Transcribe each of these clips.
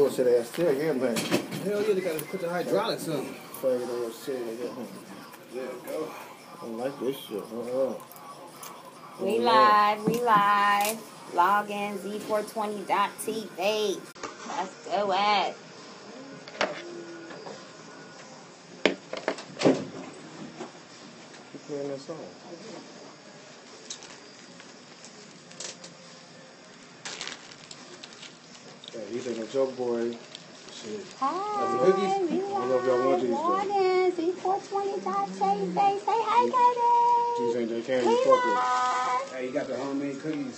bullshit ass still here, man. Hell yeah, they gotta put the hydraulics on. Faggot ass shit, nigga. Yeah, go. I don't like this shit. We live. Log in Z420.tv. Let's go at. Keep playing that song. Yeah, he's in a joke boy. Shit. Hi, Cookies? we I don't know if y'all want these, though. Log in Z420.tv. Say hi, Katie. These ain't they candy fuck with. Hey, you got the homemade cookies.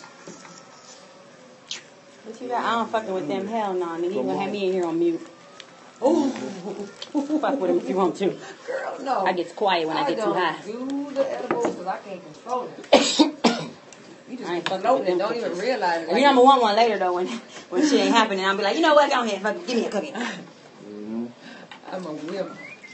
What you got? I don't fucking with them. Hell no, nigga. You gonna have me in here on mute. Ooh. Fuck with him if you want to. Girl, no. I get quiet when I get too high. I don't do the edibles because I can't control it. You just I ain't fucking floating with them and don't even realize it. You know, I'm gonna want one later though when shit ain't happening. I'll be like, you know what? Go ahead, fucking give me a cookie. Mm-hmm. I'm a whim.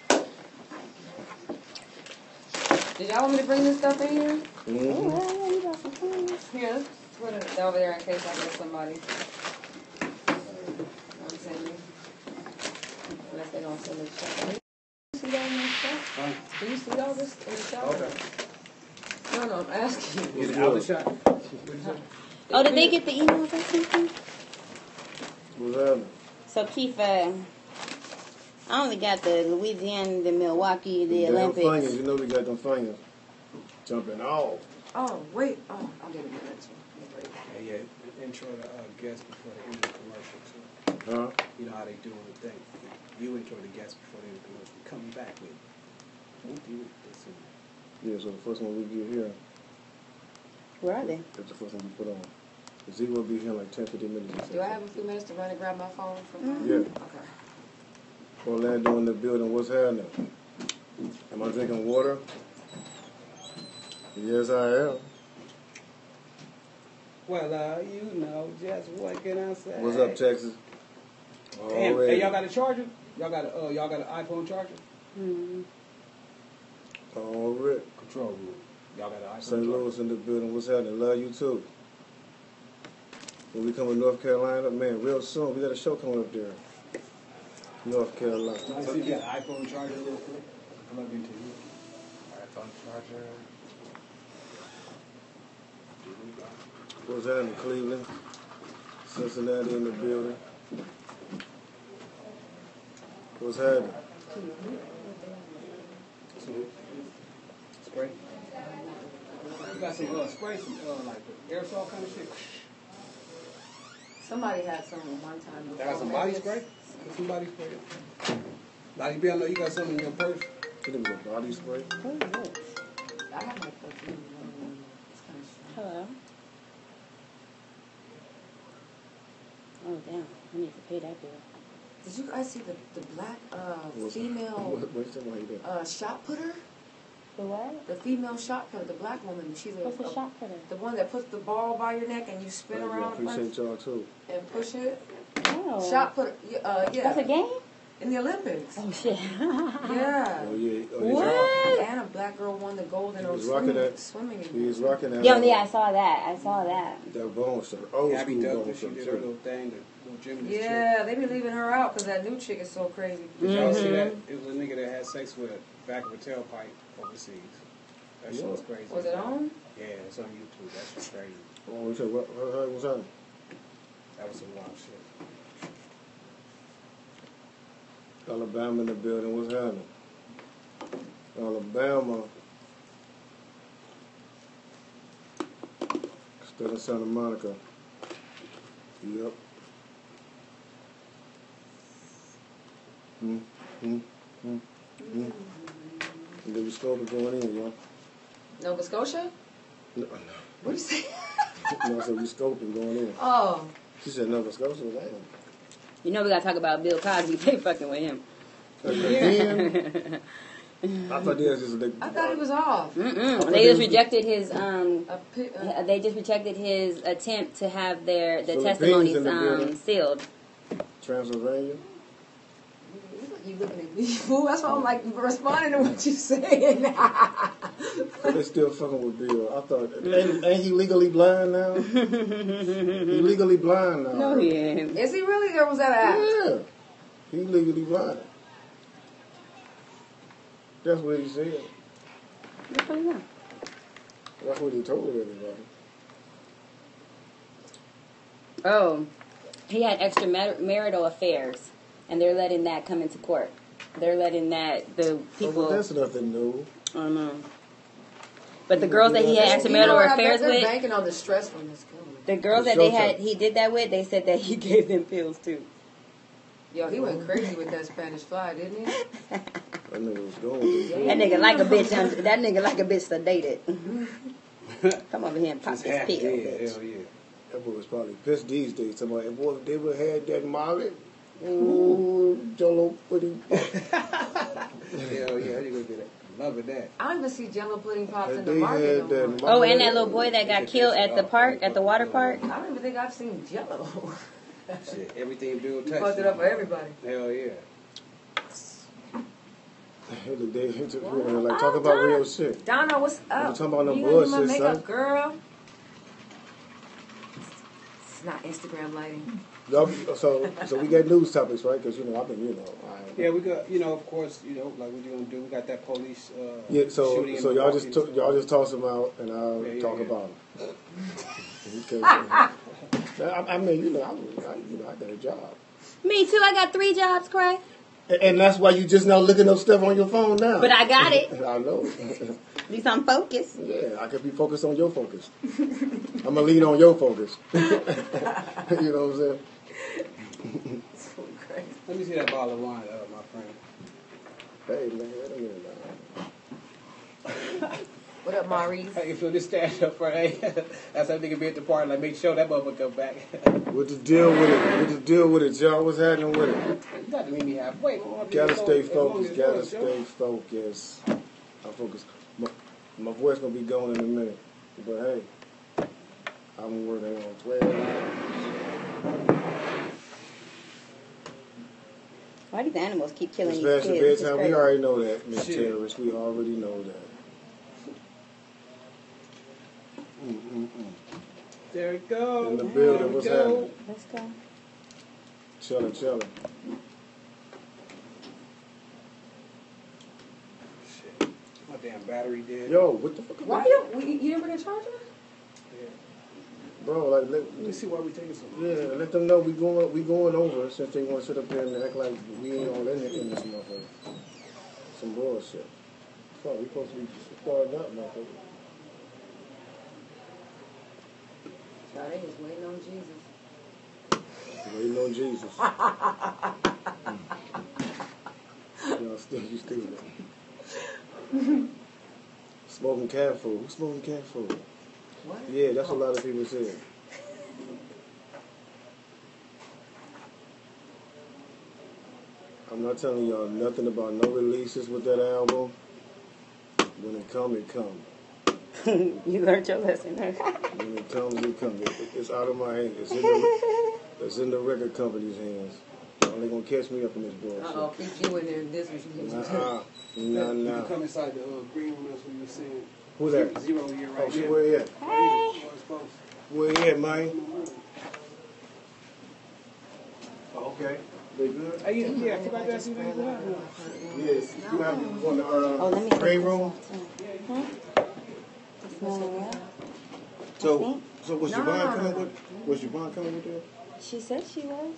Did y'all want me to bring this stuff in here? Mm-hmm. Here, put it over there in case I get somebody. You know what I'm saying? Unless they don't send it. Do you see that in the shop? Huh? Do you see all this in the shop? Okay. No, I'm asking you. Is it out the shot? What you say? Oh, did they get the email or something? What's happening? So Keith, I only got the Louisiana, the Milwaukee, the Damn Olympics. fingers, you know we got them fingers jumping off. Oh, wait. Oh, I'll get it next one. Yeah, intro the guests before they enter the commercial too. Huh? You know how they do on the thing. You intro the guests before they enter the commercial. Coming back with. Won't you? Yeah, so the first one we get here, Where are they? that's the first one we put on. The Z will be here in like 10-15 minutes. Do I have a few minutes to run and grab my phone from Yeah. Okay. Orlando in the building, what's happening? Am I drinking water? Yes, I am. Well, you know, just what can I say? What's up, Texas? Damn, Already. hey, y'all got a charger? Y'all got an iPhone charger? Mm-hmm. Already. Control room. Y'all got an iPhone St. charger? Louis in the building, what's happening? Love you too. When we come to North Carolina, man, real soon, we got a show coming up there. North Carolina. Let me see if you got an iPhone charger real quick. Plug into you. iPhone charger. What's happening, Cleveland? Cincinnati in the building. What's happening? Spray. You got some spray, some like aerosol kind of shit. Somebody had some one time. Y'all got some body spray? Got some body spray. Like you be on, you got something in your purse. I think it was a body spray. I have my perfume. It's kind of strong. Hello. Oh damn! I need to pay that bill. Did you guys see the black female What's that one there? shot putter? The what? The female shot putter, the black woman. She's What's a shot putter? the one that puts the ball by your neck and you spin I around appreciate y'all too. and push it. Oh. Shot putter. Yeah. That's a game? In the Olympics. Oh shit. Yeah. Oh yeah. Oh, What? And a black girl won the gold in He was her rocking that. swimming. He was rocking that. Yeah, I saw that. That bone shirt. Old Abby school Douglas, bone she shirt did her too. little thing, the little gymnast Yeah, they be leaving her out because that new chick is so crazy. chick. Did y'all see that? It was a nigga that had sex with the back of a tailpipe overseas. That shit was crazy. Was it on? Yeah, it's on YouTube. That shit's crazy. Oh, what's up? What's happening? That was some wild shit. Alabama in the building. What's happening? Alabama. Still in Santa Monica. Yep. And then we Scope going in, y'all. Nova Scotia? No, What do you say? no, I said we scoping going in. Oh. She said Nova Scotia. Damn. You know we gotta talk about Bill Cosby. They fucking with him. Again? I thought they was just I thought he was off. They just rejected his they just rejected his attempt to have the Philippines testimonies in the building. sealed. Transylvania. You looking at me, fool? That's why I'm like responding to what you saying. They still fucking with Bill. I thought, ain't he legally blind now? He legally blind now. No, he ain't. Is he really? Or was that an act? Yeah. He legally blind. That's what he said. What do you know? That's what he told everybody. Oh, he had extramarital affairs, and they're letting that come into court. They're letting that the people. Well, that's nothing new. I don't know. But the girls that he had extramarital affairs they're with, banking on the stress from this film. the girls that he did that with, they said that he gave them pills too. Yo, he went crazy with that Spanish Fly, didn't he? That nigga was going. That nigga like a bitch. That nigga like a bitch sedated. Come over here and pop Just this half pill, dead. bitch. Hell yeah. That boy was probably pissed these days. Somebody, boy, if they would have had that Molly. Ooh, Jolo pudding. Hell yeah, you gonna get it. Loving that. I don't even see Jello pudding pops in If the they market had no that more. Oh, and that little boy that got killed at the park, at the water park. I don't even think I've seen Jello. Shit, everything Bill You touched. fucked it up for everybody. Hell yeah. Hey, look, they like talk about real shit. Donna, what's up? talking about no you gonna do my bullshit, makeup, son. girl? It's not Instagram lighting. Y'all, so we got news topics, right? Because I've been, Yeah, we got, of course, like what you gonna do. We got that police. Yeah, so shooting in y'all just Milwaukee. y'all just toss them out, and I'll talk about them. I mean, I got a job, Me too. I got 3 jobs, Cray. and that's why you just now looking up stuff on your phone now. But I got it. I know. At least I'm focused. Yeah, I could be focused on your focus. I'm gonna lean on your focus. You know what I'm saying? So crazy. Let me see that bottle of wine, my friend. Hey man, wait a minute now. What up, Maurice? Hey, you feel this stand up for hey? That's how nigga be at the party. Like, make sure that motherfucker come back. What's the deal with it? What's the deal with it, y'all? What's happening with it? You got to meet me halfway. Gotta stay focused. Gotta stay focused. I'm focused. My voice gonna be going in a minute, but hey, I'm working on 12 hours. Why do the animals keep killing It's these past your kids? bedtime. We already know that, Miss Shit. Terrorist. We already know that. There it goes. In the building, what's happening? Let's go. Chilling. Shit. My damn battery dead. Yo, what the fuck? Why you didn't bring a charger? Bro, like, Let me see why we taking so long. yeah, let them know we going over since they want to sit up there and act like we ain't all in this motherfucker. Some bullshit. Fuck, we supposed to be starting up, motherfucker. They just waiting on Jesus. Waiting on Jesus. Y'all still you stupid. Smoking cat food. Who's smoking cat food? What? Yeah, that's what a lot of people say. I'm not telling y'all nothing about no releases with that album. When it come, it come. You learned your lesson, huh? When it comes, it comes. It's out of my hands. It's in the record company's hands. Y'all ain't gonna catch me up in this bullshit. Uh-oh, keep you in there. This was you. Nah. You come inside the green room, that's what you were saying. Who's that? 0 year right Oh, shit, here. where he at? Hey. Where he at, man? Oh, okay. They good? Hey, yeah, I forgot to ask you that. Yes. You have one Oh, let me green room? Hmm? Smell what? So was Siobhan coming with? Was Siobhan coming with that? She said she was.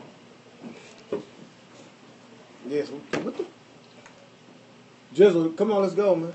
Yes. What the? Jizzle, come on, let's go, man.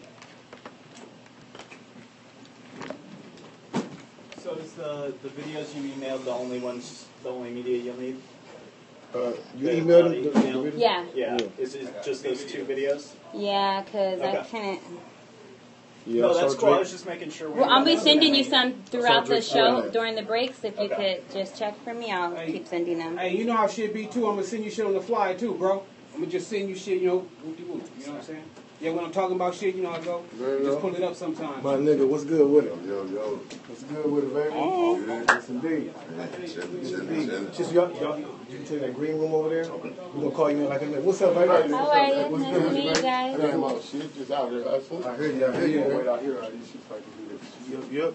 So is the videos you emailed the only media you'll need? You emailed him? The email? Yeah. Yeah. Is it just those 2 videos? Yeah, because I Okay. can't. Yeah, No, I that's saw cool. I Drake. was just making sure. Well, I'll be sending you some throughout the Drake show doing that. during the breaks. If you Okay. could just check for me, I'll keep sending them. Hey, you know how shit be too. I'm gonna send you shit on the fly too, bro. I'm gonna just send you shit, whoop-de-whoop. You know what I'm saying? Yeah, when I'm talking about shit, you know how I go. There you Just go. pull it up sometimes. My nigga, what's good with it? Yo. What's good with it, baby? Hey. Yes, indeed. Chilling. Just y'all, you can take that green room over there. We're gonna call you in like a minute. What's up, baby? How are you? What's Nice good to with meet you, you baby? guys. guys? Damn, oh, shit, just out there hustling. I hear you. I hear you. Wait out here, these shit like to do this. Yep.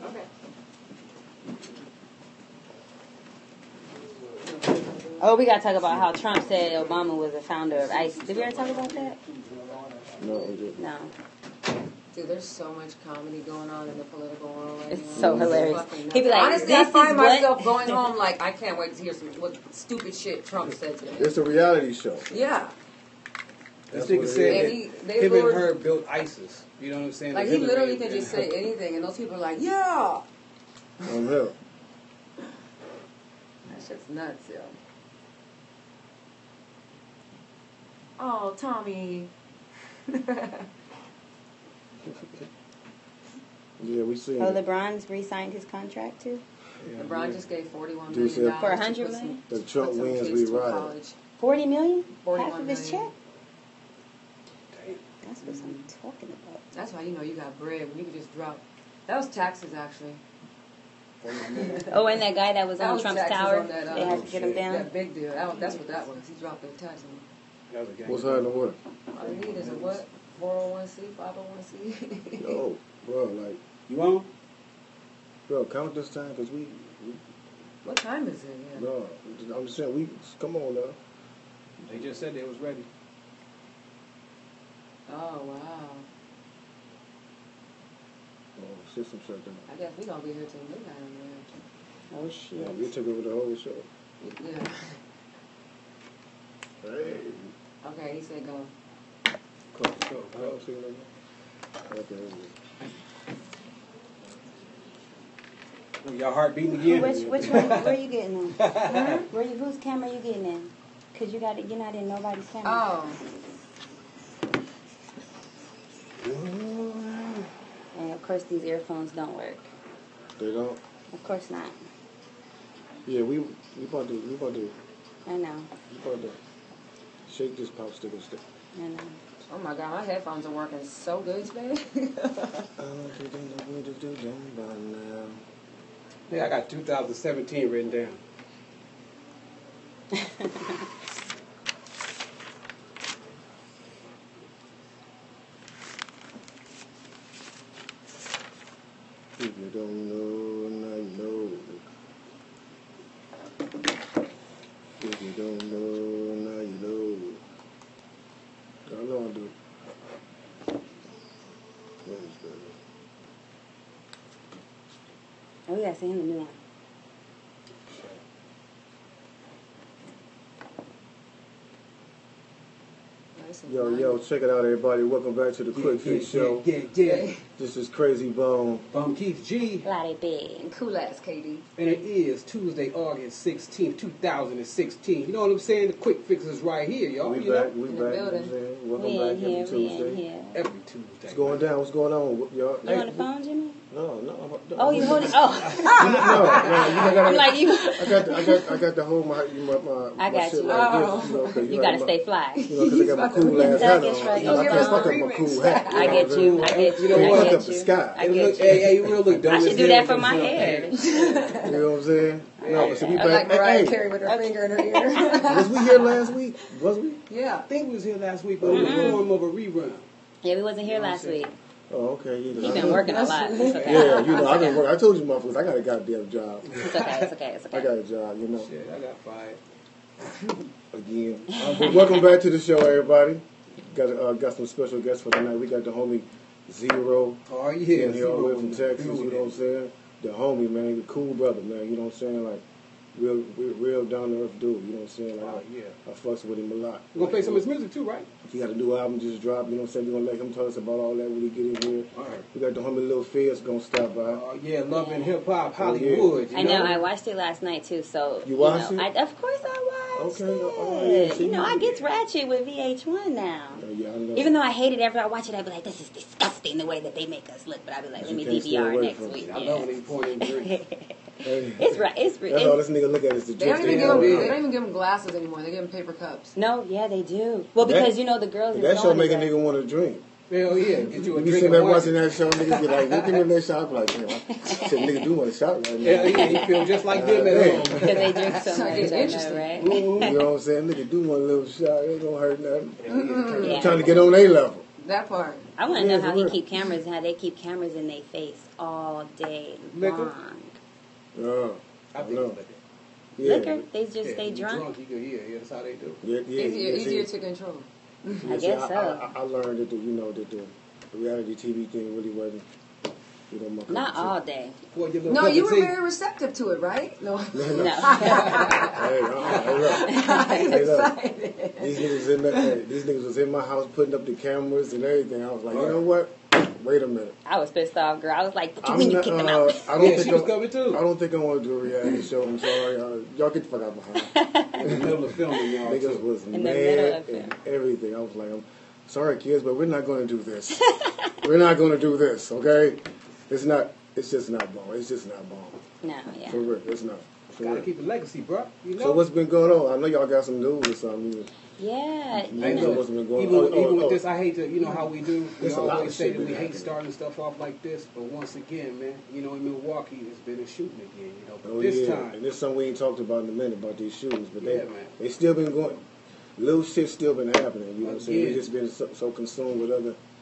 Oh, we gotta talk about how Trump said Obama was the founder of ISIS. Did we ever talk about that? No, we didn't. No. Dude, there's so much comedy going on in the political world right It's now. so hilarious. Fucking nuts. He'd be like, honestly, this I find is what- myself going home like, I can't wait to hear what stupid shit Trump said today. It's a reality show. Yeah. This That's what nigga it said And that he- they him and lured- her built ISIS. You know what I'm saying? Like, That he literally Hillary could just and say her- anything, and those people are like, yeah. On hell. That shit's nuts, yo. Oh, Tommy. Yeah, we seen Oh, it. LeBron's re-signed his contract too? LeBron just gave $41 Dude million said- For to $100 put some- million? The Trump put some wins, kids we through ride. college. 40 million? 41 Half of his million. check? That's what I'm talking about. That's why you know you got bread when you could just drop. That was taxes, actually. Oh, and that guy that was That on was Trump's taxes tower, on that, they had to get him down. That big deal. That's what that was. He dropped the tax on That was a gang. What's happening with it? all you need is a what? 401c, 501c. Yo, bro, like, You on? bro, count this time, because we What time is it? Yeah. no, I'm just saying, come on now. They just said they was ready. Oh, wow. Oh, system shut down. I guess we going to be here till midnight Oh, Yeah, shit. we took over the whole show. over there. Hey. Yeah. Okay, he said go. Close. I don't see nothing. Okay. Your heart beating again? Which one? Where you getting in? Whose camera you getting in? Because you're not in nobody's camera. Oh. And of course these earphones don't work. They don't? Of course not. Yeah, we about to I know. shake this popsicle stick. I know. Oh my God, my headphones are working so good today. I don't think I'm going to do them by now. Yeah, I got 2017 written down. If you don't know, now you know. If you don't know, now you know. I know I do. What is that? Oh, we gotta send him a new one. Yo, check it out, everybody. Welcome back to the Quick Fix Show. Yeah. This is Crazy Bone. Bum Keith G. Lottie Big. Cool ass, Katie. And it is Tuesday, August 16th, 2016. You know what I'm saying? The Quick Fix is right here, y'all. We you back. know? We In the back. building. Welcome We back in here, every we in Tuesday. here. Every Tuesday. What's going down? What's going on, y'all? You on the phone, Jimmy? No. Oh, you holding? Oh, No, I'm like you. I got to hold my I my got shit you. like this, you know, 'cause You know, gotta my- stay fly. You know, because I got my cool ass hat That's on. right. You know, I You're can't fuck on. up my cool hat. I get you. I get you. You know I what? get Up the you. sky. I Hey, get look, you. hey, you real look dumb I as should do hell that for with my them hair. short You know what I'm saying? No, so we I like back. Mariah Hey, Carey with her finger in her ear. was we here last week? Was we? Yeah. I think we was here last week, but we were form of a rerun. Yeah, we wasn't here last week. Oh, okay. He been working a lot. It's okay. Yeah, you know, I've been working. I told you, motherfuckers, I got a goddamn job. It's okay. It's okay. It's I okay. got a job, you know. Shit, I got fired. Again. But welcome back to the show, everybody. Got some special guests for tonight. We got the homie Zero Oh, yeah. in here all the way Zero from in the Texas. You know what I'm building. saying? The homie, man, the cool brother, man. You know what I'm saying? Like real down to earth dude. You know what I'm saying? Like Oh, yeah. I fucks with him a lot. We're going to play some of his music too, right? He got a new album just dropped. You know what I'm saying? We're gonna let him tell us about all that when he get in here. All right. We got the homie Lil Fizz gonna stop by. Oh, yeah, Love and Hip Hop, yeah. Hollywood. You I know. I watched it last night too. So You watched know, it? of course I watched Okay, it. oh, yeah, see, You know, I get ratchet with VH1 now. Yeah, I know. Even though I hate it after I watch it, I'd be like, this is disgusting the way that they make us look. But I'd be like, But let me you can't stay DVR away next from it. week. I love when they pour in drink. Hey, It's right. It's that's all this nigga look at is the They don't drink. even give them. Yeah. They don't even give them glasses anymore. They give them paper cups. No, yeah, they do. Well, That- because you know the girls. That is show going make a to nigga want to drink. Hell yeah, get you You a be drink sitting of there wine. watching that show, niggas be like, looking in that shop, like, damn, shit, nigga do want to shot right now. Hell yeah, he feel just like them at home. Because they drink so So much. it's I know, interesting. right? You know what I'm saying? Nigga do want a little shot, it ain't gonna hurt nothing. Yeah. Trying to get on their level. That part. I want to Yeah, know how for he real. keep cameras, how they keep cameras in their face all day Liquor? long. Yeah, I think know. it's liquor. Yeah. Liquor, they just Yeah, stay when you're drunk. you can, yeah, that's how they do. Yeah, yeah, Easier yeah, to control. I guess so. I learned that the reality TV thing really wasn't, my cup Not of tea. all day. Boy, your little No, cup you of were tea. very receptive to it, right? No. No. No. Hey, look. He's Hey, look. excited. These niggas was in my house putting up the cameras and everything. I was like, you know what? Wait a minute. I was pissed off, girl. I was like, what you mean you kicked them out? I don't Yeah, think she was coming too. I don't think I want to do a reality show. I'm sorry. Y'all get the fuck out of my house. In the middle of filming, y'all. Niggas too. was In the middle mad of it. and everything. I was like, I'm sorry, kids, but we're not going to do this. We're not going to do this, okay? It's not. It's just not bomb. It's just not bomb. No, yeah. For real, it's not. For Gotta real. keep a legacy, bro. You know. So what's been going on? I know y'all got some news or something. Yeah, you Hey, know. look, what's been going even, on. even with this, I hate to, you know how we do. We There's a lot always of say shit that we been hate happening. starting stuff off like this, but once again, man, you know, in Milwaukee, there's been a shooting again, you know. But Oh, this yeah. time, And there's something we ain't talked about in a minute about these shootings, but Yeah, man. they still been going. Little shit still been happening. You know what I'm saying? We Again. just been so consumed with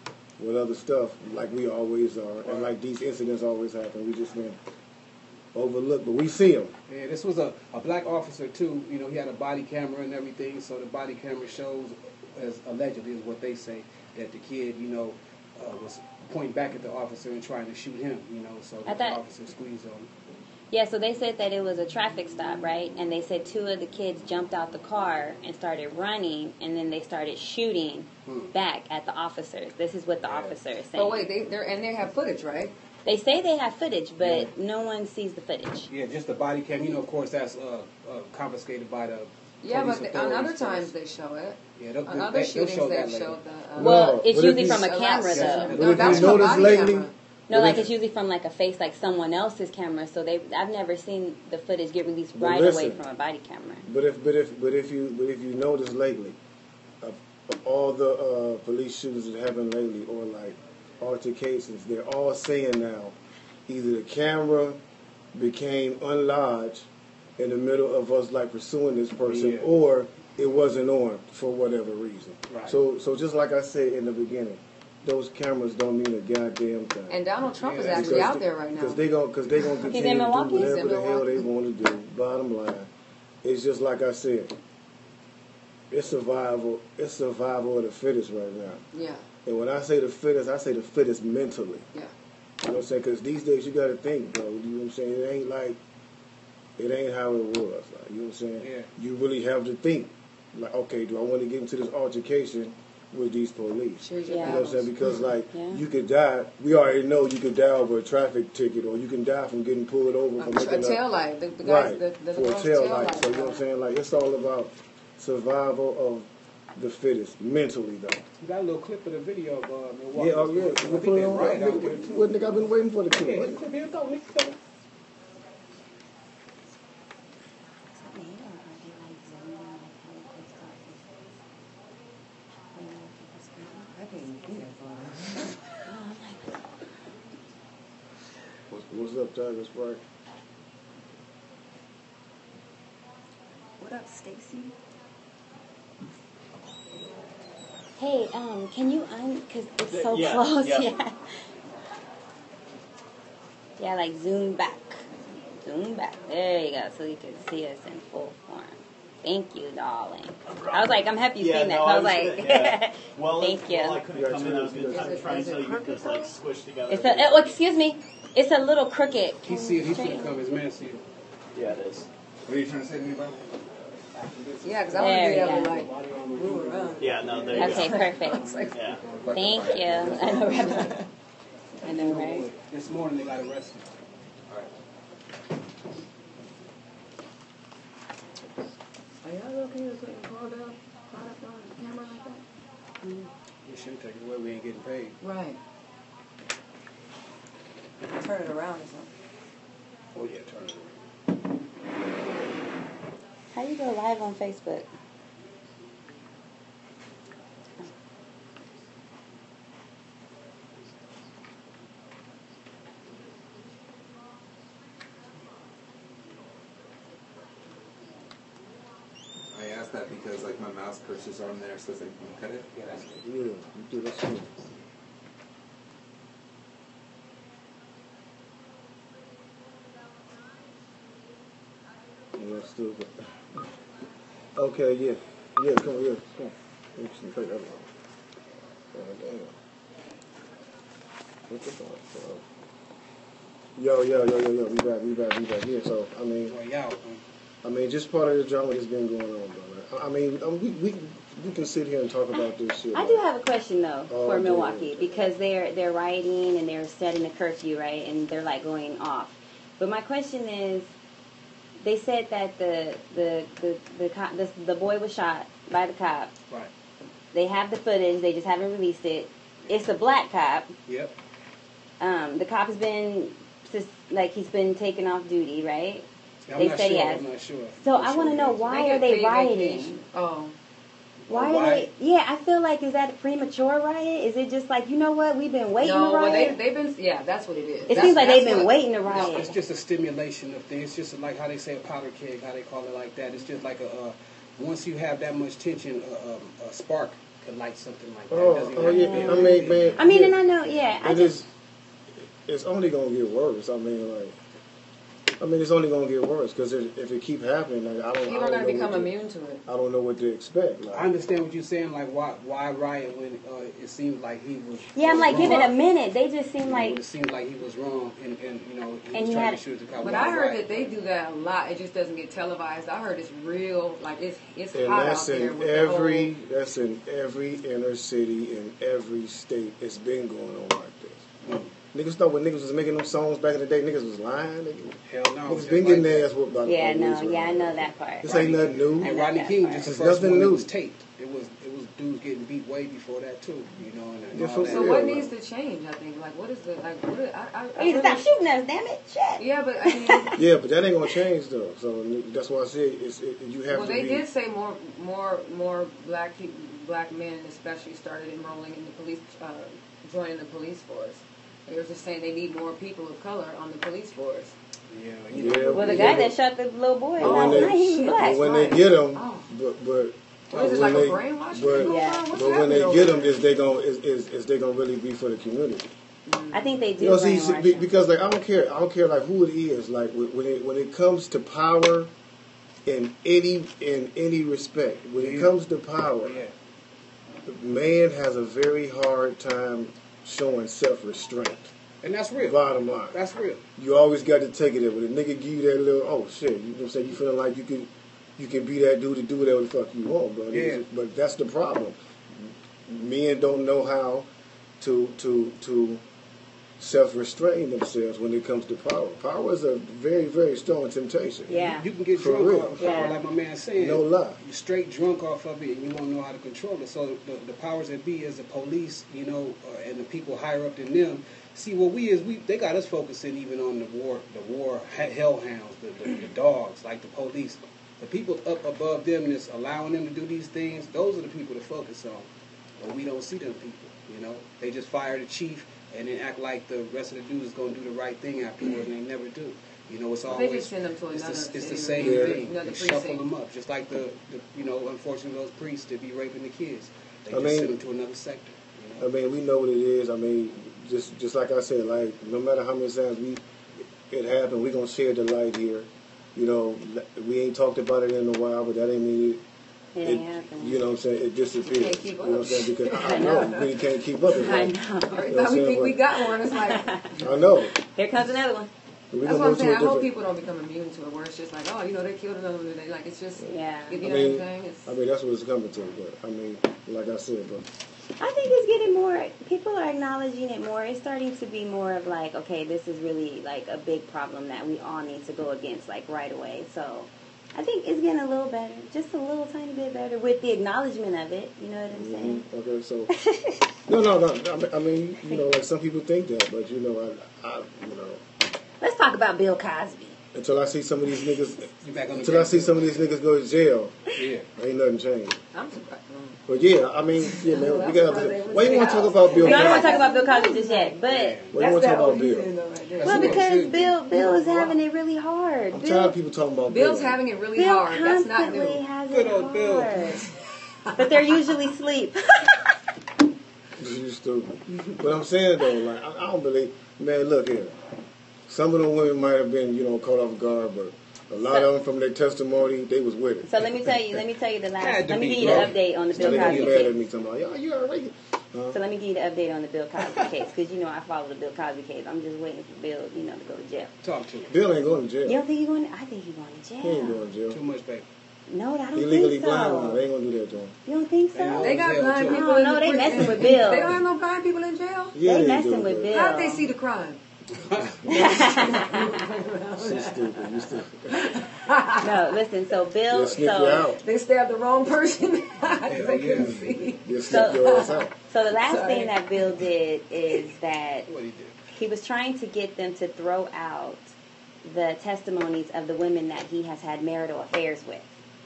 other stuff, like we always are, and like these incidents always happen. We just been overlooked, but we see them. yeah, this was a black officer too. You know, he had a body camera and everything, so the body camera shows, as allegedly is what they say, that the kid, you know, was pointing back at the officer and trying to shoot him. You know, so I the thought- officer squeezed on him. Yeah, so they said that it was a traffic stop, right? And they said two of the kids jumped out the car and started running, and then they started shooting back at the officers. This is what the officer is saying. But wait, they have footage, right? They say they have footage, but no one sees the footage. Yeah, just the body cam. You know, of course, that's confiscated by the Yeah, police but on other authorities times first. they show it. Yeah, they'll On other show shootings that they've later. showed the. Well, No, it's but if usually you- from a So camera, that's- though. But No, if that's you from a notice body lately, camera. No, but like if- it's usually from like a face, like someone else's camera. So I've never seen the footage get released But right listen. away from a body camera. But if you notice lately, of all the police shootings that happened lately, or like altercations, they're all saying now, either the camera became unlodged in the middle of us like pursuing this person, Yeah. or it wasn't on for whatever reason. Right. So just like I said in the beginning, those cameras don't mean a goddamn thing. And Donald Trump is Yeah, actually out there right now. Because they're gonna continue to do Milwaukee? He's whatever in the hell they Milwaukee. want to do. Bottom line, it's just like I said. It's survival. It's survival of the fittest right now. Yeah, And when I say the fittest, I say the fittest mentally. yeah. You know what I'm saying? Because these days you got to think, bro. You know what I'm saying? It ain't how it was. Like, you know what I'm saying? Yeah. You really have to think. Like, okay, do I want to get into this altercation with these police? Choose your your You know what I'm saying? Because like Yeah. you could die. We already know you could die over a traffic ticket, or you can die from getting pulled over from A looking tail up. light. The guys, Right, the for a girl's tail tail light. So you know what I'm saying? Like it's all about survival of the fittest mentally, though. You got a little clip of the video of Milwaukee. Yeah, oh yeah. I We'll think put it they're on. right out there too. What nigga? I've been waiting for the Yeah, clip. hit the clip. Here it go, Nick. Go. I can't even see that far. What's up, Tiger Sprite? What up, Stacy? Hey, can you because it's so Yeah, close. yeah. Yeah. Yeah, like zoom back. Zoom back. There you go, so you can see us in full form. Thank you, darling. I was like, I'm happy you seen that. no, So I was like, yeah. Well, thank you. Well, I couldn't come in. I was going Is to it- try and is it tell you crooked because like squished together. It's a, oh, excuse me. It's a little crooked. He see it. He's gonna come. His man see it. Yeah, it is. What are you trying to say to me, bro? Yeah, because I want to be There able we to go. like move around. Yeah, no, there you Okay, go. perfect. Yeah. Thank you. I know, right? I know, right? This morning they got arrested. Are y'all okay with getting called up on the camera like that? We shouldn't take it away. We ain't getting paid. Right. Turn it around or something. Oh yeah, turn it around. How you go live on Facebook? I asked that because like my mouse cursors are on there, so it's like, can you cut it? Yeah, that's it. Yeah, you do that shit. Real stupid. Okay, yeah. Yeah, come on, yeah, come on. You can take that one. God damn. What the fuck? Yo. We back. Yeah, so, I mean, Well, y'all, just part of the drama that's been going on, brother. I mean, we can sit here and talk about this shit. I do have a question though Oh, for dude. Milwaukee because they're rioting and they're setting a curfew, right? And they're like going off. But my question is, they said that the boy was shot by the cop. right. They have the footage. They just haven't released it. It's a black cop. Yep. The cop has been he's been taken off duty, right? I'm They not said sure. he has. I'm not sure. So I'm I want to sure know he why get are they paid rioting? vacation. Oh. Why Why? are they? Yeah, I feel like is that a premature riot? Is it just like you know what we've been waiting No, to well, riot? they've been, yeah, that's what it is. It seems like they've been waiting to riot. It's just a stimulation of things. It's just like how they say a powder keg, how they call it like that. It's just like once you have that much tension, a spark could light something like that. It doesn't even have to be Yeah. a I mean, man. I mean, yeah. and I know, yeah. It's only gonna get worse. I mean, it's only gonna get worse because if it keep happening, like, I don't. People I are don't going to know become immune to it. I don't know what to expect. Like, I understand what you're saying. Like, why riot when it seems like he was? Yeah, I'm like, wrong. give it a minute. They just seem You know, like it seems like he was wrong, and you know he And was he trying had- to shoot the cop. But Why I heard riot? that they do that a lot. It just doesn't get televised. I heard it's real, like it's and hot that's out there in with every inner city in every state. It's been going on like this. Niggas thought when niggas was making them songs back in the day, niggas was lying. Hell no. Niggas just been getting like their ass whooped by the yeah, police. no, yeah, I right? know that part. This ain't nothing new. And Rodney King was just the It's first nothing one that new. was taped. It was dudes getting beat way before that too. You know, and Yeah, all for that. So real. what needs to change? I think like what is the like what is, I Hey, stop shooting us, damn it! Shit. Yeah, but I mean, Yeah, but that ain't gonna change though. So that's why I said you have well, to they be. did say more black men especially started enrolling in the police, joining the police force. They were just saying they need more people of color on the police force. Yeah, Yeah, Well, the yeah, guy that shot the little boy but last when night, he was they, black. but when they right. get them, Oh. but What is it, when like a they- brainwashing? but- Yeah. What's But when they happening get over them, is they gonna really be for the community? I think they do. You know, see, brainwash him. because like I don't care like who it is. Like when it comes to power, in any respect, when it comes to power, yeah. man has a very hard time showing self-restraint. And that's real. Bottom line, That's real. you always got to take it there. When a nigga give you that little, oh shit, you know what I'm saying? You feeling like you can be that dude to do whatever the fuck you want, bro. Yeah. But that's the problem. Men don't know how to self-restrain themselves when it comes to power. Power is a very, very strong temptation. Yeah. You can get For drunk real. off of power, Yeah. like my man saying. No lie. You're straight drunk off of it, and you won't know how to control it. So the powers that be, as the police, you know, and the people higher up than them, see what they got us focusing even on the war hellhounds, the dogs, like the police. The people up above them that's allowing them to do these things, those are the people to focus on. But we don't see them people, you know. They just fire the chief and then act like the rest of the dudes is going to do the right thing afterwards, and they never do. You know, it's They always just send them to it's another the city same or thing. another They shuffle precinct. them up, just like the you know, unfortunately those priests that be raping the kids. They I just mean- send them to another sector. You I know? mean, we know what it is. I mean, just like I said, like no matter how many times it happened, we gonna share the light here. You know, we ain't talked about it in a while, but that ain't mean It ain't happening. you know what I'm saying, it disappeared. You can't keep You know what I'm up. saying? Because I I know know. we can't keep up with I it. know. Every time we think we got one, it's like I know. Here comes another one. We that's gonna what I'm move to saying. a I hope different. people don't become immune to it, where it's just like, oh, you know, they killed another one today. Like it's just, Yeah. you know I what mean, I'm saying? It's, I mean that's what it's coming to. But I mean, like I said, but I think it's getting more. People are acknowledging it more. It's starting to be more of like, okay, this is really like a big problem that we all need to go against like right away. So I think it's getting a little better, just a little tiny bit better with the acknowledgement of it. You know what I'm saying? okay, so no. I mean, you know, like some people think that, but you know, I you know, Let's talk about Bill Cosby. until I see some of these niggas, You back on the until I see some of these niggas go to jail, Yeah. ain't nothing changed. I'm surprised. But yeah, I mean, yeah, man, Well, we got. that's why they was Why you want to talk out. about Bill? No, I don't want to Cosby? talk about Bill Cosby just yet, but Why you want to talk about Bill? Right there. That's well, what it because should be. Bill is having it really hard. I'm tired of people talking about Bill. Bill's having it really Bill hard. That's not constantly new. has Good it old Bill. hard. But they're usually asleep. You stupid. But I'm saying though, like I don't believe. Man, look here. Some of the women might have been, you know, caught off guard, but A lot of them from their testimony, they was with it. So let me tell you the last. Had to Let me be, give you the bro. update on the Bill They gonna Cosby get mad at case. me talking about, yo, you alright. So let me give you the update on the Bill Cosby case, because you know I follow the Bill Cosby case. I'm just waiting for Bill, to go to jail. Talk to him. Bill ain't going to jail. You don't think he's going? I think he's going to He ain't jail. going to jail. Too much, baby. No, I don't He legally think blind now. so. They ain't going to do that to him. You don't think so? They got blind Jail, too. people Oh, in no, the they prison. messing with Bill. They don't have no blind people in jail? Yeah, They do, messing with but- Bill. How'd they see the crime? She's stupid. You stupid. No, listen. So Bill. They'll sniff you out. They stabbed the wrong person. They yeah. couldn't see. They'll sniff your ass out. So the last Sorry. thing that Bill did is that What he did? he was trying to get them to throw out the testimonies of the women that he has had marital affairs with.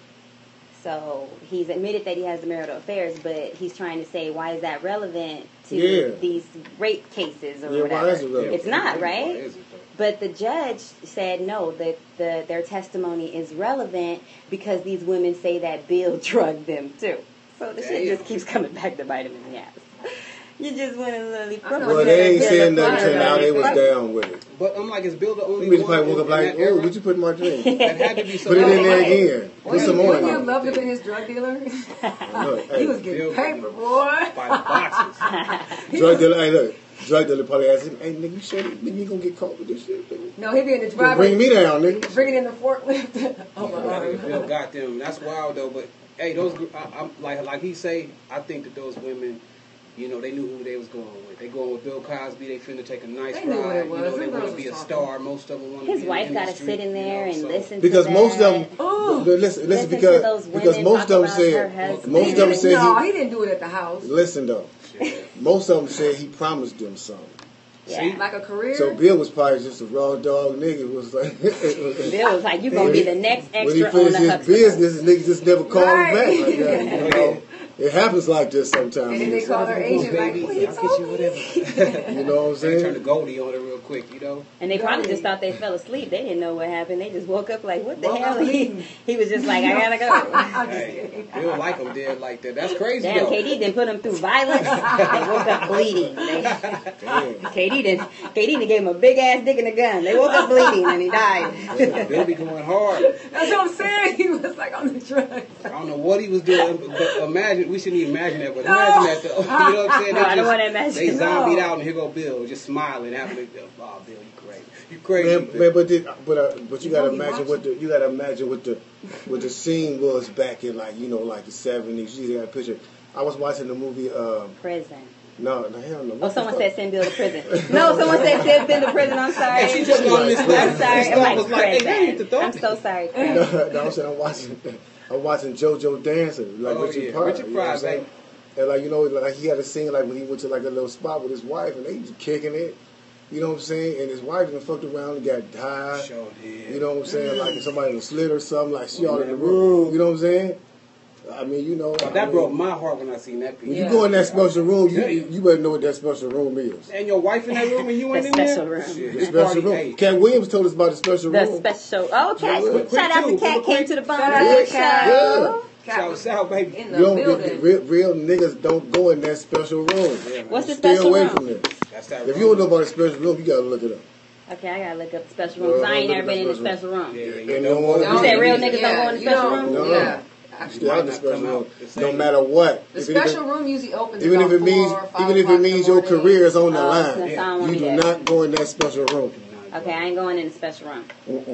So he's admitted that he has the marital affairs, but he's trying to say, why is that relevant to Yeah. these rape cases or Yeah, why whatever? is it relevant? It's not, Why right? is it, though? But the judge said no, that their testimony is relevant because these women say that Bill drugged them too. So the shit Damn. just keeps coming back to bite him in the ass. You just want to literally I know Well, Yeah, they ain't yeah, saying the nothing till now. They was fire. down with it. But I'm like, is Bill the only You one probably woke up in like, that era? oh, what you put in my drink? That had to be Put it in there somebody. again. Put some more in Wouldn't you have there. loved to have been his drug dealer? Look, He hey, was getting Bill paper, boy. By the boxes. drug dealer, hey, look. Drug dealer probably asked him, hey, nigga, you sure you gonna get caught with this shit? Nigga? No, he'd be in the Bring driveway, me down, nigga. bringing in the forklift. Oh, my God. Bill got them. That's wild though. But hey, those I'm like he say. I think that those women, you know, they knew who they was going with. They going with Bill Cosby. They finna take a nice They knew what ride. it You was. know, Them they want girls to be a was star. Most of them want to His be wife in got the to street, sit in there and so. listen Because to most that. of them, Ooh. listen, Listen to because those women because most talk of them about her said, husband. most of them said No, he, he didn't do it at the house. listen though, most of them said he promised them something. Yeah. Like a career. So Bill was probably just a raw dog nigga. It was like Bill was like, you going to be the next when he extra on finished the his Huxtable. business, niggas just never called him back. Right. Like that, you know? It happens like this and sometimes. then they call her agent like, Baby, what you I'll get told you me? whatever. You know what I'm They turn the saying? Goldie on it real quick, you know. And they probably just thought they fell asleep. They didn't know what happened. They just woke up like, what the Woke hell? up bleeding. He was just like, I gotta go. I'm just Hey, kidding. Bill like them dead like that. That's crazy Damn, though. KD didn't put him through violence. They woke up bleeding. Damn. KD didn't give him a big ass dick in the gun. They woke up bleeding and he died. Bill be going hard. That's what I'm saying. He was like on the drugs. I don't know what he was doing, but imagine, we shouldn't even imagine that, but imagine that, though. You know what I'm saying? No, I don't wanna imagine. They No. zombied out, and here go Bill, just smiling, having a, oh, Bill, you crazy. You crazy. Man, Bill. but you gotta You imagine what the scene was back in like the 70s. You got a picture. I was watching the movie. Prison. No, hell no. Oh, someone said send Bill to prison. No, someone said send Bill to prison. I'm sorry. And she just on this I'm left. sorry. This I'm stuff was like, like, hey, they hit the prison. thought. I'm so sorry. Chris. No, I'm saying I'm watching JoJo dancing like Oh, Richard yeah. Pryor. Richard you know what I'm Pryor, saying? baby. And like he had a scene like when he went to like a little spot with his wife and they just kicking it. You know what I'm saying? And his wife even fucked around and got high. Sure did. You know what I'm saying? Like if somebody was slit or something, like she all in the room. You know what I'm saying? I mean, That broke my heart when I seen that When piece. you go in that special room, Yeah. you better know what that special room is. And your wife in that room and you The ain't in there? special room. Shit, The this special party, room. hey, Cat Williams told us about the special The room. special. Oh, Cat. Quick, Shout out to too. Cat. Quick. Came to the Shout out Bonfire to Cat. Yeah. Shout out, baby. In You the don't, building. real niggas don't go in that special room. Yeah, man. What's the Stay special away room? from there. That's that If you don't know about the special room, you gotta look it up. Okay, I gotta look up the special room. 'Cause I ain't Look never up been in the special special room. Yeah, yeah, And yeah. no one- You said real niggas don't go in the you special don't- room? No. Yeah. Stay out the special come room. out the No same. matter what. The Even if it- special room usually opens Even if about it means, 4 or 5 even if it o'clock in means the your morning. career is on the Oh, line, so I don't wanna you be do there. not go in that special room. Okay, I ain't going in the special room.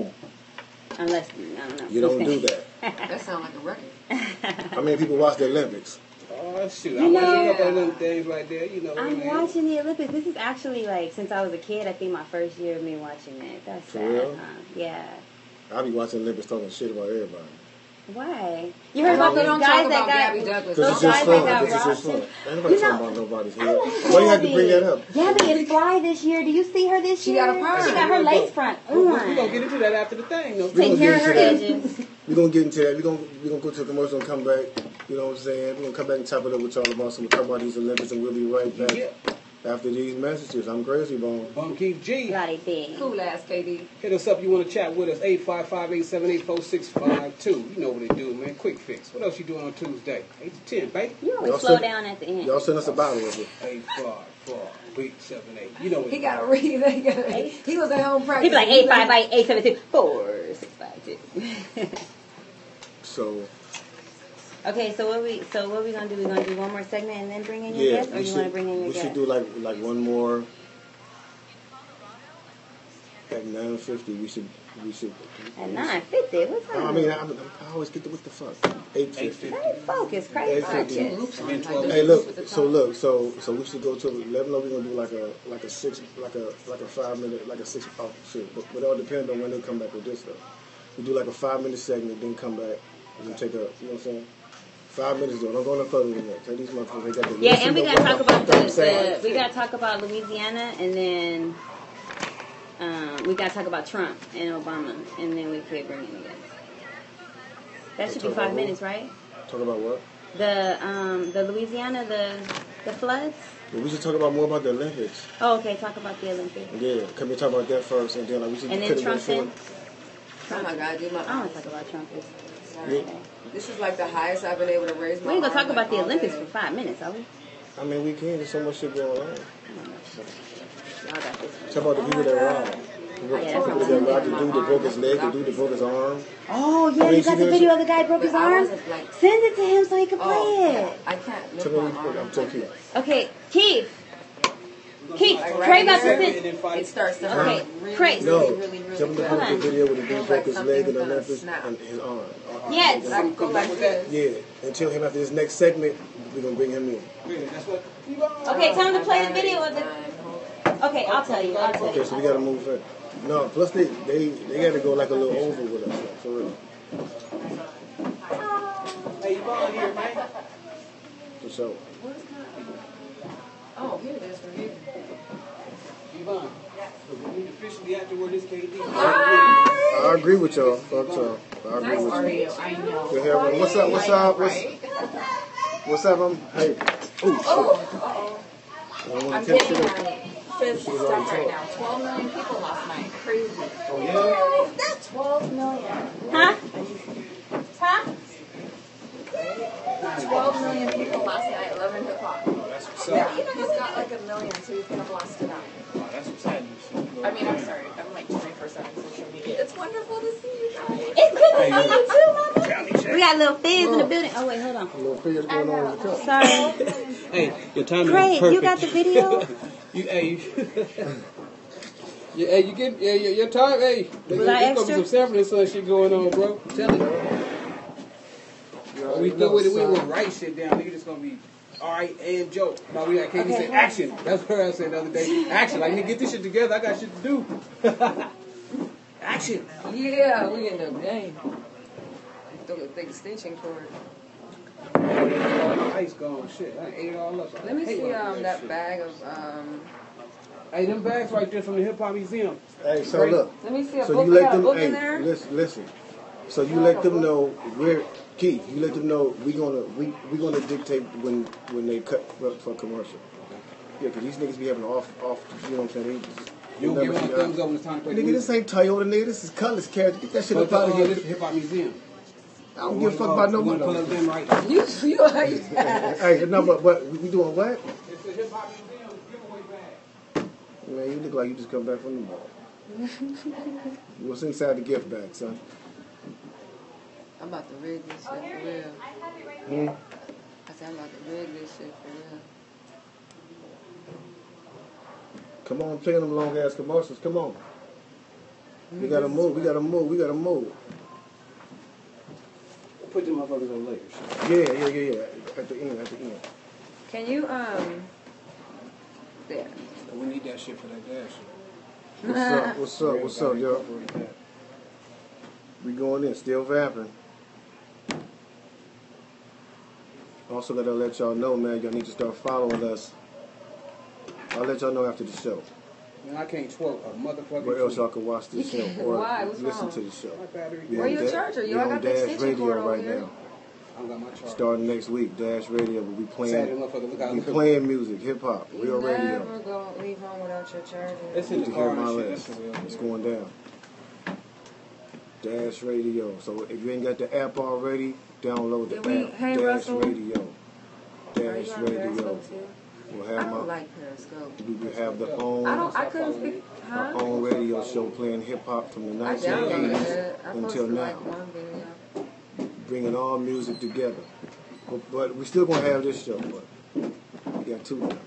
Unless, I don't know. You don't do that. That sounds like a record. How many people watch the Olympics? Oh, shoot. You I wasn't know- up on them things right there, you know. I'm man. watching the Olympics. This is actually like since I was a kid. I think my first year of me watching it. That's For sad. real? Huh? Yeah. I be watching the Olympics talking shit about everybody. Why? You heard about They those don't guys talk that about Gabby got Douglas. Because those it's just guys fun. that got Because it's just robbed? fun. Ain't nobody You talking know- about nobody's I head. love Why you have to bring that Gabby. up? Gabby is fly this year. Do you see her this She year? got a perm. She got her lace front We're going to on. get into that after the thing, though. Taking gonna care get of her into that. edges. We're going to get into that. We're gonna go to a commercial and come back. You know what I'm saying? We're going to come back and top it up with y'all about some. We'll talk about these Olympics and we'll be right back Yeah. after these messages. I'm Crazy Bone. Bum Keith G. Lottie B. Cool ass KD. Hit us up. You want to chat with us? 855-878-4652. You know what they do, man. Quick fix. What else you doing on Tuesday? 8 to 10, baby. You always Y'all slow send- down at the end. Y'all send us a bottle of it. 855-878. You know what He it got to read. He was at home He'd practicing. be like 855-872-4652. expected. So Okay, so what we gonna do? We gonna do one more segment and then bring in your guest, or you want to bring in your we guest? should do like one more at 9:50. We should. At 9:50. What time? I mean, I always get the what the fuck 8:50. Hey, focus, crazy. 8:50. Hey, look. So we should go to 11. Or we gonna do like a 5 minute, like a 6. Oh shit! But it all depends on when they come back with this stuff. We do like a 5 minute segment, then come back and then take a. You know what I'm saying? 5 minutes though. Don't go no further than that. Tell these motherfuckers they got the. Yeah, and we gotta talk about the we gotta talk about Louisiana, and then we gotta talk about Trump and Obama, and then we could bring in again. That should be 5 minutes, right? Talk about what? The Louisiana, the floods. Well, we should talk about more about the Olympics. Oh, okay. Talk about the Olympics. Yeah, can we talk about that first, and then like we should. And then Trump. Oh my God, I want to talk about Trump. This is like the highest I've been able to raise my We ain't gonna talk arm, about the all Olympics day. for 5 minutes, are we? I mean, we can. There's so much shit going on. Y'all got this. Talk about the people that robbed. Oh, yeah, that's The what dude that broke his leg, the dude that broke his arm. Oh, yeah, I mean, you got the video of the guy who broke his But I arm? wasn't like, Send it to him so he can play oh, it. I can't lift Tell me my what you arm. I'm taking. Okay, Keith. Keith, Like Craig right about to here, send. it starts to Okay, hurt really, Craig. No, really tell me the Hold on. video with the dude Feels broke like his leg in something's the gonna Olympics snap. and his arm. Yes. I can go like this. Yeah, until him after this next segment, we're gonna bring him in. That's what. Okay, tell him to play the video of the. Okay, I'll tell you. Okay, so we gotta move in. No, plus they had to go like a little over with us, like, for real. Hey, Yvonne here, man. For sure. Oh, here it is for you. Yvonne. We need officially after where this KD. I agree with y'all. Fuck y'all. I agree with you. I know. Good hair, man. What's up? What's up? What's up? Hey. Ooh, shit. I don't I'm want to getting catch it. my fifth stuff right now. 12 million people last night. Crazy. Oh, yeah? 12 million. Huh? Huh? 12 million people last night. 11 o'clock. That's what's Yeah, up. he's got like a million, so he's gonna blast it out. That's what's happening. I mean, I'm sorry. I'm like 24/7 social media. It's wonderful to see you guys. It's good to see you too, mama. We got a little fizz in the building. Oh, wait, hold on. A little fizz going on in the cup. Sorry. Hey, your timing is Craig, perfect. you got the video? You get your time. Hey, Was there's I gonna be extra? some sampling some shit going on, bro. I'm telling you. We through with it. We won't write shit down. Nigga, just gonna be all right and joke. No, we got KD Okay, say hold on. action. That's what I said the other day. Action. Like nigga, get this shit together. I got shit to do. Action. Yeah, we in the game. Throw a big extension cord. Ice gone. Shit, I ate it all up. Let me I hate see when I do that shit. bag of Hey, them bags right there from the Hip Hop Museum. Hey, so Great. look. let me see a So book. you We let got a them, book hey, in there. listen. So you let them know where, Keith. You let them know we gonna dictate when they cut for commercial. Yeah, cause these niggas be having off. You know what I'm saying? You don't give one thumbs up when it's time to play. Nigga, this ain't Toyota, nigga. This is Colors Carriage. Get that shit up out of here. Hip Hop Museum. I don't give a fuck about We're gonna pull up nobody. them right now. You like that? Hey, no, but we doing what? It's the Hip Hop Museum giveaway bag. Man, you look like you just come back from the mall. What's inside the gift bag, son? I'm about to rig this shit for real. Hmm? I said I'm about to rig this shit for real. Come on, play them long ass commercials. Come on. We gotta move. We gotta move. Put them motherfuckers on later. Yeah. At the end. Can you there? We need that shit for that gas. What's up, yo? We going in, still vamping. Also gotta let y'all know, man, y'all need to start following us. I'll let y'all know after the show. Man, I can't twerk a motherfucking Where else thing. y'all can watch this show can't. or Why? What's listen wrong? to the show. My battery We Where on your Da- charger? You we all on got the Dash extension Radio cord over right here. now. I don't got my charger. Starting next week, Dash Radio. We'll be Saturday, playing, motherfucker, look out. we playing music, hip hop, You real never radio. gonna leave home without your charger. It's You in the can hear car my and shit. list. That's the real It's deal. going down. Dash Radio. So if you ain't got the app already, download the Did we- app. hey, Dash Russell? Radio. Are Dash you on Radio. Facebook too? We'll I have don't my, like Periscope. we will have the own, I couldn't speak, our huh? own radio show playing hip hop from the I downloaded 1980s it. I until posted now, like one video. bringing all music together. But we still gonna have this show, but we got two now.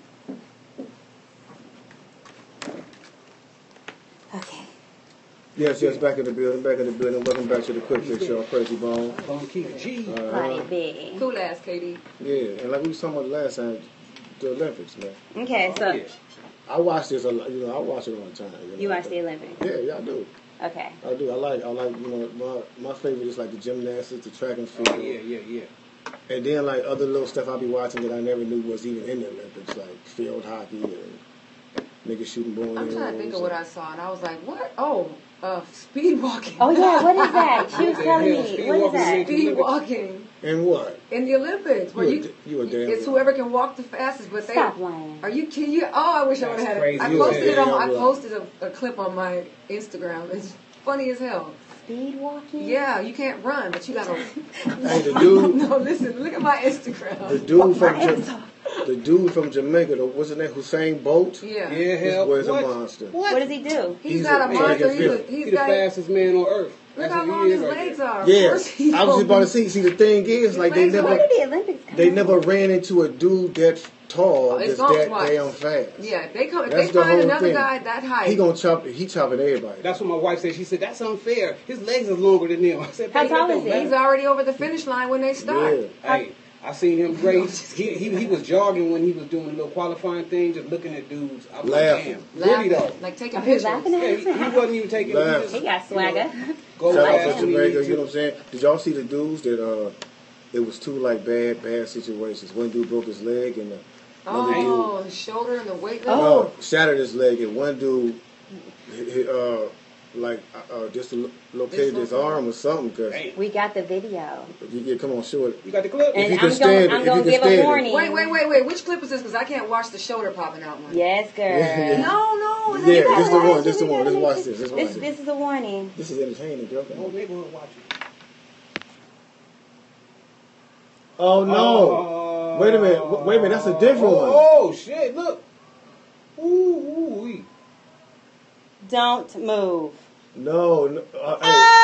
Okay. Yes, back in the building. Welcome back to the Quick Fix Show, Crazy Bone. Gonna keep it G. Party big. Cool ass, Katie. Yeah, and like we was talking about last time, the Olympics, man. Okay, so Yeah. I watch this a lot. You know, I watch it all the time. you watch the Olympics. Yeah, I do. Okay. I do. I like. You know, my favorite is like the gymnastics, the track and field, Oh, yeah. and then like other little stuff I be watching that I never knew was even in the Olympics, like field hockey and niggas shooting bow I'm trying to think of what I saw, and I was like, what? Oh, speed walking. Oh yeah, what is that? She was telling me. What is that? Speed walking And what? in the Olympics. Where You a damn it's lie. whoever can walk the fastest, but they. Stop lying. Are you kidding? Oh, I wish I would have had That's it. I crazy. posted it on. Yeah, I yeah. posted a clip on my Instagram. It's funny as hell. Speed walking? Yeah, you can't run, but you gotta. Hey, the dude, No, listen. Look at my Instagram. the dude from My ass off. the dude from Jamaica, what's his name? Hussein Bolt. Yeah. Yeah, This hell. boy's a What? monster. What does he do? He's He's not a a monster. track and field. He's He the got. fastest man on earth. Look That's how what he long is his right legs there. are. Of Yeah, course he's I was just about to gonna see the thing is like they legs never Where did the Olympics come they from? never ran into a dude that tall It's that's gone that twice. damn fast. be- Yeah, if they come. If That's they the find whole another thing. guy that height. He chopping everybody. That's what my wife said. She said, that's unfair. His legs is longer than him. I said, How baby, tall that is don't he? matter. He's already over the finish line when they start. Yeah. Hey, I seen him race. He was jogging when he was doing a little qualifying thing, just looking at dudes. I was Laughing. like, damn. Really though. Laughing, like taking Oh, he was pictures. laughing at Yeah, he wasn't even taking Laugh. just, He got swagger. Go Shout out fast to when he Jamaica, needs you know to. what I'm saying? Did y'all see the dudes that it was two like bad situations. One dude broke his leg and another Oh, his shoulder and the weight. dude no, shattered his leg, and one dude dislocated his arm or something. Cause Damn. We got the video. come on, show it. You got the clip? If And you can I'm stand going it, to if you give can a stand it. warning. Wait. Which clip is this? Because I can't watch the shoulder popping out one. Yes, girl. Yeah. No. Yeah, gotta this is the watch one. it. This is the We one. gotta Let's make watch it. this. Let's watch This is a warning. This is entertaining, girl. The whole neighborhood watching. Oh no! Wait a minute. That's a different one. Oh, shit, look. Ooh. Don't move. No. Hey.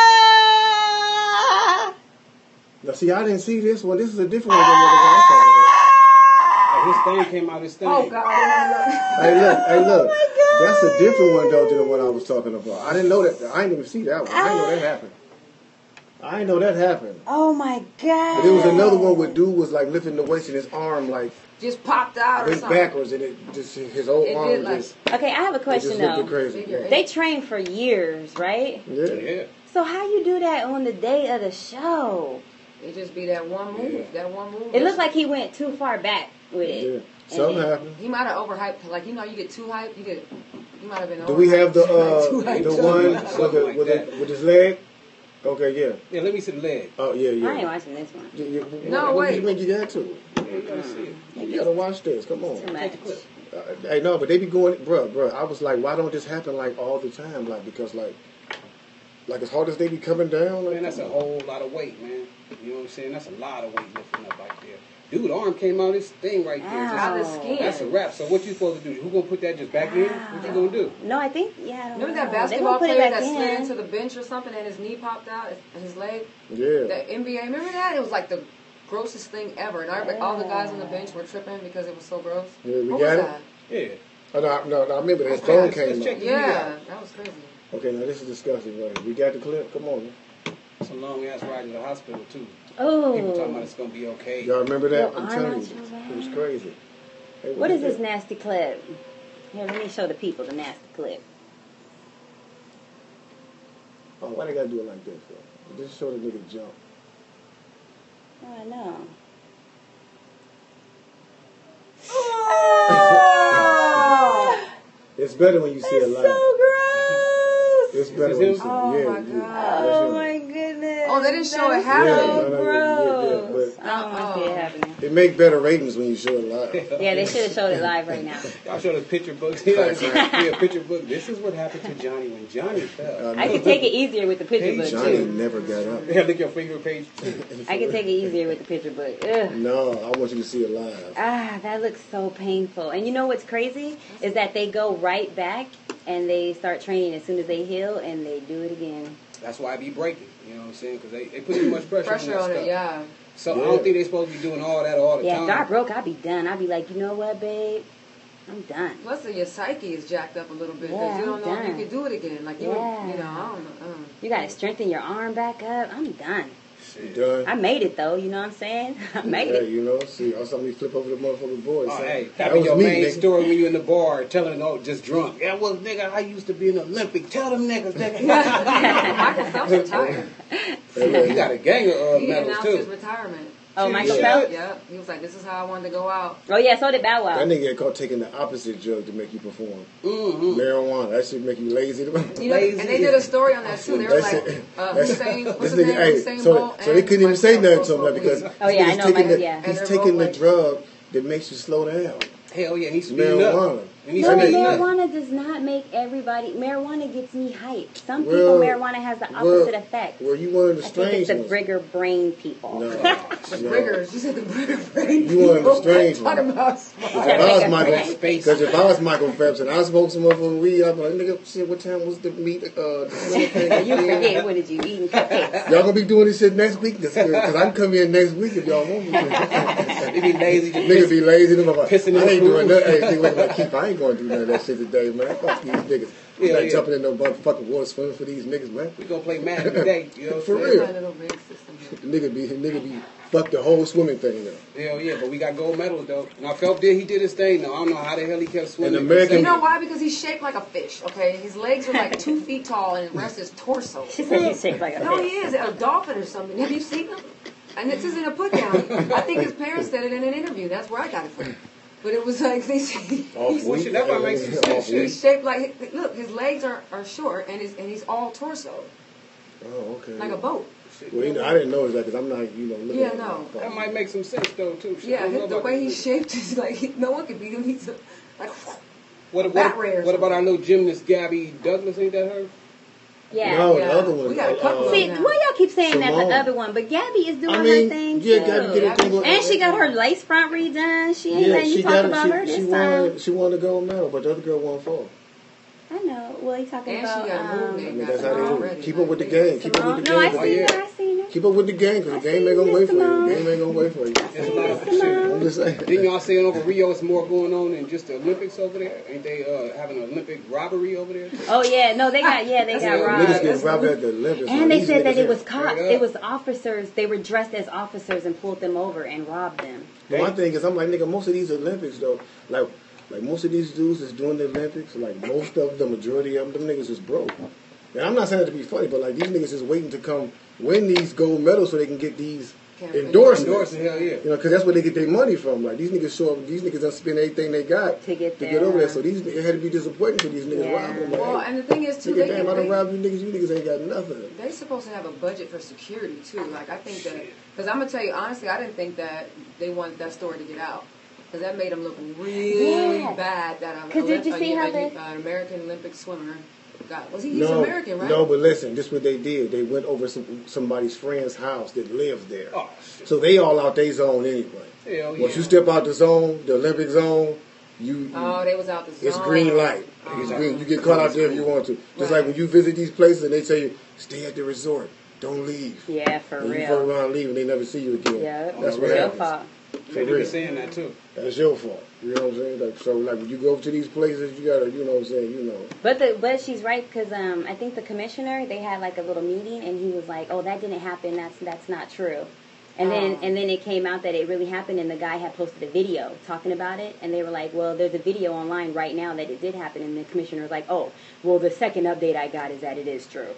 Ah! Now, see, I didn't see this one. This is a different one than what I'm talking His thing came out, his thing. Oh God. about. Hey, look. That's a different one, though, than the one I was talking about. I didn't know that. I didn't even see that one. I didn't know that happened. I didn't know that happened. Oh my God. But there was another one where dude was like lifting the weights and his arm like Just popped out or went something. backwards and it just his whole It arm did, like- just Okay, I have a it just question looked though. crazy. Figure They train for years, right? Yeah. Yeah. So how you do that on the day of the show? It just be that one move. Yeah. That one move. It looked like he went too far back with Yeah. it. Something And- happened. He might have overhyped. Like you get too hyped. You might have been. Do we have the Too hyped. one Something like that. with his leg? Okay, yeah. Yeah, let me see the leg. Oh yeah, I ain't yeah. watching this one. No, what wait. You mean you got to? Yeah, you gotta see it. You gotta watch this. Come on. Too much. Hey, no, but they be going, bruh. I was like, why don't this happen like all the time? Like because like as hard as they be coming down. Like, Man, that's a whole lot of weight, man. You know what I'm saying? That's a lot of weight lifting up right there. Dude, arm came out his thing right there. Ow. Out of Just- skin. That's a wrap. So what you supposed to do? Who gonna put that just back in? What you gonna do? No, I think I don't Remember know. that They basketball gonna put it player back that slid in. into the bench or something and his knee popped out, his leg? yeah. That NBA, remember that? It was like the grossest thing ever. And all the guys on the bench were tripping because it was so gross. Yeah, we What got was it? that? Yeah. Oh, no, I remember that Let's phone check- let's came check up. the Yeah, that was crazy. Okay, now this is disgusting, right? We got the clip. Come on. It's a long ass ride to the hospital too. Oh. People talking about it's gonna be okay. Y'all remember that? Your I'm arm telling was you, so bad. it was crazy. Hey, What is this nasty clip? Here, let me show the people the nasty clip. Oh, why they gotta do it like that for? Just show the nigga jump. Oh, I know. It's better when you see it It's live. so gross. It's better Is when you him? see it. Oh, Yeah, my yeah. God. Oh That's him. my goodness. Oh, they didn't show it That's happening. So Yeah, gross. but- I don't want to see it happening. It make better ratings when you show it live. Yeah, they should have showed it live right now. Y'all showed us picture books. Yeah, picture book. This is what happened to Johnny when Johnny fell. I could take it easier with the picture book Johnny too. never got up. Yeah, look your finger page. I could take it easier with the picture book. Ugh. No, I want you to see it live. Ah, that looks so painful. And you know what's crazy is that they go right back and they start training as soon as they heal, and they do it again. That's why I be breaking. You know what I'm saying? Because they put too much pressure on that it, stuff. yeah. So I don't think they're supposed to be doing all that all the Yeah, time. if I broke, I'd be done. I'd be like, you know what, babe? I'm done. Plus, your psyche is jacked up a little bit because Yeah, you don't I'm know if you done. can do it again. Like, Yeah. I don't know. You got to strengthen your arm back up. I'm done. You done? I made it, though. You know what I'm saying? I made Yeah, it. you know, see, I saw me flip over the motherfucking board. Oh, son. hey, That that be was your me, main nigga. story when you in the bar telling them, oh, just drunk. Yeah, well, nigga, I used to be an Olympic. Tell them niggas, nigga. Michael Phelps retired. He got a gang of He medals, announced his too. retirement. Oh, Michael Yeah. Phelps? Yeah, he was like, this is how I wanted to go out. Oh, yeah, so did Bow Wow. That nigga got caught taking the opposite drug to make you perform. Mm-hmm. Marijuana. That shit make you lazy. You know, and they did a story on that too. They were That's like, it. Hussein, what's This his name? nigga, hey, Hussein so Bolt they and couldn't even Michael say nothing Phelps to him both like, because Oh, yeah, I he's know, taking Michael, the, yeah. And he's they're taking the both like- drug that makes you slow down. Hell yeah, he's speeding up. Marijuana. And he's No, That speeding nigga- up. marijuana does not make everybody. Marijuana gets me hyped. Some Well, people, marijuana has the opposite effect. Well, you one of the I think strange it's the ones. bigger brain people. No, The no. Briggers. You said the Brigger brain. You one of the people. strange Talking ones. about If I was Michael, Space. because if I was Michael Phelps and I smoked some motherfucking weed, I'd be like, nigga, shit, what time was the meet? You forget, what did you eating cupcakes? Y'all gonna be doing this shit next week? Because I can come in next week if y'all want me to. They be lazy. Niggas be lazy. Them like, Pissing in I the ain't pool. doing nothing. Hey, nigga, like, Keith, I ain't going to do none of that shit today, man. Fuck these niggas. I'm Yeah, not yeah. jumping in no motherfucking water swimming for these niggas, man. We gonna play Madden today. You know what For I'm real. saying? My little rig system here. Nigga be fuck the whole swimming thing now. Hell yeah, but we got gold medals though. Now Phelps he did his thing though. I don't know how the hell he kept swimming. And American- You know why? Because he's shaped like a fish, okay? His legs are like 2 feet tall and the rest is torso. She said he's shaped like a No, fish. he is. A dolphin or something. Have you seen him? And this isn't a put down. I think his parents said it in an interview. That's where I got it from. But it was like, Well, shit, that might make some sense. Shit. he's shaped like, look, his legs are short and he's all torso, Oh, okay. like a boat. Well, you know, I didn't know that because I'm not, looking Yeah, at no. it. That might make some sense though too. Shit, I Yeah, don't know the about way that. he's shaped is like, no one could beat him. He's like, What Bat Ray or what about our little gymnast Gabby Douglas? Ain't that her? Yeah. No, Yeah. the other one. We got a couple of See, them. why y'all keep saying that's Simone. the other one? But Gabby is doing I mean, her thing yeah, too. Gabby did her thing. And she got her lace front redone. She ain't Yeah, letting you she talk got about her it. this She time. won. She won the gold medal, but the other girl won 4. I know. Well, he's talking And about she got a move I named mean, after that's how her they do. already. Keep up with the game. Keep up with the No, I game. seen her. I seen her. Keep up with the game because the game ain't gonna wait for you. The game ain't gonna wait for you. There's a lot of Simone. shit. I'm just saying. Didn't y'all saying over Rio it's more going on than just the Olympics over there? Ain't they having an Olympic robbery over there? Oh yeah, no, they got Niggas robbed. getting robbed at the Olympics. And they These said that niggas it was ain't- cops. Straight up. It was officers. They were dressed as officers and pulled them over and robbed them. But my thing is, I'm like, nigga, most of these Olympics though, like most of these dudes that's doing the Olympics, like most of the majority of them niggas is broke. And I'm not saying that to be funny, but like these niggas is waiting to come win these gold medals so they can get these endorsements. Endorsing, hell yeah. You know, because that's where they get their money from. Like these niggas show up, these niggas done spend everything they got To get there, over there. huh? So these it had to be disappointing for these niggas Yeah. robbing them. Like, Well, hey, and the thing is too, nigga, damn, I done robbed you niggas ain't got nothing. they're supposed to have a budget for security too. Like I think that, because I'm gonna tell you honestly, I didn't think that they wanted that story to get out because that made them look really Yeah. bad. That 'Cause did you see how an American Olympic swimmer he's No, American, right? no, but listen, this is what they did. They went over somebody's friend's house that lives there. Oh shit. So they all out their zone anyway. Hell yeah. Once you step out the zone, the Olympic zone, you Oh, they was out the zone. it's green light. It's green. You get caught out there if you want to. Just like when you visit these places and they tell you, stay at the resort, don't leave. Yeah, for And you fuck real. around and leave and they never see you again. Yeah, That's it's what your happens. fault. For They be real. saying that too. That's your fault. You know what I'm saying? Like, so like when you go to these places, you gotta, you know what I'm saying, you know. But she's right because I think the commissioner, they had like a little meeting and he was like, oh, that didn't happen. That's not true. And then it came out that it really happened, and the guy had posted a video talking about it, and they were like, well, there's a video online right now that it did happen, and the commissioner was like, oh, well, the second update I got is that it is true.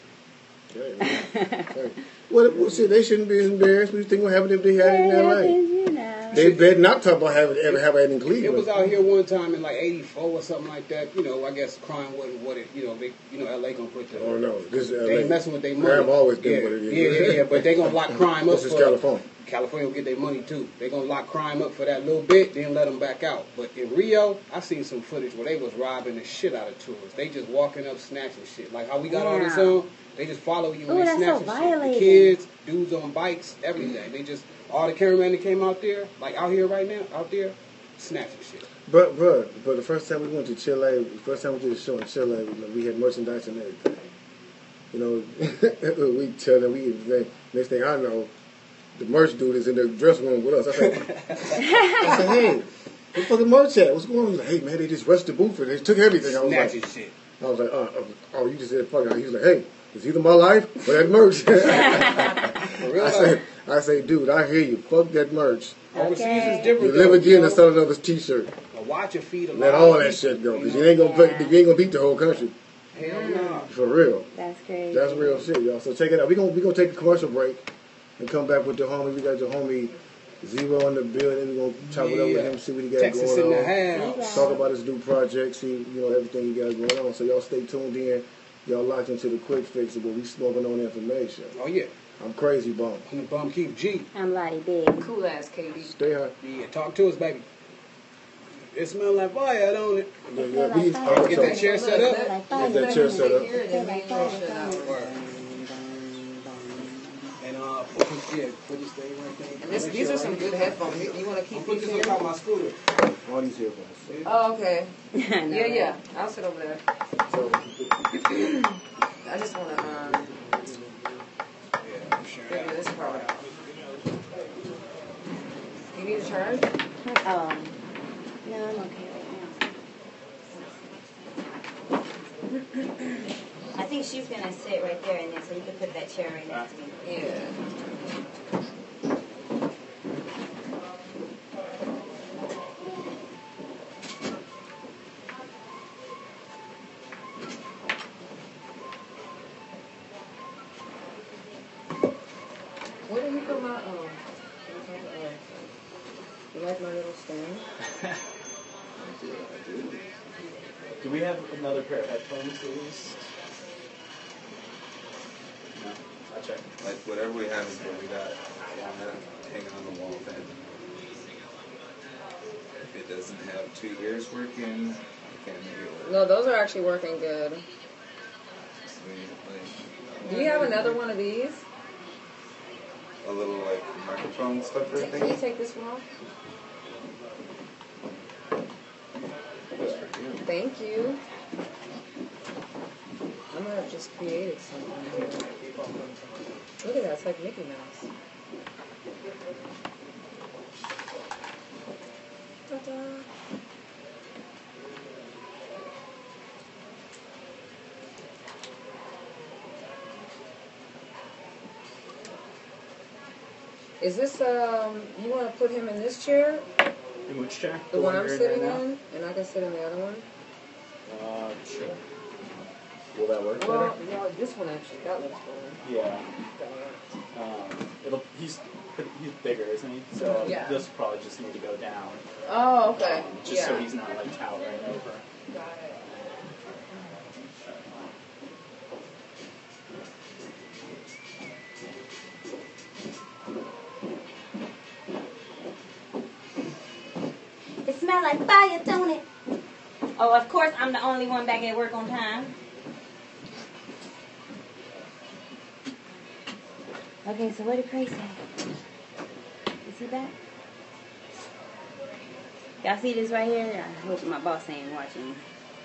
Okay. Well, shit, they shouldn't be embarrassed. What do you think would happen if they had it in It LA? happens, you know. They better not talk about ever have it in Cleveland. It was out here one time in like '84 or something like that. You know, I guess crime wasn't what it. You know, LA gonna put the. Oh no, this is LA. They ain't messing with their money. Crime always been what it is. Yeah. But they gonna lock crime up. This is California. California will get their money too. They gonna lock crime up for that little bit, then let them back out. But in Rio, I seen some footage where they was robbing the shit out of tourists. They just walking up snatching shit. Like how we got all this on. They just follow you and they snatching shit. The kids, dudes on bikes, everything. They just all the cameramen that came out there, like out here right now, out there, snatching shit. But the first time we went to Chile, the first time we did a show in Chile, we had merchandise and everything. You know, we tell them next thing I know, the merch dude is in the dressing room with us. I said, hey, where the fucking merch at? What's going on? He's like, hey man, they just rushed the booth and they took everything. Snatching shit. I was like, oh, you just said fucking. He was like, hey, it's either my life or that merch. For real, I say, dude, I hear you. Fuck that merch. Overseas is different. You live again and sell another T-shirt. Watch your feet. Let all that shit go, because you ain't gonna beat the whole country. Hell no. For real. That's crazy. That's real shit, y'all. So check it out. We gonna take a commercial break and come back with the homie. We got the homie Zero in the building. We're gonna chop it up with him, see what he got Texas going in on. the house. Talk about his new project, see everything he got going on. So y'all stay tuned in. Y'all locked into the Quick Fix where we smoking on information. Oh yeah. I'm Crazy Bum. I'm the Bum Keep G. I'm Lottie Big. Cool ass KD. Stay high. Yeah, talk to us, baby. It smells like fire, don't it? Yeah, Get that chair set up. Get that chair set up. And put this thing right there. And these are some good headphones. You want to keep Put these this here? on top of my scooter. All these headphones. Oh, okay. I know Yeah. that. I'll sit over there. So, I just want to Yeah, I'm sure. figure this part out. You need a charge? No, I'm okay right now. I think she's gonna sit right there and then so you can put that chair right next to me. Yeah. Where did you put my you like my little stand? I do. Do we have another pair of headphones, please? No, I'll check. Like, whatever we have is what we got. Hanging on the wall then. If it doesn't have 2 ears working, I can't make it work. No, those are actually working good. Sweet, like, Do you have another one of these? a little, like, microphone stuff right Can you there. take this one off? That's for you. Thank you. I might have just created something here. Look at that, it's like Mickey Mouse. Ta-da. Is this, you want to put him in this chair? In which chair? The one I'm you're sitting right now? in? And I can sit in the other one? Sure. Will that work Well, better? no, this one actually, that looks better. Yeah. He's bigger, isn't he? So Yeah. this will probably just need to go down. Oh, okay. Just so he's not like towering over. Got it. It smells like fire, don't it? Oh, of course, I'm the only one back at work on time. Okay, so what did Craig say? Is he back? Y'all see this right here? I hope my boss ain't watching.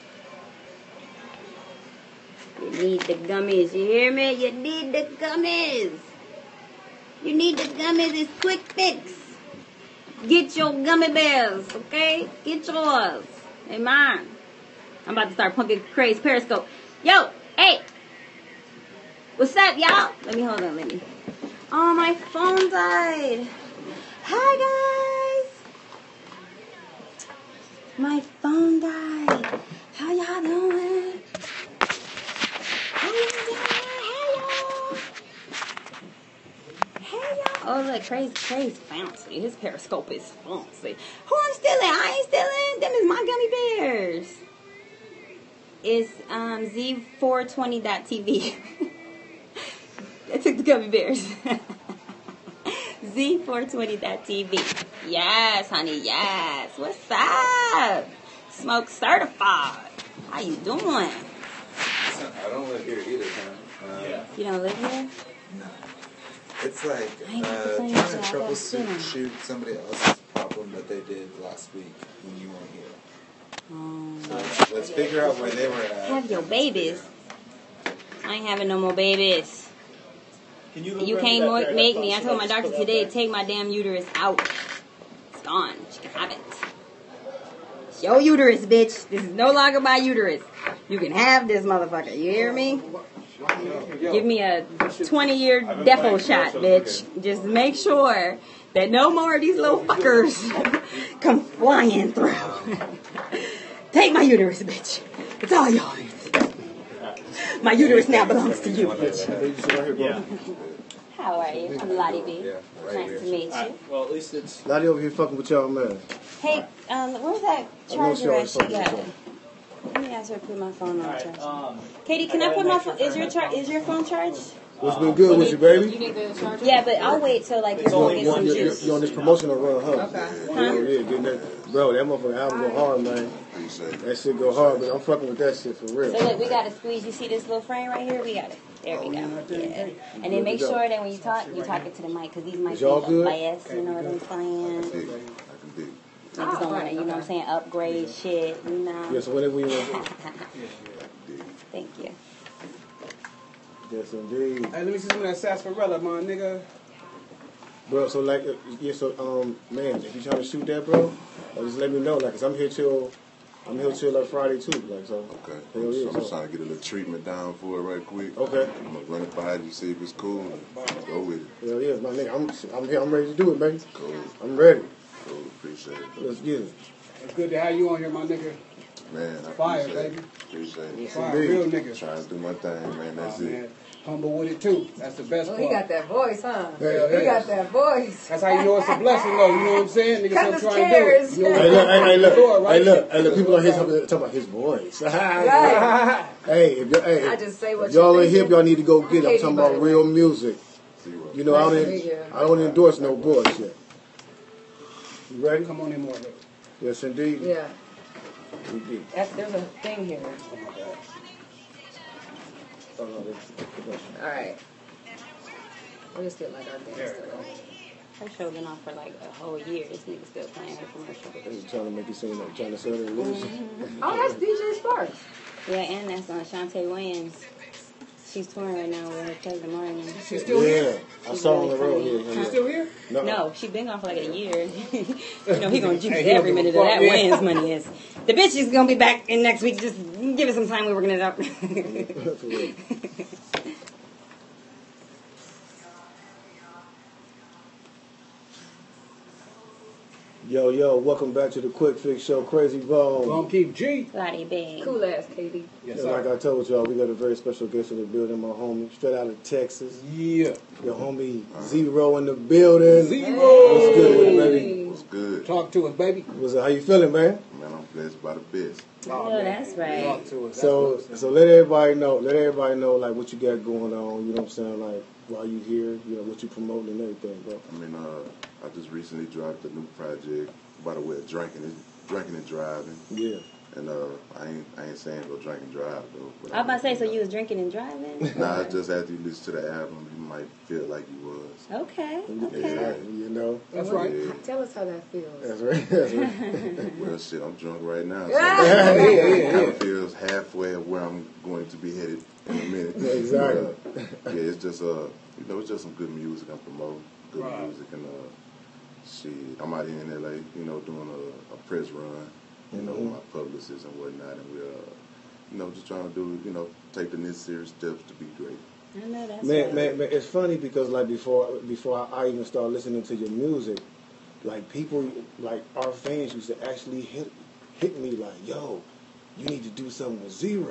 You need the gummies, you hear me? You need the gummies. You need the gummies, it's Quick Fix. Get your gummy bears, okay? Get yours. Hey, mine. I'm about to start pumping Craig's Periscope. Yo, hey. What's up, y'all? Let me hold on, let me. Oh, my phone died. Hi, guys. My phone died. How y'all doing? How y'all doing? Hey, y'all. Hey, y'all. Oh, look, Trey's fancy. His Periscope is fancy. Who I'm stealing? I ain't stealing. Them is my gummy bears. It's Z420.tv. I took the gummy bears. Z420.tv. Yes, honey, yes. What's up? Smoke certified. How you doing? I don't live here either, man. You don't live here? It's like I ain't got the trying plans to yet. I gotta sit 'em. troubleshoot somebody else's problem that they did last week when you weren't here. So let's figure out where they were at. Have your babies. I ain't having no more babies. You can't make me. I told my doctor today to take my damn uterus out. It's gone. She can have it. It's your uterus, bitch. This is no longer my uterus. You can have this motherfucker. You hear me? Give me a 20-year defo shot, bitch. Just make sure that no more of these little fuckers come flying through. Take my uterus, bitch. It's all yours. My uterus now belongs to you, bitch. How are you? I'm Lottie B. Nice to meet you. Well, at least it's. Lottie over here fucking with y'all, man. Hey, where's that charger at she got? Let me ask her to put my phone on charge. Katie, can I put my phone? Is your phone charged? What's been good with you, baby? You need the charger? Yeah, but I'll wait till like you go get some juice. You on this promotional run, huh? Okay. Yeah, getting that, bro. That motherfucking album go hard, man. That shit go hard, but I'm fucking with that shit for real. So look, we gotta squeeze. You see this little frame right here? We got it. There we go. Yeah. And then make sure that when you talk it to the mic, because these mics y'all are good? biased. You know what I'm saying? Niggas don't want to, you know what I'm saying, upgrade shit. You know. Yes, whatever we want to do. Thank you. Yes, indeed. Hey, let me see some of that sarsaparilla, my nigga. Bro, so like, yeah, so man, if you trying to shoot that, bro, just let me know, like, cause I'm here till like Friday too, like, so. Okay. Hell yeah, So I'm trying to get a little treatment down for it right quick. Okay. I'm gonna run it by you, see if it's cool, and go with it. Hell yeah, my nigga, I'm here, I'm ready to do it, baby. Cool. I'm ready. Cool. Appreciate it. Let's get it. It's good to have you on here, my nigga. Man, I Fire, appreciate baby. it. Appreciate it. Fire, real nigga. Trying to do my thing, man. That's Oh, it. man. Humble with it too. That's the best Oh, part. he got that voice, huh? Hell He yeah. got that voice. That's how you know it's a blessing, though. You know what I'm saying? Niggas Cut don't the try and do it. chairs. You know Hey, look, hey, look, right? hey, look, people are here talking about his voice. Right. Hey, if I just say what if y'all you ain't hip, think. y'all need to go get it. I'm Katie, talking by about the way. real music. Zero. You know, Nice to meet you. I don't endorse no bullshit. You ready? Come on in more, nigga. Yes, indeed. Yeah. Indeed. There's a thing here. Oh, no, that's- All right. We'll just get like our things started. Her show been on for like a whole year. This nigga still playing her commercial. They trying to make it seem like trying to sell their lose. Oh, that's DJ Sparks. Yeah, and that's on Shantae Wayans. She's touring right now with her cousin Martin. She's still here? Yeah, I saw her on the road here. She's still here? No, she been gone for like a year. You know, he gonna juice Hey, he every don't give minute a of that fuck, yeah. Wayans money is. The bitch is gonna be back in next week. Just give it some time. We're working it out. For real. Yo, welcome back to the Quick Fix Show, Crazy Bone. Gonna keep G. Lottie big. Cool ass Katie. Yes, And like sir. I told y'all, we got a very special guest in the building, my homie, straight out of Texas. Yeah. Your homie Zero in the building. Zero. What's good with it, baby? What's good? Talk to us, baby. How you feeling, man? Man, I'm blessed by the best. Oh, that's right. Talk to us. So let everybody know like what you got going on, you know what I'm saying, like while you here, you know, what you promoting and everything, bro. I mean, I just recently dropped a new project by the way of drinking and driving. Yeah. And I ain't saying go drink and drive though. But I was about to say, so you was drinking and driving? Nah, just after you listen to the album, you might feel like you was. Okay. Yeah, you know. That's right. Yeah. Tell us how that feels. That's right. That's right. Well, shit, I'm drunk right now. So Yeah. it kind of feels halfway of where I'm going to be headed in a minute. Exactly. But, yeah, it's just it's just some good music I'm promoting. Good Right. music and shit. I'm out here in LA, you know, doing a press run, you know, with my publicists and whatnot, and we're just trying to do, take the necessary steps to be great. I know that's Man, right. it's funny because like before I even start listening to your music, like people, like our fans used to actually hit me like, yo, you need to do something with Zero.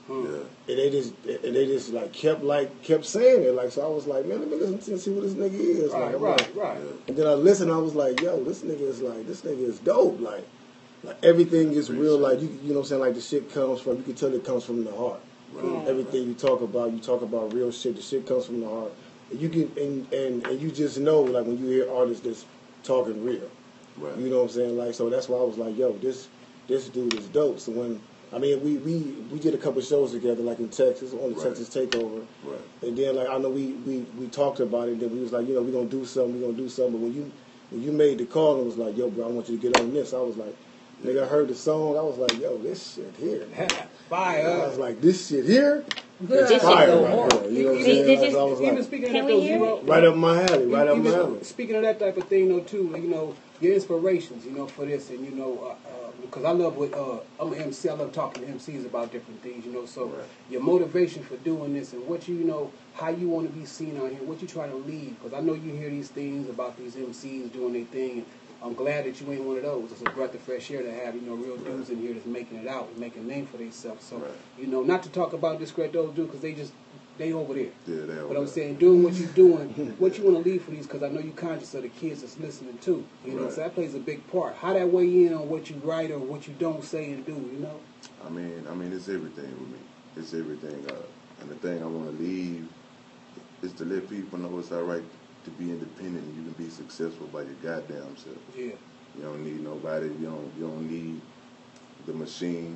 Yeah. And they just kept saying it. Like, so I was like, man, let me listen to see what this nigga is. Right. And then I listened, I was like, yo, this nigga is dope. Like everything is real. Like, you know what I'm saying? Like, the shit comes from, you can tell it comes from the heart. Right. Everything you talk about real shit. The shit comes from the heart. And you can, and you just know, like, when you hear artists that's talking real. Right. You know what I'm saying? Like, so that's why I was like, yo, this dude is dope. So when, I mean, we did a couple shows together, like in Texas, on the Texas Takeover. Right. And then, like, I know we talked about it, then we was like, you know, we're going to do something. But when you made the call and was like, yo, bro, I want you to get on this, I was like, nigga, I heard the song, I was like, yo, this shit here. Fire. I was like, this shit here? This fire shit right there. You know what I'm saying? So I was Even like, speaking Can of we those, hear you know, it? right up my alley, right up my alley. Speaking of that type of thing, though, too, you know, your inspirations, you know, for this, and you know, because I love what I'm an MC. I love talking to MCs about different things, you know. So your motivation for doing this and what you know, how you want to be seen out here, what you trying to lead. Because I know you hear these things about these MCs doing their thing. And I'm glad that you ain't one of those. It's a breath of fresh air to have, you know, real dudes in here that's making it out and making a name for themselves. So, you know, not to talk about discredit those dudes because they over there. Yeah, they over But I'm there. saying, doing what you're doing, what you want to leave for these, because I know you're conscious of the kids that's listening too. You know, so that plays a big part. How that weigh in on what you write or what you don't say and do, you know? I mean, it's everything with me. It's everything. And the thing I want to leave is to let people know it's all right to be independent and you can be successful by your goddamn self. Yeah. You don't need nobody. You don't need the machine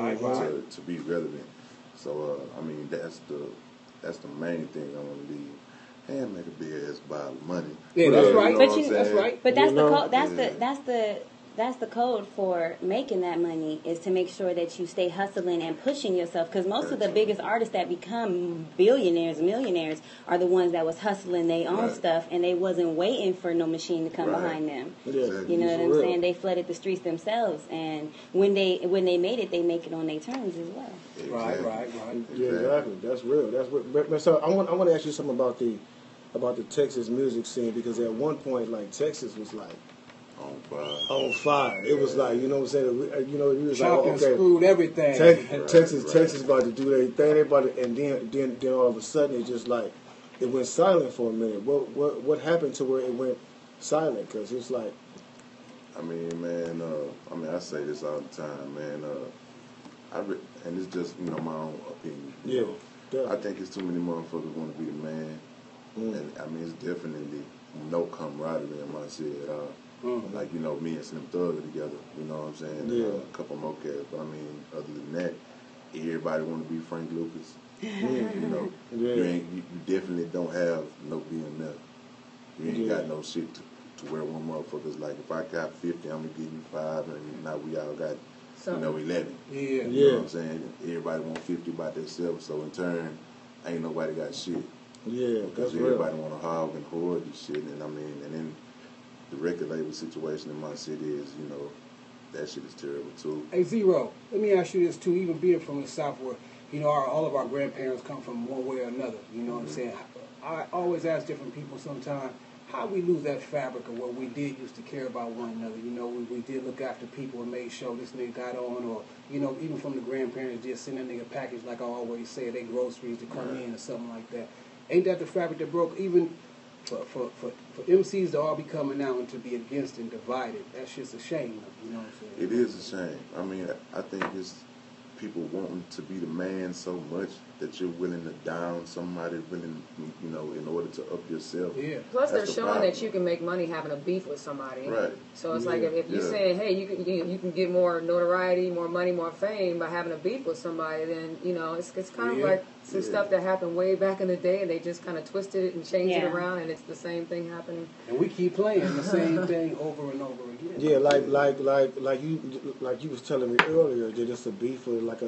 to be relevant. So I mean, that's the main thing I want to leave. And make a big ass pile of money. Yeah, that's right. You know But that's right. But that's You the know? code. That's the code for making that money, is to make sure that you stay hustling and pushing yourself. Because most of the biggest artists that become billionaires, millionaires, are the ones that was hustling their own stuff, and they wasn't waiting for no machine to come behind them. Exactly. You know what I'm saying? They flooded the streets themselves, and when they made it, they make it on their terms as well. Exactly. Right. Yeah, exactly. That's real. That's what. But so I want to ask you something about the Texas music scene, because at one point, like, Texas was like on fire. It was like, you know what I'm saying? You know, you was like, Chopped and screwed everything. Texas about to do their thing. Everybody, and then all of a sudden, it just like it went silent for a minute. What happened to where it went silent? Because it's like, I mean, man. I say this all the time, man. And it's just, you know, my own opinion. You know? I think it's too many motherfuckers want to be the man, and I mean, it's definitely no camaraderie in my city at all. Like, you know, me and Slim Thug are together, you know what I'm saying? Yeah. And, a couple more cats, but I mean, other than that, everybody want to be Frank Lucas. You know, you definitely don't have no BMF. You ain't got no shit to where one motherfucker's like, if I got 50, I'm gonna give you 5, and now we all got, you know, 11. Yeah. You know what I'm saying? Everybody want 50 by themselves, so in turn, ain't nobody got shit. yeah, Because that's everybody real. want to hog and hoard this shit, and I mean, and then the record label situation in my city is, you know, that shit is terrible too. Hey, Zero, let me ask you this too, even being from the South where, you know, all of our grandparents come from one way or another, you know what I'm saying? I always ask different people sometimes, how we lose that fabric of what we did used to care about one another. You know, we did look after people and made sure this nigga got on, or, you know, even from the grandparents just send that nigga a package, like I always say, they groceries to come in or something like that. Ain't that the fabric that broke? Even for MCs to all be coming out and to be against and divided, that's just a shame, you know what I'm saying? It is a shame. I mean, I think it's people wanting to be the man so much that you're willing to down somebody, willing, you know, in order to up yourself. Yeah. Plus, they're That's the showing problem. that you can make money having a beef with somebody. Right. So it's like if you're saying, hey, you can get more notoriety, more money, more fame by having a beef with somebody, then, you know, it's kind of like some stuff that happened way back in the day, and they just kind of twisted it and changed it around, and it's the same thing happening. And we keep playing the same thing over and over again. Yeah, like you was telling me earlier that it's a beef with like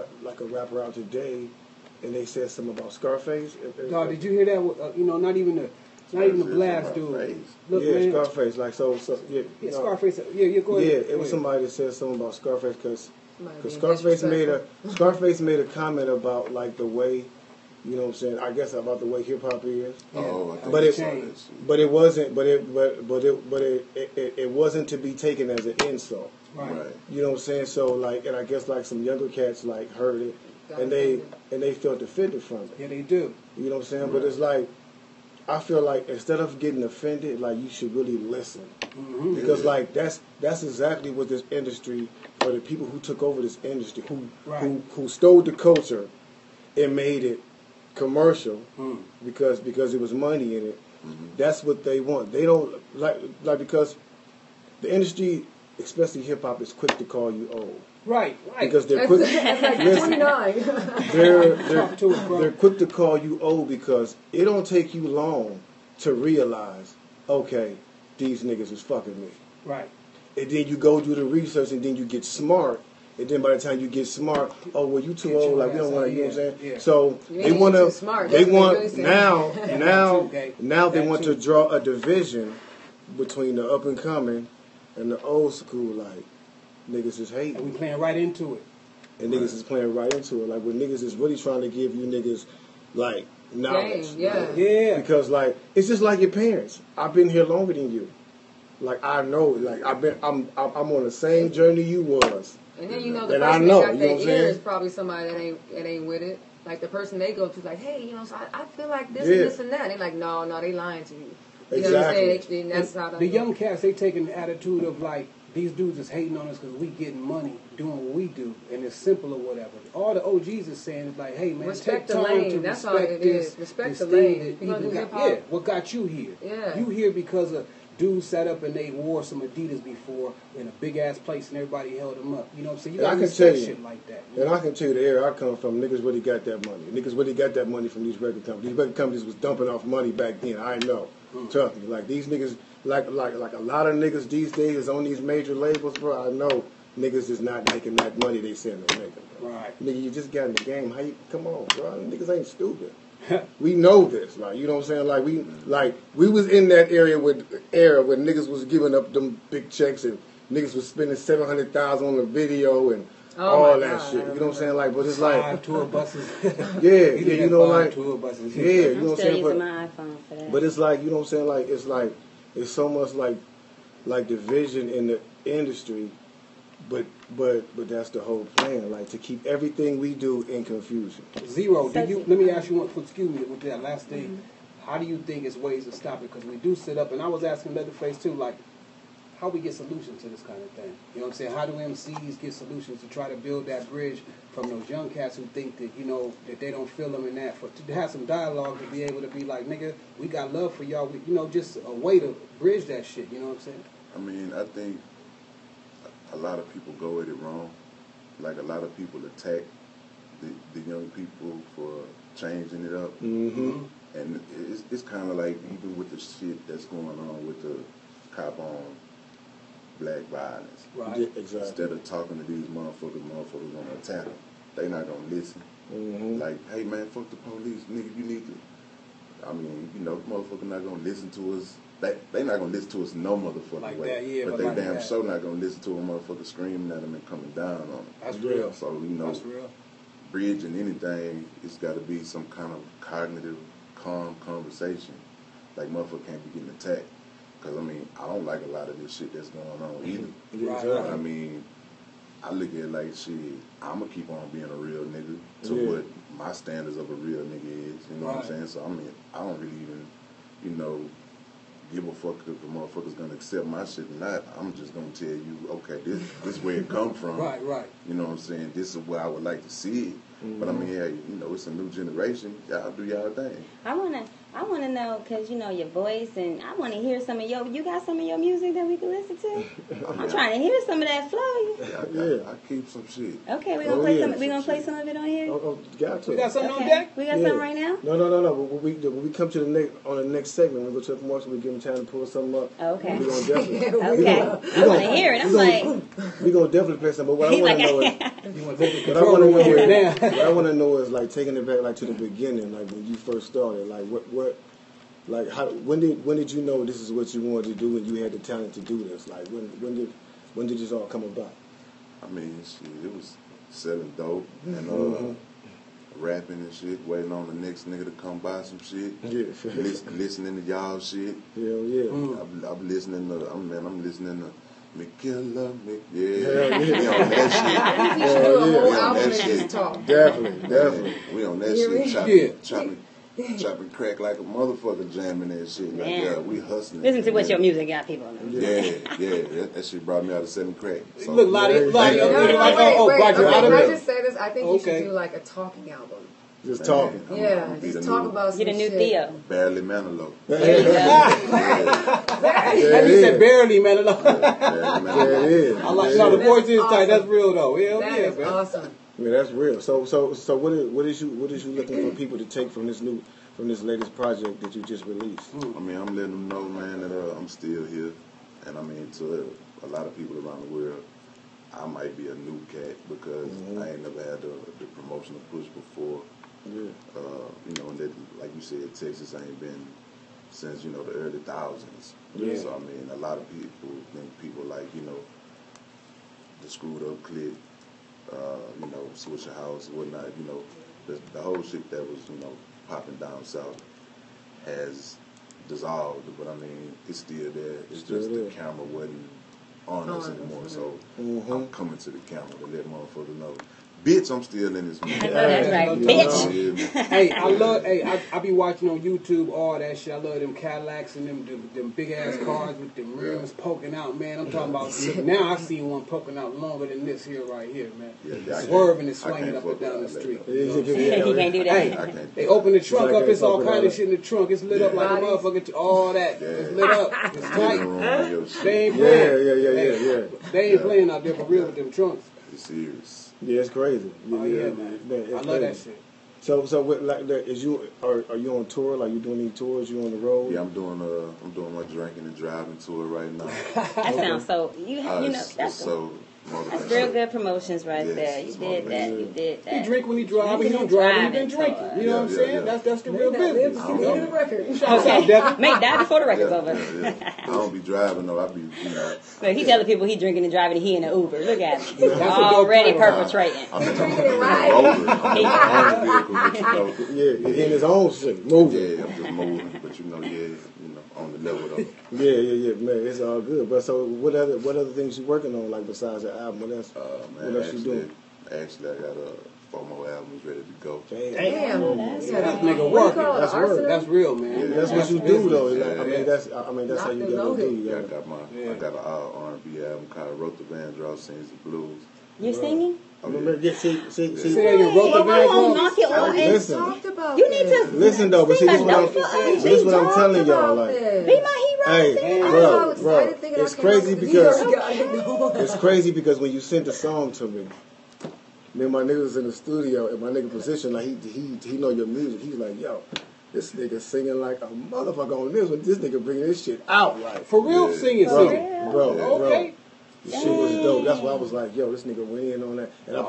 a rapper out today, and they said something about Scarface. No, did you hear that? You know, not even the blast dude. Look, yeah, man. Scarface. Like so yeah. Yeah, Scarface. Yeah, go ahead. Yeah, it was somebody that said something about Scarface because Might be Scarface made a comment about like the way You know what I'm saying? I guess about the way hip hop is. Oh, I think but I it, saw that shit. but it wasn't. It wasn't to be taken as an insult. Right. You know what I'm saying? So like, and I guess like some younger cats like heard it, and they felt offended from it. Yeah, they do. You know what I'm saying? Right. But it's like, I feel like instead of getting offended, like you should really listen, because like that's exactly what this industry, or the people who took over this industry, who stole the culture and made it commercial because it was money in it. That's what they want. They don't like because the industry, especially hip hop, is quick to call you old. Right. Because they're quick. That's 29. They're quick to call you old because it don't take you long to realize, okay, these niggas is fucking me. Right. And then you go do the research, and then you get smart. And then by the time you get smart, oh well, you too old. Like we don't want to. You know what I'm saying? Yeah. So they want to. They want now they want to draw a division between the up and coming and the old school. Like niggas is hating. And we playing right into it. And niggas is playing right into it. Like when niggas is really trying to give you niggas like knowledge. Yeah. Because like it's just like your parents. I've been here longer than you. Like I know. Like I'm on the same journey you was. And then you know the person that got their ear is probably somebody that ain't with it. Like the person they go to, like, hey, you know, so I feel like this and this and that. And they're like, no, they lying to you. You know what I'm saying? That's how the young cats, they taking the attitude of like, these dudes is hating on us because we getting money doing what we do, and it's simple or whatever. All the OGs is saying is like, hey man, respect take the time lane. to That's respect all it this. is. Respect the lane. lane. What got you here? Yeah. You here because of dudes sat up and they wore some Adidas before in a big ass place and everybody held them up. You know what I'm saying? You gotta respect shit like that. And I can tell you the area I come from, niggas really got that money. Niggas really got that money from these record companies. These record companies was dumping off money back then. I know. Trust me. Like these niggas, like a lot of niggas these days is on these major labels, bro. I know niggas is not making that money they saying they're making. Right. Nigga, you just got in the game. How you come on, bro? Niggas ain't stupid. We know this, like you know what I'm saying. We was in that era when niggas was giving up them big checks and niggas was spending $700,000 on the video and all that shit. You know what I'm saying? Like, but it's like 5 tour buses. yeah, you know, like tour buses. Yeah, you know what I'm saying. Using my iPhone for that. But it's like, you know what I'm saying. It's so much like division in the industry. But that's the whole plan, like to keep everything we do in confusion. Zero. Let me ask you one. Excuse me with that last thing. How do you think is ways to stop it? Because we do sit up, and I was asking Leatherface too, like how we get solutions to this kind of thing. You know what I'm saying? How do MCs get solutions to try to build that bridge from those young cats who think that that they don't feel them in that, to have some dialogue to be able to be like, nigga, we got love for y'all. Just a way to bridge that shit. You know what I'm saying? I mean, I think a lot of people go at it wrong. Like a lot of people attack the young people for changing it up. Mm-hmm. And it's kind of like even with the shit that's going on with the cop on black violence. Right. Yeah, exactly. Instead of talking to these motherfuckers want to attack them. They not going to listen. Mm-hmm. Like, hey man, fuck the police. Nigga, you need to. I mean, motherfucker not going to listen to us. They not going to listen to us no motherfucking like way. that, yeah, but they like damn that. sure not going to listen to a motherfucker screaming at them and coming down on them. That's real. So, That's real. bridging anything, it's got to be some kind of cognitive, calm conversation. Like, motherfucker can't be getting attacked. Because, I mean, I don't like a lot of this shit that's going on either. Right. I mean, I look at it like, shit, I'm going to keep on being a real nigga to what my standards of a real nigga is. You know what I'm saying? So, I mean, I don't really even, give a fuck if the motherfucker's going to accept my shit or not. I'm just going to tell you, okay, this is where it come from. Right. You know what I'm saying? This is where I would like to see it. Mm-hmm. But, I mean, hey, it's a new generation. Y'all do y'all thing. I wanna know, because your voice, and I want to hear some of you got some of your music that we can listen to? I'm trying to hear some of that flow. I keep some shit. Okay, we're gonna play some. We're gonna play some of it on here. Got to. We got something on deck. We got something right now. No. When we come to the next segment, we go to the commercial. We give them time to pull something up. Okay. We're gonna definitely. Okay. I want to hear it. I'm like. We're gonna definitely play something. But what I want to know is. You want to take the control now? What I want to know is like taking it back like to the beginning, like when you first started, like what. Like when did you know this is what you wanted to do and you had the talent to do this? Like when did this all come about? I mean, shit, it was selling dope and rapping and shit, waiting on the next nigga to come buy some shit. Yeah. Listening to y'all shit. Hell yeah. I'm listening to. I'm listening to. McKilla, yeah. Hell We yeah. on that shit. You should do a whole We on album that and shit. just talk. Definitely. We on that shit. Chopping crack like a motherfucker, jamming that shit. Like, Man. yeah, we hustling. Listen to what your music got people on. Yeah. That shit brought me out of selling crack. So, Look, Lottie, Wait. brought you out Can of I it. just say this? I think you should do like a talking album. Just talking. Yeah, just talk about some Get a new shit. Theo. Barely Manilow. There you go. That he said barely, man. Barely Yeah, Manilow. it is. I like. Yeah, No, it the is. voice is tight. That's real though. Hell That yeah, is man. awesome. Yeah, that's real. So what is you looking for people to take from this latest project that you just released? I mean, I'm letting them know, man, that I'm still here. And I mean, to a lot of people around the world, I might be a new cat because I ain't never had the promotional push before. Yeah. You know, and that, like you said, Texas ain't been since, you know, the early thousands. Yeah. So, I mean, a lot of people like, you know, the Screwed Up Click, you know, Swisher House, whatnot, you know, the whole shit that was, you know, popping down south has dissolved, but I mean, it's still there. It's Still just there. the camera wasn't on us anymore, so I'm coming to the camera to let motherfuckers know. Bitch, I'm still in this movie. That's right, bitch. Hey, I be watching on YouTube all that shit. I love them Cadillacs and them big ass cars with them rims poking out, man. I'm talking about now. I seen one poking out longer than this here right here, man. Swerving and swinging up and down the street. You can't do that. Hey, they open the trunk up. It's all kind of shit in the trunk. It's lit up like a motherfucker. All that. It's lit up. It's tight. They ain't playing. Yeah. They ain't playing out there for real with them trunks. It's serious. Yeah, it's crazy. Yeah, man. It's I love crazy. that shit. So with like that, are you on tour? Like you doing any tours? You on the road? Yeah, I'm doing my drinking and driving tour right now. That sounds so. You know that's so That's real good promotions right there. You did that. You did that. He drink when he drive. He don't drive when he been drinking. You know what I'm saying? That's the real business. The record. Shouts out, Devin. Make that before the record's over. I don't be driving though. I be, you know. Look, he telling people he drinking and driving and he in an Uber. Look at him. That's a dope Already title. perpetrating. I'm in my own vehicle, but you know. Yeah, in his own shit, moving. Yeah, I'm just moving, but you know, on the level though. Yeah, man, it's all good. But so, what other things you working on, like besides the album? What else? Man, what else you doing? Actually, I got 4 more albums ready to go. Damn. That nigga working. That's work. That's real, man. Yeah, That's what you do, though. Yeah. I mean, that's how you get what you do. Yeah, You I got an R&B album called Wrote the Vandross Sings the Blues. You're singing? Remember, see. Say that you wrote the Why won't knock it on and Listen. Talked about you need to Listen though, but see, sing this a is what note for us. this is what I'm telling y'all. Like, Be my hero. hey, sing it. bro, it's crazy because it's crazy because when you sent the song to me, then my nigga was in the studio and my nigga position, like he know your music. He's like, yo, this nigga singing like a motherfucker on this one. This nigga bringing this shit out like For real, singing. bro. Okay. The shit was dope. That's why I was like, yo, this nigga went in on that. And I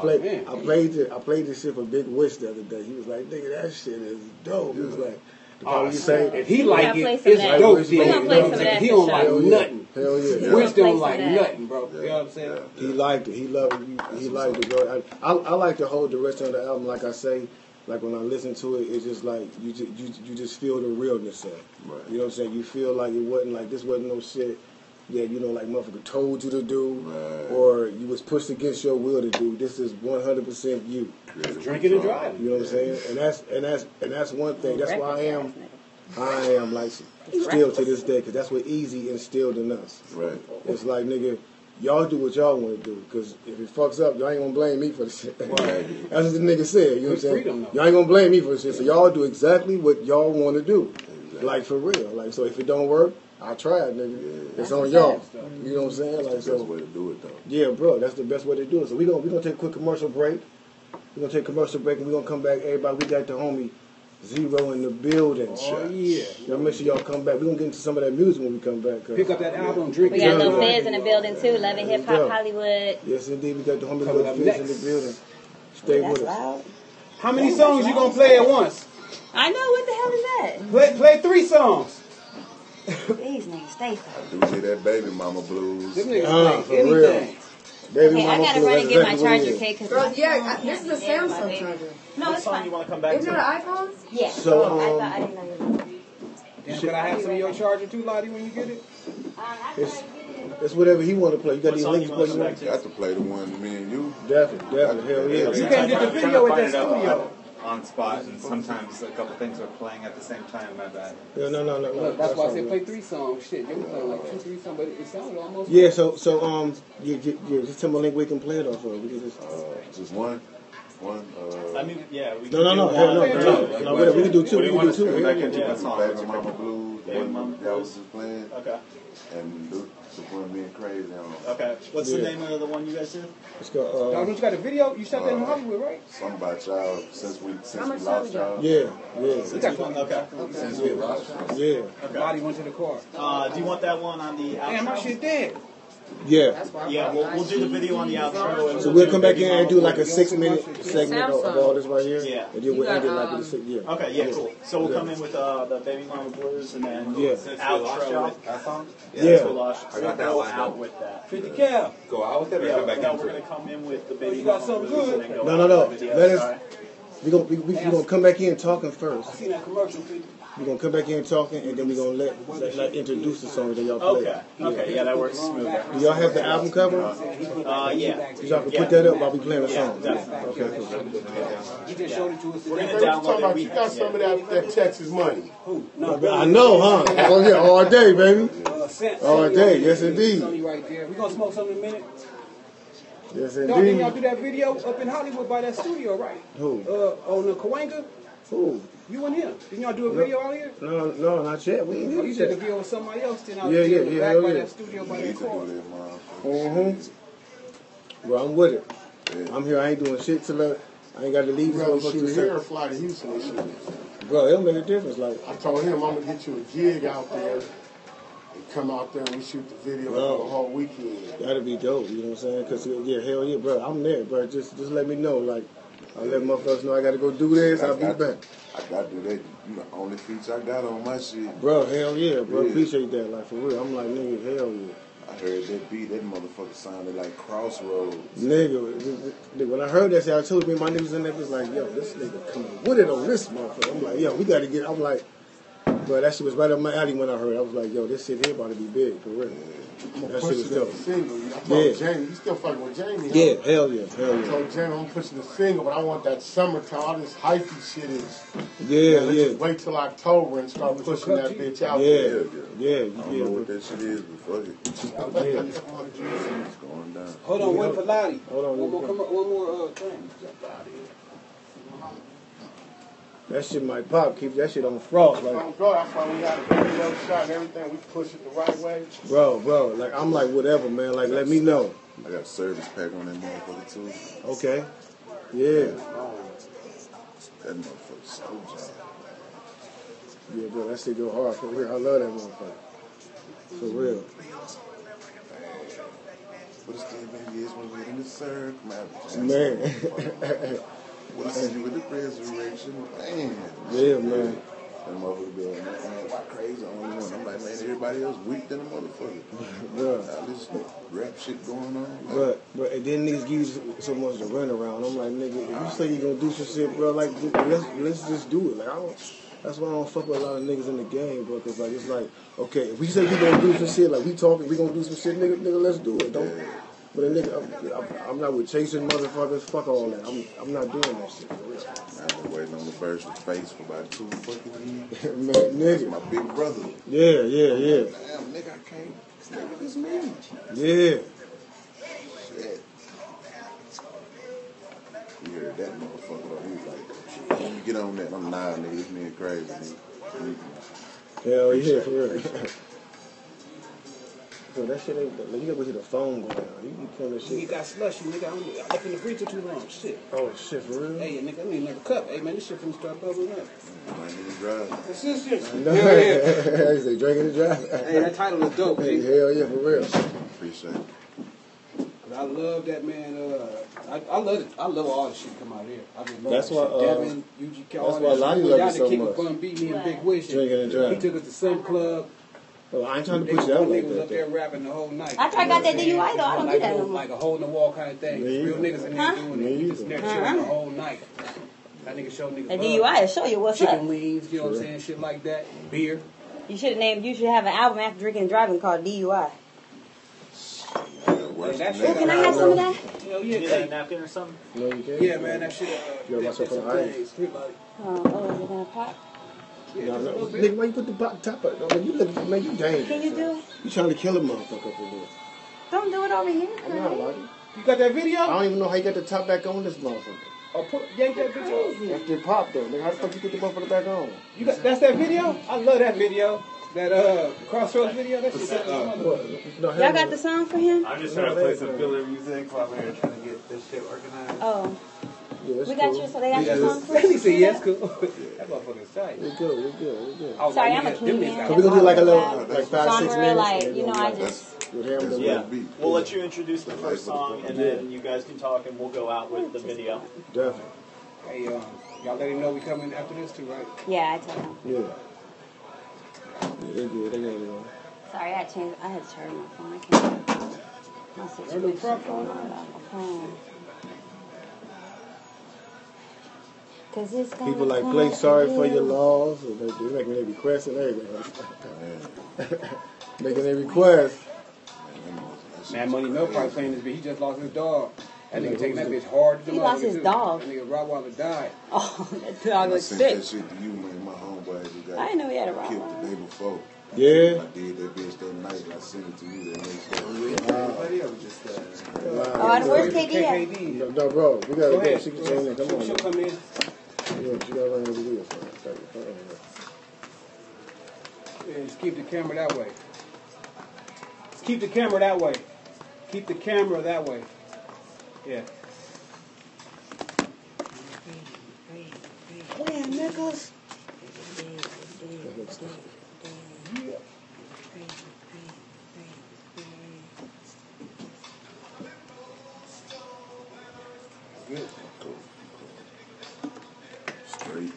played this shit for Big Wish the other day. He was like, nigga, that shit is dope. He was like, the part you say, If he like play it, some it's of that. dope. We gonna play some of that He for don't sure. like hell nothing. yeah. Hell yeah. Wish Play don't some like of that. nothing, bro. You know what I'm saying? He liked it. He loved it. He liked it, bro. I like the whole direction of the album. Like I say, like when I listen to it, it's just like you just feel the realness of it. Right. You know what I'm saying? You feel like it wasn't like this wasn't no shit that like motherfucker told you to do, Right. or you was pushed against your will to do. This is 100% you. Drinking and driving. You know what I'm saying? And that's one thing. That's why I am like still to this day, because that's what Easy instilled in us. Right. It's like, nigga, y'all do what y'all want to do, because if it fucks up, y'all ain't gonna blame me for the shit. That's what the nigga said. You know what I'm saying? Freedom, though. Y'all ain't gonna blame me for the shit, so y'all do exactly what y'all want to do. Like, for real. Like, so if it don't work, I tried, nigga. It's on y'all. You know what I'm saying? Like, That's the best so way to do it though. yeah, bro, that's the best way to do it. So we gonna take a quick commercial break. We're gonna take a commercial break and we're gonna come back. Everybody, we got the homie Zero in the building. Oh, yeah. Y'all make sure y'all come back. We're gonna get into some of that music when we come back. Pick up that album, We Drinking got and Lil Driving. Fizz in the building too. Love and Hip Hop Hollywood. Yes, indeed. We got the homie Coming Lil up Fizz in next. the building. Stay That's with us. loud. How many songs you gonna play at once? I know. What the hell is Play 3 songs. that? These niggas stay so. Do we hear that baby mama blues? Them niggas play for real. anything. Baby Okay, I mama gotta flu, run that's and get my exactly what it charger, is. okay? Because Girl, yeah, this is a Samsung charger. No, What it's song fine. you want to come back Isn't to? it an iPhone? Yeah. So, I didn't know you knew. Damn, can I have some of your charger too, Lottie, when you get it? It's whatever he want to play. You got What these song links you to play. want You to want? come back Got to play the one me and you. Definitely, hell yeah. You can't get the video at that studio. On spot, and sometimes a couple things are playing at the same time. My bad. Yeah, no. Look, that's why I all said good. play 3 songs. Shit, they were playing like 2, 3 songs, but it sounded almost. Yeah, so yeah, just tell me a link we can play it off of. We can Just one. I mean, yeah. We No, can do hell one. no. We can do two. What do you want us to come back Yeah. into? Yeah. What song? Baby Mama Blues, the Baby one Mama that was Blues. just playing, Okay. and the one being crazy on. Okay. What's the Yeah. name of the one you guys did? Let's go. Dog, don't you got a video? You shot that in Hollywood, right? Something about y'all since we much lost time we got? y'all. Yeah. We got fun. Okay. Since we lost y'all. Yeah. Lottie went to the car. Do you want that one on the outro? Damn, my shit dead. Yeah. That's why I Yeah, brought we'll do the video on the outro. And So we'll we'll do come back Baby in and Mama do like a Blues. 6-minute segment of all this right here. Yeah. And then we'll end it like in a six. Yeah. Okay, yeah, cool. So we'll come in with the Baby Mama Blues and then Yeah. outro with That song? Yeah. I got that We'll lined go up. out with that. 50 cal. Go out with it or Yeah, come back no, into we're it? gonna come in with the Baby you got Mama something Blues good? and then go No. out with the Let other us. side. We gonna come back in talking first. See that commercial, people? We're gonna come back in talking, and then we're gonna let introduce the song that y'all play. Okay, yeah, that works smooth. Do y'all have the album cover? Yeah. Y'all can put that up while we playing the song. definitely. Okay, cool. He just showed it to us We're today. gonna download it. You got some of that Texas money. Who? No, I know, huh? Oh yeah, all day, baby. All day, yes indeed. Sonny right there. We gonna smoke something in a minute. Yes Dog, didn't y'all indeed. do that video up in Hollywood by that studio, right? Who? On the Cahuenga? Who? You and him. Didn't y'all do a video out here? No, not yet. We ain't Oh, you did did the that. video with somebody else, then out Yeah, there yeah, in the yeah, back hell by yeah. that studio by We that need to car. do that, man. Well, I'm with it. Yeah. I'm here. I ain't doing shit till I ain't got to leave You this rather motherfucker shoot to here or say. fly to Houston and shoot? Bro, it'll make a difference. Like, I told him I'm gonna get you a gig out there and come out there and we shoot the video No. for the whole weekend. that'd be dope. You know what I'm saying? Cause yeah, hell yeah, bro. I'm there, bro. Just let me know. Like, I'll let motherfuckers know I got to go do this. I'll be back. I got to do that. You know, only feature I got on my shit. Bro, hell yeah, bro. Yeah. Appreciate that. Like, for real. I'm like, nigga, hell yeah. I heard that beat. That motherfucker sounded like Crossroads. Nigga, when I heard that shit, I told me my niggas in there was like, yo, this nigga coming with it on this motherfucker. I'm like, yo, we got to get, I'm like, bro, that shit was right up my alley when I heard it. I was like, yo, this shit here about to be big, for real. I'm gonna That push shit was it as dope. a single. I told Yeah. Jamie, you still fucking with Jamie, huh? Yeah, hell yeah, I hell yeah. told Jamie I'm pushing the single, but I want that summertime. All this hyphy shit is. Yeah, Let's yeah. just wait till October and start pushing that bitch out Yeah, there. yeah, I don't know what that shit is, but fuck it. yeah. It's going down. Hold on, wait for Lottie. Hold on, One more, one one more thing. That shit might pop. Keep that shit on frost. Like, Don't go. That's why we had a video shot and everything. We push it the right way. bro, like, I'm like, whatever, man. Like, let me know. I got a service pack on that motherfucker too. Okay? Yeah. That motherfucker so job. Yeah, bro, that shit go hard. For real. I love that motherfucker. For real. What is that, baby? Is when we're in the circle, Man. What is it with the resurrection? Man. Yeah, man. That motherfucker be like, man, why crazy? Only one. I'm like, man, everybody else weak than a motherfucker. Bro. All this rap shit going on. But and then niggas give you so much to run around. I'm like, nigga, if you say you gonna do some shit, bro, like, let's just do it. Like, I don't. That's why I don't fuck with a lot of niggas in the game, bro. Cause like, it's like, okay, if we say we gonna do some shit, like we talking, we gonna do some shit, nigga, let's do it. Don't. But a nigga, I'm not with chasing motherfuckers. Fuck all that. I'm not doing that shit. For real. I've been waiting on the first face for about 2 fucking years. Man, That's nigga. my big brother. Yeah. Damn, nigga, I can't. Nigga, it's me. Yeah. Shit. You heard that motherfucker though. He was like, when you get on that, I'm nah, nigga, this nigga crazy, nigga. Hell yeah, for real. So that shit ain't, you gotta go hear the phone going on. You can kill that You shit. got slushy, nigga. I left in the freezer too long. Shit. Oh shit, for real? Hey, nigga, I need another cup. Hey, man, this shit finna start bubbling up. I ain't even driving. This is shit. No. Hell yeah. He say drinking and driving. Hey, that title is dope, Hey, G. hell yeah, for real. Appreciate it. I love that, man. I love it. I love all the shit come out here. I just love That's that why, shit. Devin, UGK, all that's why that Lonnie shit. love Down it to so Kick much. with Bun B, me and Big Wish. Drinking and driving. He took us to some club. Well, I ain't trying to push you out One like nigga was up that. there rapping the whole night. After I got that DUI though, I don't do that no more. Like a hole in the wall kind of thing. Me Real either. niggas in there doing it. He just there chilling the whole night. That nigga showed niggas That love. DUI will show you what's Chicken up. wings, you know what I'm saying? Shit like that. Beer. You should have an album after drinking and driving called DUI. Worse That than shit that. Can I have some of that? Hell You yeah, need hey. a napkin or something? No, you can't. Yeah, man, that shit. You gotta watch out for the ice. Street light. Oh, is it gonna pop? Yeah, No, just a no. little bit. Nigga, why you put the top up? Man, you look, man, you dangerous. Can you do it? You trying to kill a motherfucker up in here. Don't do it over here. I'm not Craig. like it. You got that I video? don't even know how you got the top back on this motherfucker. Or put yank that video. That's the pop though. Nigga, how the fuck you get the motherfucker back on? You got that's that video? I love that video. That Crossroads video. That shit. What? Y'all got the song for him? I'm just trying to play some filler music while we're trying to get this shit organized. Oh, Yeah, that's we got cool. you. So they got your song for He you. said yes, cool. That motherfucker's tight. We good. I was Sorry, like, I'm a yeah, them comedian. niggas So got we gonna do like a little, Genre, like 5-6 minutes. like, and you then know, I like, just. with him, then Yeah, we'll we'll let you introduce the first song, and then you guys can talk, and we'll go out with the video. Definitely. Hey, y'all let him know we coming after this too, right? Yeah, I told him. Yeah. They good. They good. Sorry, I had to charge my phone. I can't. My situation problem. going on my phone. Cause it's gonna People like come play sorry for you. your laws. Or they making their requests and everything. Making their requests. Man, Money Milk probably playing this bitch. He just lost his dog. That nigga taking that bitch hard. He lost his dog. That nigga Rottweiler died. Oh, that dog I looks sent sick. that shit to you, man. My homeboy who got I didn't know he had a killed Rottweiler. the day before. Yeah. I did that bitch that night, and I sent it to you that next day. Everybody or just Oh, and where's KD at? KD. No, bro. We gotta Go go. ahead. She can join in. Come on. She'll Man. come in. Yeah, she gotta run over here. Yeah, just keep the camera that way. Just keep the camera that way. Keep the camera that way. Yeah. Yeah, Nicholas. Good. Straight.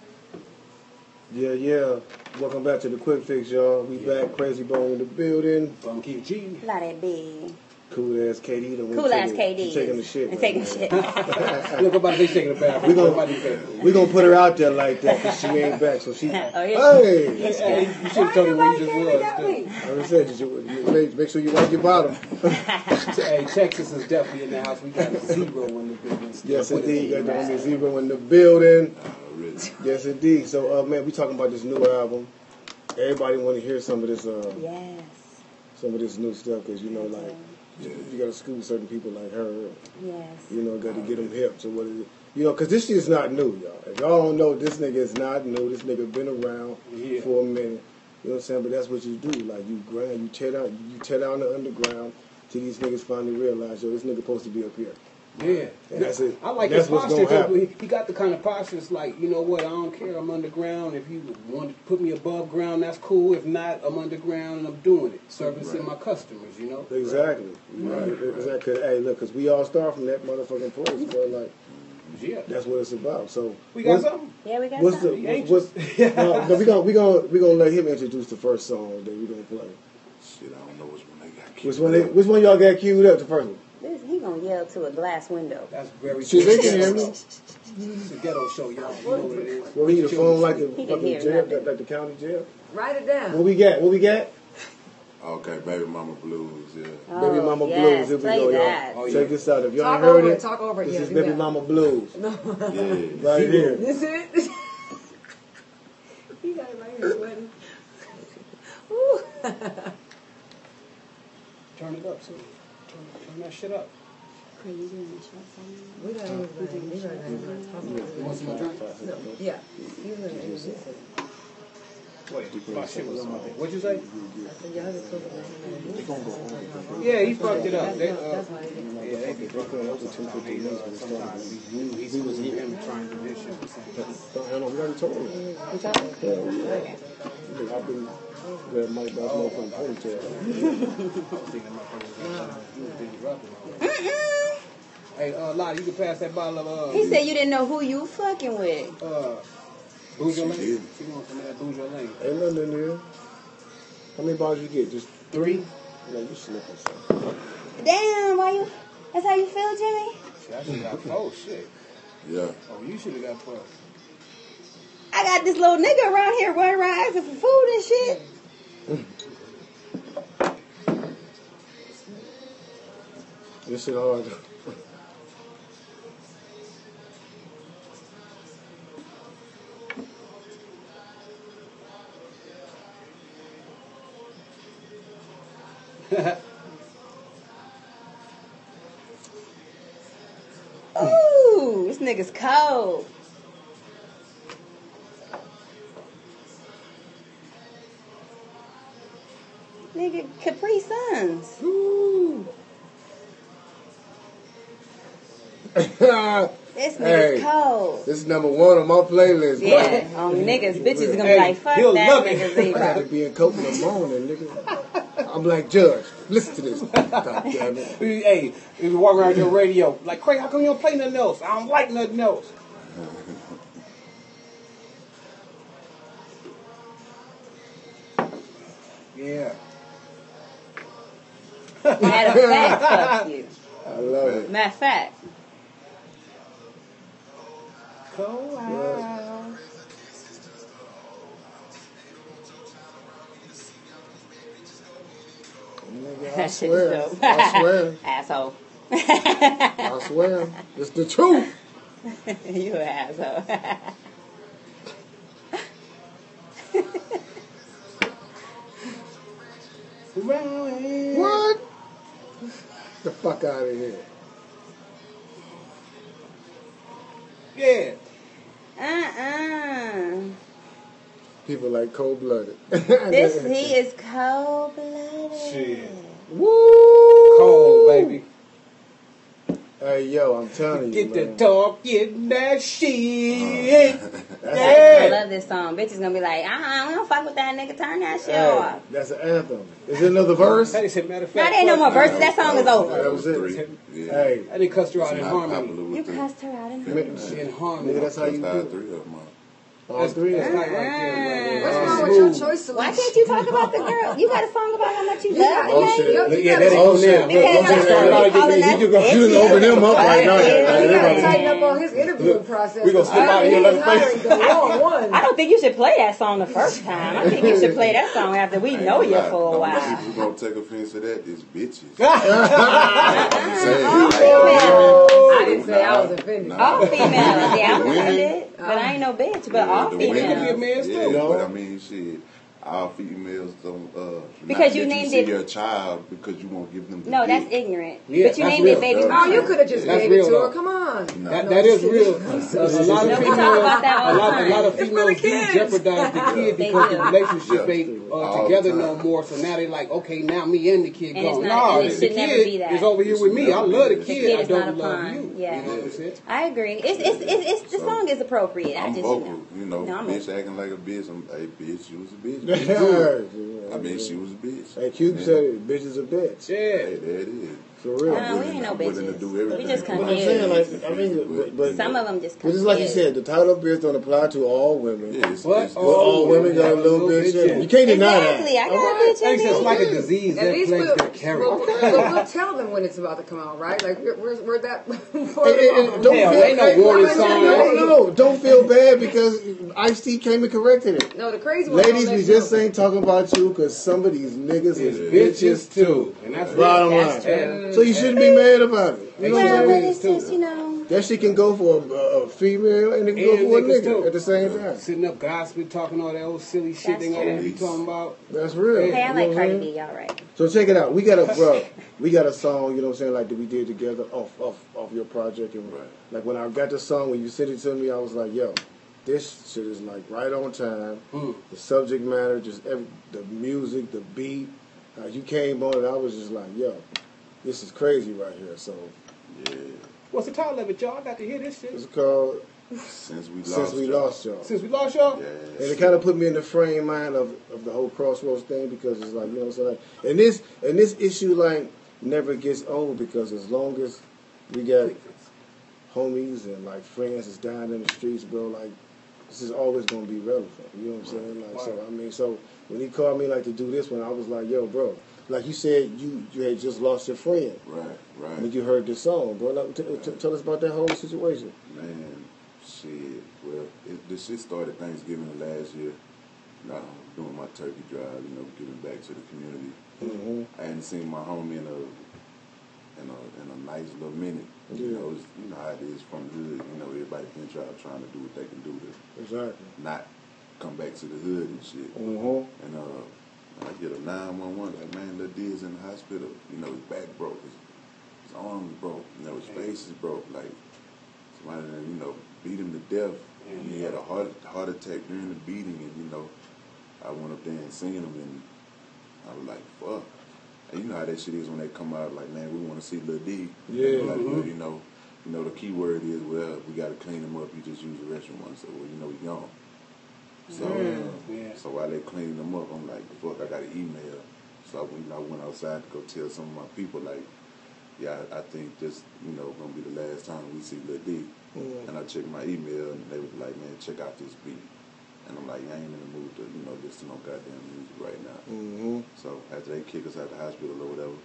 Yeah. Welcome back to the Quick Fix, y'all. We back. Crazy Bone in the building. Funky G. Not that big. Cool ass KD. Cool ass KD. Taking the shit. And taking the shit. Look, nobody's taking a bath. We gonna put her out there like that because she ain't back. So she. Oh, yeah. Hey. Hey, you should have told me where you just was. I said, you make sure you wipe your bottom. Hey, Texas is definitely in the house. We got a zero in the building. Yes, indeed. Got the homie Zero in the building. Really. Yes, indeed. So, man, we talking about this new album. Everybody want to hear some of this. Yes. Some of this new stuff because you know, like, you got to school certain people like her. Yes. You know, got to get them hip. So what is it? You know, because this shit's not new, y'all. If y'all don't know, this nigga is not new. This nigga been around for a minute. You know what I'm saying? But that's what you do. Like, you grind, you tear down the underground till these niggas finally realize, yo, this nigga supposed to be up here. Yeah. And that's it. I like That's his what's posture. gonna happen. He got the kind of posture. It's like, you know what? I don't care. I'm underground. If you want to put me above ground, that's cool. If not, I'm underground and I'm doing it, servicing my customers. You know. Exactly. Right. Exactly. Hey, look, because we all start from that motherfucking place, bro. Like, yeah, that's what it's about. So we got something. Yeah, we got what's something. no, we gonna let him introduce the first song that we gonna play. Shit, I don't know which one they got queued. Which one y'all got queued up? The first one. He gonna yell to a glass window. That's very See, true. they can hear me. It's a ghetto show, y'all. You know what it is. Well, we need a phone like the He can fucking hear jail, nothing. like the county jail. Write it down. What we got? Okay, Baby Mama Blues, yeah. Baby Mama yes, Blues. Here we play go, that. y'all. Check this out. If y'all Talk ain't heard over it, it, talk over it. this Yeah, is do Baby that. Mama Blues. Yeah. Right here. This it? You got it right here, sweating. Woo. Turn it up, so turn that shit up. Are you doing the show somewhere? We got it. You want some more drink? No, yeah. You gonna introduce it. Wait, my shit was on my thing. What'd you say? I said, y'all just told me. Yeah, he fucked it up. They, That's why he yeah, they be fucking it up sometimes. He was him trying to do this shit. I know, we already told him. I've been grab Mike Boss from ponytail. Hey, Lottie, you can pass that bottle of He said you didn't know who you fucking with. Bouger Lane. She wants some of that Bouger Lane. Ain't nothing in there. How many bottles you get? Just 3. No, you slipping something. Damn, why you? That's how you feel, Jimmy? Shit, I should have got 4. Shit. Yeah. Oh, you should have got 12. I got this little nigga around here running around asking for food and shit. This shit hard. Ooh, this nigga's cold. Nigga, Capri Suns. Ooh. This nigga's cold. This is number 1 on my playlist. Yeah, on niggas, bitches gonna be like, fuck that nigga I gotta Zebra. be in coke in the morning, nigga. I'm like, Judge, listen to this. God damn it. Hey, you walk around your radio like, Craig, how come you don't play nothing else? I don't like nothing else. Yeah. Matter of fact, fuck you. I love it. Matter of fact. Go out. Nigga, I That shit's swear. dope. I swear. Asshole. I swear. It's the truth. You an asshole. What? The fuck out of here. Yeah. People like cold-blooded. He is cold-blooded. Shit. Woo! Cold, baby. Hey, yo, I'm telling you, Get man. the talk, get that shit. I love this song. Bitches gonna be like, we don't fuck with that nigga. Turn that shit Hey, off. that's an anthem. Is it another verse? That is a matter of Now fact. there ain't no more verses. That song is That over. was it. Yeah. Hey, I didn't cuss her out It's in not popular harmony. with You them. cussed her out in nigga, In harmony. that's how you That's how do 3 it. of them are. All 3 of That's them. not right there. What's Right wrong there. with your choice Why selection? can't you talk about the girl? You got a song about how much you love Oh, the shit. lady? Yeah, that Oh, ain't shit. now. Because Don't I'm start out calling again. us You just You done open them up right now. Yeah. You gotta Everybody- tighten up on his interviewing process. We gonna slip out of here, let him Hiring the wrong one. I don't think you should play that song the first time. I think you should play that song after we know you for a The while. only people gonna take offense to that is bitches. I didn't say I was offended. All females, yeah, I'm Women. offended, but I ain't no bitch. But all The women females. be a man still. Yeah, but I mean, shit. All females don't. Because not you let named see it- your child because you won't give them. The No, that's dick. ignorant. Yeah, But you that's named real. it baby Oh, Oh, you mama. could have just That's gave real, it to though. her. Come on. No. That is real. A lot of We talk about that all the a time. lot of It's for females the do kids. jeopardize the kid They because do. the relationship Yeah. ain't All together the no time. more. So now they like, okay, now me and the kid And gone. it's not- No, and it the should never kid be that. is over here with me. I love the The kid. kid I is not don't a love pawn. you. Yeah. You know what I'm saying? I agree. It's the So, song is appropriate. I I'm just vocal, you know. No, I'm bitch acting like a bitch. Hey, bitch, you was a bitch. I mean, she was a bitch. Hey, Cube said it. Bitch is a bitch. Yeah. Hey, there it is. For real. No, we ain't no I'm willing to bitches. do We everything. just But I'm saying, like, I mean, but Some of them just But just like you said, the title bitch don't apply to all women. Yeah, it's, What? it's, Well, all women got a little bitch in them. You can't deny Exactly. that. I got a bitch in It's just me. like a disease At that least plagues we'll, their character. we'll tell them when it's about to come out, right? Like, we're that far And along. don't Hell, feel, ain't no warning sign. No, don't feel bad because Ice-T came and corrected it. No, the crazy one. Ladies, we just ain't talking about you because some of these niggas is bitches too. And that's Bottom That's line. true. So you shouldn't be mad about it. You know what Well, I'm but saying? it's just, you know. That shit can go for a female and it can go And for a niggas, nigga too. at the same time. Sitting up gossiping, talking all that old silly shit That's they gonna be true. talking about. That's real. Hey, I You know like what Cardi I'm B. saying? Y'all right. So check it out. We got a song, you know what I'm saying, like that we did together off your project. And like when I got the song, when you sent it to me, I was like, yo, this shit is like right on time. The subject matter, just the music, the beat. You came on it, I was just like, yo, this is crazy right here. So yeah. What's the title of it, y'all? I got to hear this shit. it's called Since we Lost Y'all. Since we lost y'all? Yeah. And it kind of put me in the frame mind of the whole Crossroads thing because it's like, you know what I'm saying? Like, and this issue, like, never gets old because as long as we got homies and, like, friends that's dying in the streets, bro, like, this is always going to be relevant. You know what I'm saying? Like, so I mean, so when he called me like to do this one, I was like, yo, bro. Like you said, you had just lost your friend. Right. When you heard this song, bro. Like, tell us about that whole situation. Man, shit. Well, this shit started Thanksgiving of last year. Doing my turkey drive, giving back to the community. Mm-hmm. I hadn't seen my homie in a nice little minute. Yeah. You know how it is from the hood. Everybody can trying to do what they can do to exactly not come back to the hood and shit. Mm-hmm. And I get a 911 like, man, little D's in the hospital. His back broke, his arms broke, his face is broke. Like somebody beat him to death. And he had a heart attack during the beating, and I went up there and seen him, and I was like, fuck. And you know how that shit is when they come out like, man, we want to see Lil D. Yeah. Like, well, the key word is, well, we got to clean him up. You just use the restroom once. So, well, he's gone. So, so while they cleaning him up, I'm like, fuck, I got an email. So I went outside to go tell some of my people, like, yeah, I think this, gonna be the last time we see Lil D. Mm-hmm. And I checked my email, and they was like, man, check out this beat. And I'm like, I ain't in the mood to, listen to no goddamn music right now. Mm-hmm. So after they kick us out the hospital or whatever,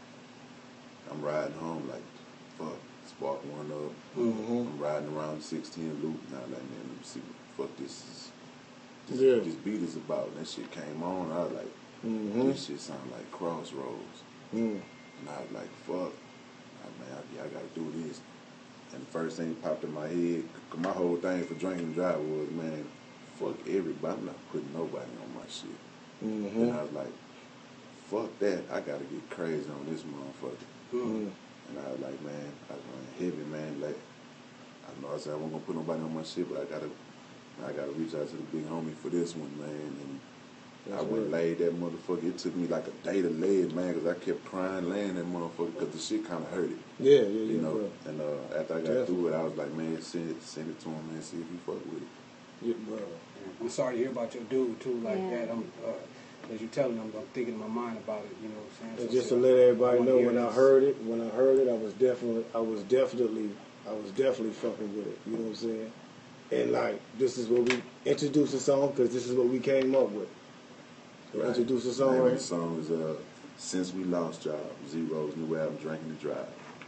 I'm riding home like, fuck, spark one up. Mm-hmm. I'm riding around the 16 loop, and I'm like, man, let me see what the fuck this beat is about. And that shit came on, and I was like, this shit sound like Crossroads. And I was like, fuck, I gotta do this. And the first thing popped in my head, cause my whole thing for drinking and driving was, man, fuck everybody. I'm not putting nobody on my shit. Mm-hmm. And I was like, fuck that. I gotta get crazy on this motherfucker. Mm-hmm. And I was like, man, I was running heavy, man. Like, I know I said I wasn't gonna put nobody on my shit, but I gotta reach out to the big homie for this one, man. And I went and laid that motherfucker. It took me like a day to lay it, man, because I kept crying laying that motherfucker because the shit kind of hurt it. Yeah. Bro. And after I got through it, I was like, man, send it to him, man, see if he fuck with it. Yeah, bro. I'm sorry to hear about your dude too, like that. I'm as you telling him, I'm thinking in my mind about it. You know what I'm saying? And just to let everybody know, when I heard it, I was definitely fucking with it. You know what I'm saying? And like, this is what we introduced the song because this is what we came up with. Right. Introduce the song, right? The song is Since We Lost Y'all, Zero's new album, Drinking to Drive.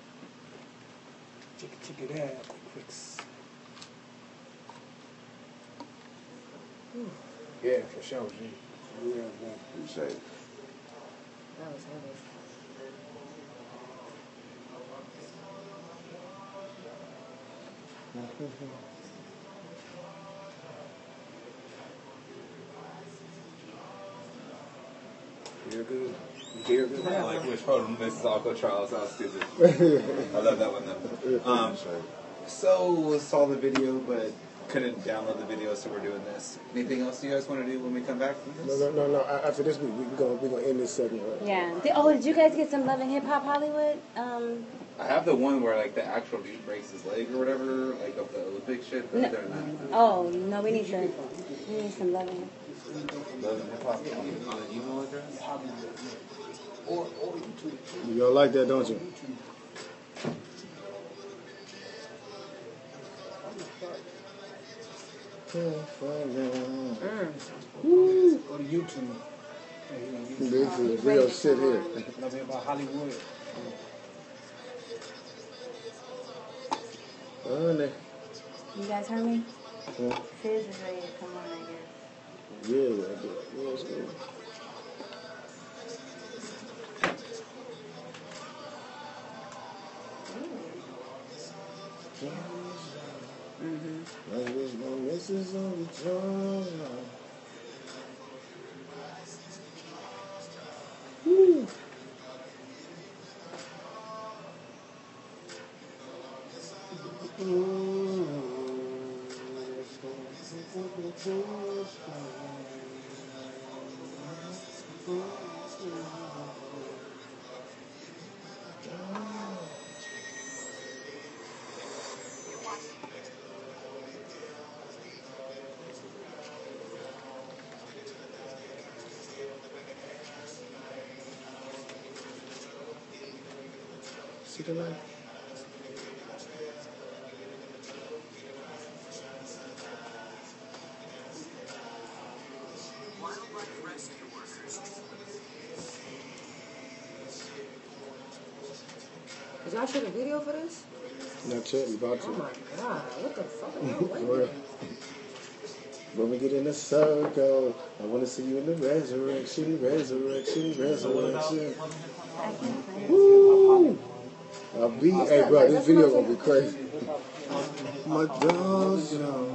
Check it out, quick. Yeah, for sure, G. Yeah, man. Appreciate it. That was heavy. Hear good? You hear good? I like which photo this is Alco Charles. That was stupid. I love that one though. So saw the video, but couldn't download the video, so we're doing this. Anything else you guys want to do when we come back from this? No. After this, we're gonna end this segment. Right? Yeah. Did you guys get some Love and Hip Hop Hollywood? I have the one where like the actual dude breaks his leg or whatever, like of the Olympic shit. But other than that, Oh no, we need some Love and Hip. Love and Hip Hop on an email address. You all like that, don't you? Go to YouTube. This is real shit here. Love Hip Hop Hollywood. You guys heard me? Yeah. Fizz is ready to come on, I guess. Yeah, that's good. This is on the drum. Woo. See the light? Did y'all shoot a video for this? Not yet, we about to. Oh my god, what the fuck are y'all waiting? When we get in the circle, I want to see you in the resurrection, resurrection, resurrection. Woo! I'll be, hey bro, this video gonna be crazy. My dojo.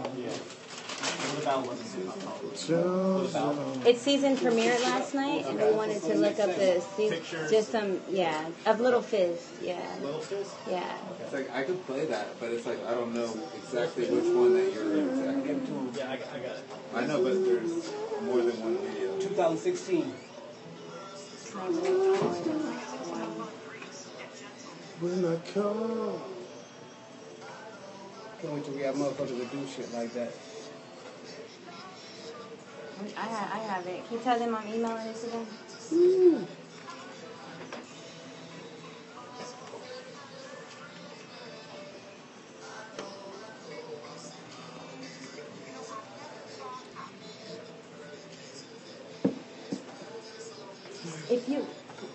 Its season premiered last night, and we wanted to look up the just some, of Little Fizz, yeah. Little Fizz? Yeah. It's like, I could play that, but it's like, I don't know exactly which one that you're exactly. Yeah, I got it. I know, but there's more than one video. 2016. When I come. Can't wait till we have motherfuckers to do shit like that. I have it. Can you tell them I'm emailing this again? If you...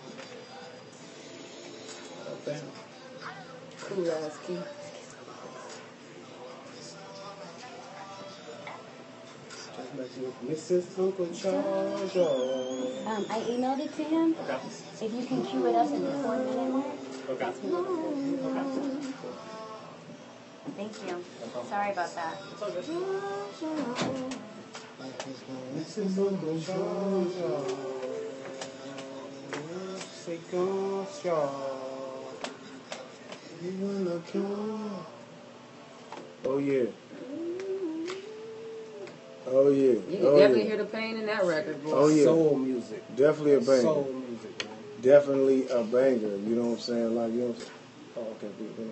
Cool ass key. Mrs. Uncle Charles. I emailed it to him. Okay. If you can cue it up at the 4-minute mark. Okay. Thank you. Sorry about that. It's all good. Mrs. Uncle Charles. Say go, Charles. You wanna come? Oh yeah. Oh yeah. You can definitely hear the pain in that record, boy. Oh yeah. Soul music. Definitely a banger. Soul music, man. Definitely a banger. You know what I'm saying? Like, you know what I'm saying? Oh, okay.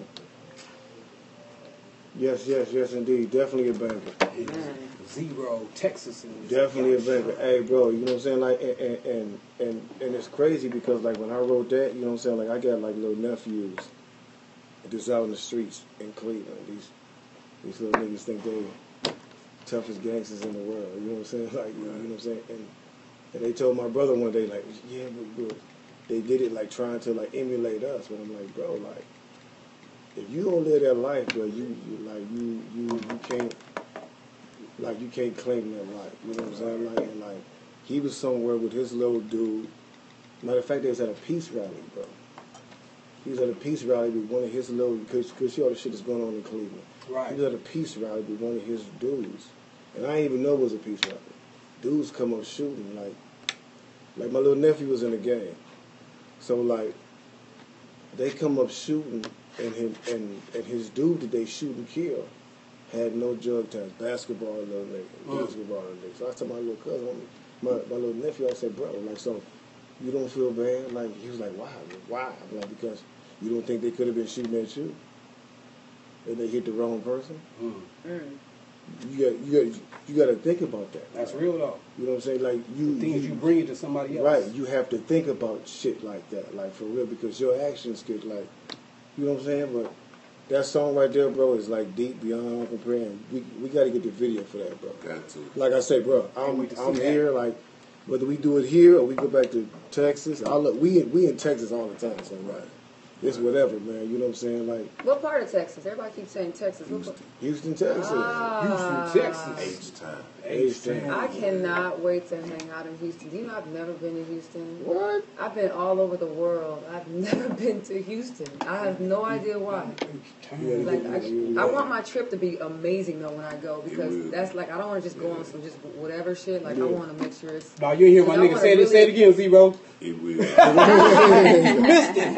Yes, indeed. Definitely a banger. Zero, Texas. Definitely a banger. Hey, bro, you know what I'm saying? Like, and it's crazy because, like, when I wrote that, you know what I'm saying? Like, I got, like, little nephews just out in the streets in Cleveland. These little niggas think they toughest gangsters in the world. You know what I'm saying? Like, you know what I'm saying? And they told my brother one day, like, yeah, but they did it, like, trying to, like, emulate us. But I'm like, bro, like, if you don't live that life, bro, you can't, like, you can't claim that life. You know what I'm saying? Like, and, like, he was somewhere with his little dude. Matter of fact, they was at a peace rally, bro. He was at a peace rally with one of his little, because see all the shit that's going on in Cleveland. Right. He was at a peace rally with one of his dudes. And I didn't even know it was a peace rally. Dudes come up shooting, like my little nephew was in the game. So, like, they come up shooting, and his dude that they shoot and kill had no drug ties, basketball little nigga, basketball little nigga. So I told my little cousin, my little nephew, I said, bro, like, so you don't feel bad? Like, he was like, why? I'm like, because you don't think they could have been shooting at you? And they hit the wrong person? You got to think about that. That's real though. You know what I'm saying? Like, you bring it to somebody else. Right. You have to think about shit like that, like, for real, because your actions get, like, you know what I'm saying? But that song right there, bro, is, like, deep beyond compare. And we got to get the video for that, bro. Got to. Like I say, bro, I'm here. Like, whether we do it here or we go back to Texas, we in Texas all the time, so right. It's whatever, man. You know what I'm saying? Like, what part of Texas? Everybody keeps saying Texas. Houston, Texas. Houston, Texas. H-Town. I cannot wait to hang out in Houston. Do you know I've never been to Houston? What? I've been all over the world. I've never been to Houston. I have no idea why. Like, I want my trip to be amazing though when I go, because that's like, I don't want to just go on some just whatever shit. Like, I want to make sure it's. No, you hear my nigga say it again, Zero. It will. You missed it.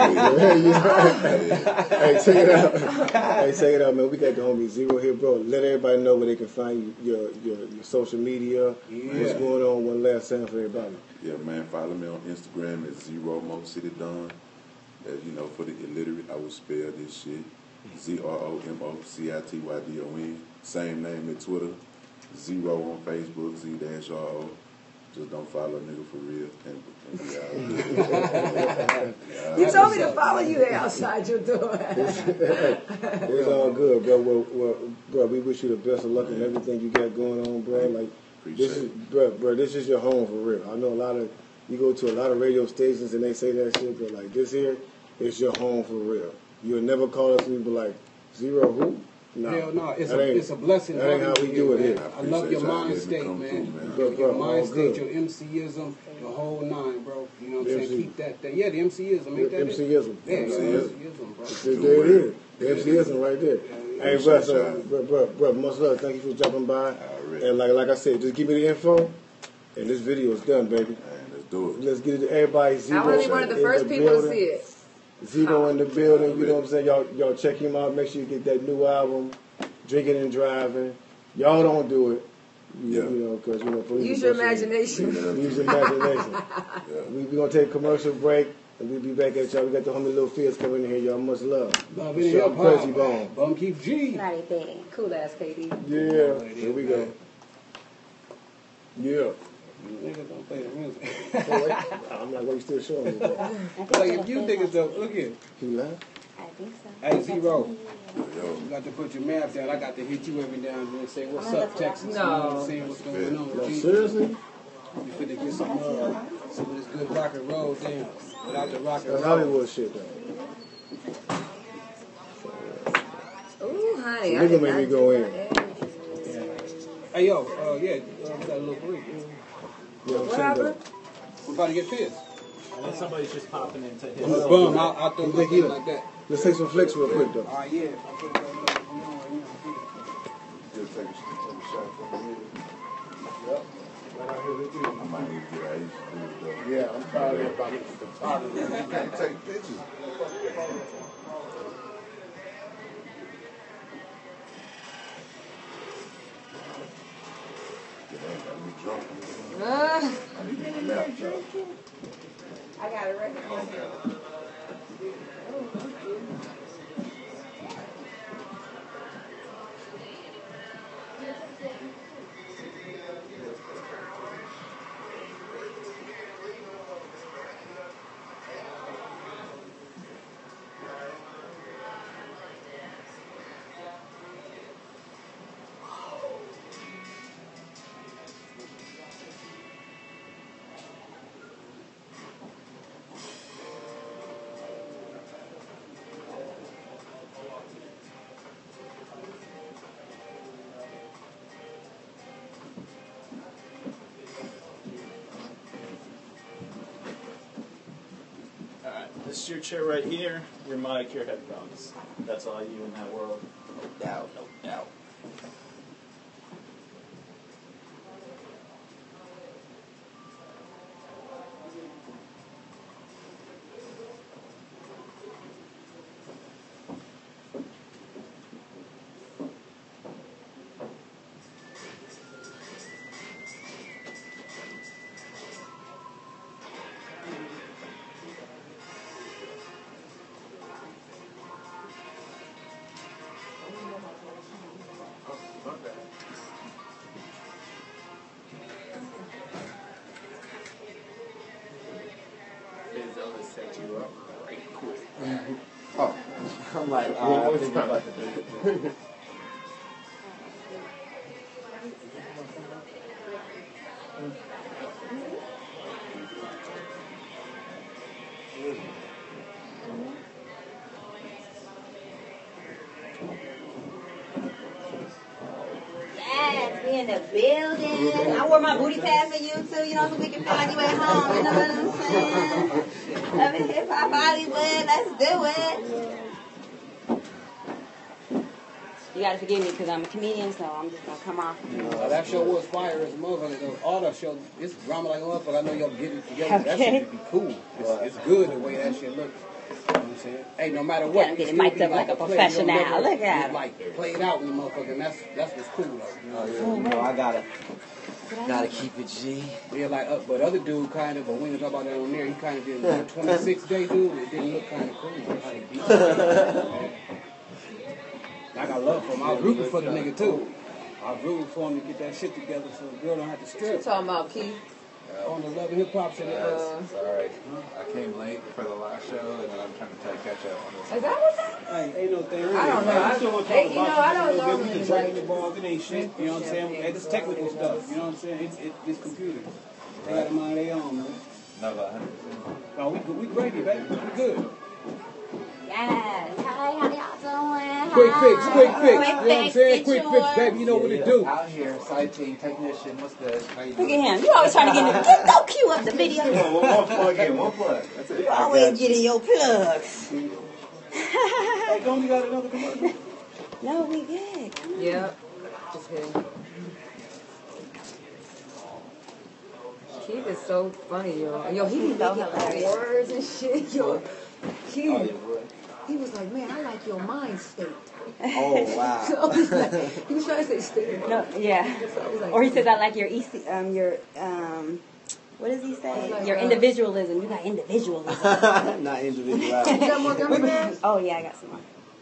Hey, check it out. Hey, check it out, man. We got the homie Zero here, bro. Let everybody know where they can find your social media. What's going on? One last time for everybody. Yeah, man. Follow me on Instagram at Zero Mo City Don. As you know, for the illiterate, I will spell this shit. ZROMOCITYDON. Same name at Twitter. Zero on Facebook. Z-RO. Just don't follow a nigga for real. And be out. You told me to follow you there outside your door. It's all good, bro. Well, bro, we wish you the best of luck in everything you got going on, bro. Like, this is, bro, this is your home for real. I know you go to a lot of radio stations and they say that shit, but like this here, it's your home for real. You'll never call us and be like, zero who? No. Hell no, it's a blessing. That ain't how we do it here. I love your mind state, man. Your mind state, your MCism, the whole nine, bro. You know what I'm saying? Keep that thing. Yeah, the MCism, ain't that MCism. Yeah, MCism, bro. There it is. The MCism right there. Hey, bro, much love. Thank you for dropping by. And like I said, just give me the info, and this video is done, baby. Let's do it. Let's get it to everybody. I was one of the first people to see it. Zero in the building, you know what I'm saying? Y'all check him out. Make sure you get that new album, Drinking and Driving. Y'all don't do it, you know, because police. Use your imagination. Use your imagination. We gonna take a commercial break, and we'll be back at y'all. We got the homie Lil Fizz coming in here. Y'all much love. Love in hip hop. Bum keep G. Cool ass KD. Yeah. Here we go. Yeah. Niggas don't play the music. I'm like, why you still showing me that? Like, if you niggas don't, look here. He left? I think so. Hey, Zero. You got to put your math down. I got to hit you every now and then and say, what's up, Texas? You know what I'm saying? What's going on? No, seriously? You finna get some of this good rock and roll down. Without the rock and roll. That's Hollywood shit, though. Ooh, honey. Nigga made me go in. Hey, yo, we got a little break. What happened? We're about to get pissed. And then somebody's just popping into his. Boom, I'll throw it like that. Let's take some flicks real quick, though. Yeah. Just take a shot from here. Yep. Right out here with you. I might need to get out. Yeah, I'm probably about to take pictures. I got it right now. This is your chair right here. Your mic, your headphones. That's all you in that world. No doubt, no doubt. set you up right quick. Oh, I'm like, I think I'm about to do it. Yes, we in the building. I wore my booty pads for you too, you know, so we can find you at home. You know what I'm saying? Love it, hip hop, Hollywood. Let's do it. You gotta forgive me because I'm a comedian, so I'm just gonna come off. That show was fire as a motherfucker. Though. All the shows, it's drama like a motherfucker. I know y'all getting it together. Okay. That shit would be cool. It's good the way that shit looks. You know what I'm saying? Hey, no matter what, you get it mic'd up like a professional. Look at him. Like played out in the motherfucker, and that's what's cool though. You know, I gotta keep it G. Yeah, like, but other dude kind of, but we didn't talk about that on there. He kind of did a 26-day dude. It didn't look kind of cool. I got love for him. I was rooting for the nigga too. I was rooting for him to get that shit together so the girl don't have to strip. You talking about Keith? On the Love and Hip Hop shit. Sorry. I came late for the last show, and then I'm trying to catch up on this. Is that what's happening? Ain't no thing. I don't know. I still want to talk about I don't know. We can try to get involved. It ain't shit. You know what I'm saying? It's technical stuff. You know what I'm saying? It's computers. They got a mind of their own, man. No, but 100%. No, we gravy, baby. We good. Yes. Hi, how y'all doing? Quick fix. Quick You know what I'm saying? fix, Quick get fix, yours. baby. You know what to do. Out here, side team, technician, what's good? How you Look doing? at him. You always trying to get go cue up the video. One plug in, one plug. That's it. You always getting your plugs. Hey, don't you got another commercial? No, we good. Come on. Yeah. Just kidding. Keith is so funny, yo. Yo, he be So making up hilarious. words and shit, yo. Keith, he was like, man, I like your mind state. Oh, wow. So I was like, he was trying to say state. No, yeah. So I was like, Or he says I like your what does he say? Like, Your individualism. You got individualism. Not individuality. you got more gummy bears? Oh yeah, I got some more.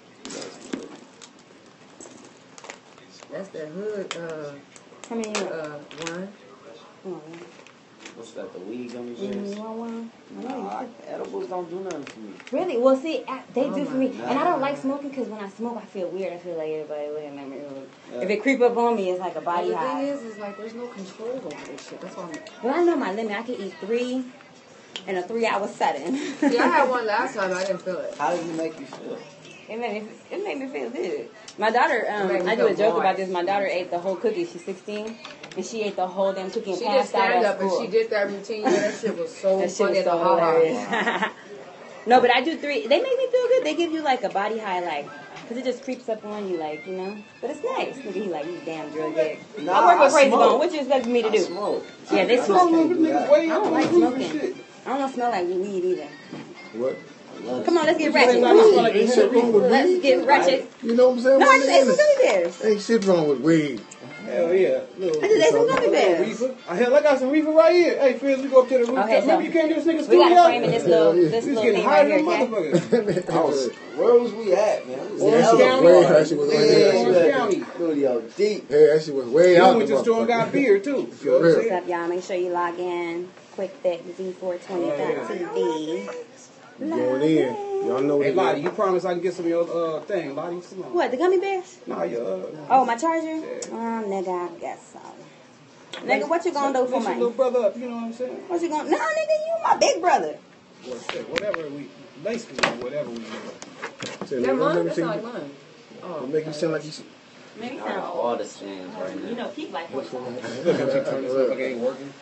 That's the hood, How many you want? one. Oh, What's that, the weed gummy yeah. bears? You want one? Nah, edibles don't do nothing for me. Really? Well, see, they Oh do for my me. God. And I don't like smoking because when I smoke, I feel weird. I feel like everybody looking at me. If it creep up on me, it's like a But body the thing high. is like, there's no control over this shit. That's why I'm... But I know my limit. I can eat 3 in a 3-hour setting. See, I had one last time. I didn't feel it. How does it make you feel? It made me feel good. My daughter, made me I do a feel joke moist. about this. My daughter ate the whole cookie. She's 16, and she ate the whole damn cookie and She did passed out stand at up and school. she did that routine. Yeah, that shit was so That shit funny was at the so ha-ha. hilarious. No, but I do 3. They make me feel good. They give you like a body high, like, because it just creeps up on you, like, you know. But it's nice. Look at you, like, you damn drug addict. Nah, I work with I Crazy smoke. Bone. What you expect me to I do? smoke. Yeah, they I smoke. just can't do that. I don't like smoking. I don't smell like weed either. What? Come on, let's get ratchet. Ain't Come on. shit wrong with Let's weed. get ratchet. You know what I'm saying? No, I just ate some gummy bears. Ain't shit wrong with weed. Hell yeah. I just ate some gummy bears. Reefer. Hell, I got some reefer right here. Hey, Fizz, we go up to the rooftop. Okay, so Remember you came to this nigga's we studio? gotta frame in this little We was getting thing higher right than here, okay? motherfuckers. Where was we at, man? We was Orange hella County. Way, far. that shit was way Yeah, out. Orange County. Studio deep. Hey, that shit was way We out. went to the store and got beer, too. You know what I'm For real. What's saying? up, y'all? Make sure you log in. Quick Fit Z420.tv. Going in. Y'all know what Hey, it Lottie, is. you promised I can get some of your thing. Lottie, come on. What, the gummy bears? Nah, your Oh, my charger? Nigga, I guess so. Nigga, what you gonna do for Lift your me? little brother up, you know what I'm saying? What you gonna... Nah, nigga, you my big brother. Well, shit, whatever we, basically, whatever we do. Say, That nigga, mine? let me That's see not you. like mine. Oh. It make you sound like you. Maybe I got sound all the stands right You now. know, keep like what? Look at you turn this up like it ain't working.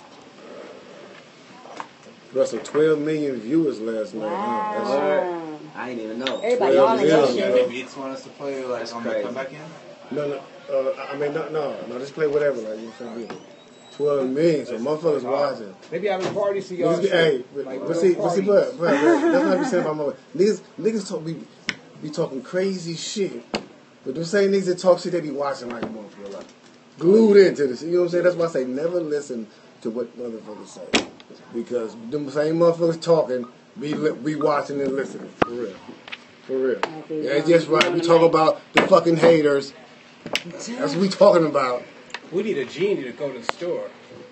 Russell, 12 million viewers last night. Huh? That's Wow. I ain't even know. Everybody all in your Yeah. shit. Any beats want us to play, like, That's on the crazy. comeback in? No, I mean, no, just play whatever, like, you feel me? 12 million, so motherfuckers watching. They be having parties to y'all. Niggas, hey, but see, parties. but that's what I be saying about motherfuckers. Niggas talk, be talking crazy shit, but them same niggas that talk shit, they be watching like a motherfucker, like, glued into this. You know what I'm saying? That's why I say never listen to what motherfuckers say, because them same motherfuckers talking, be watching and listening, for real. For real. Yeah, it's just right. We talk about the fucking haters. That's what we talking about. We need a genie to go to the store.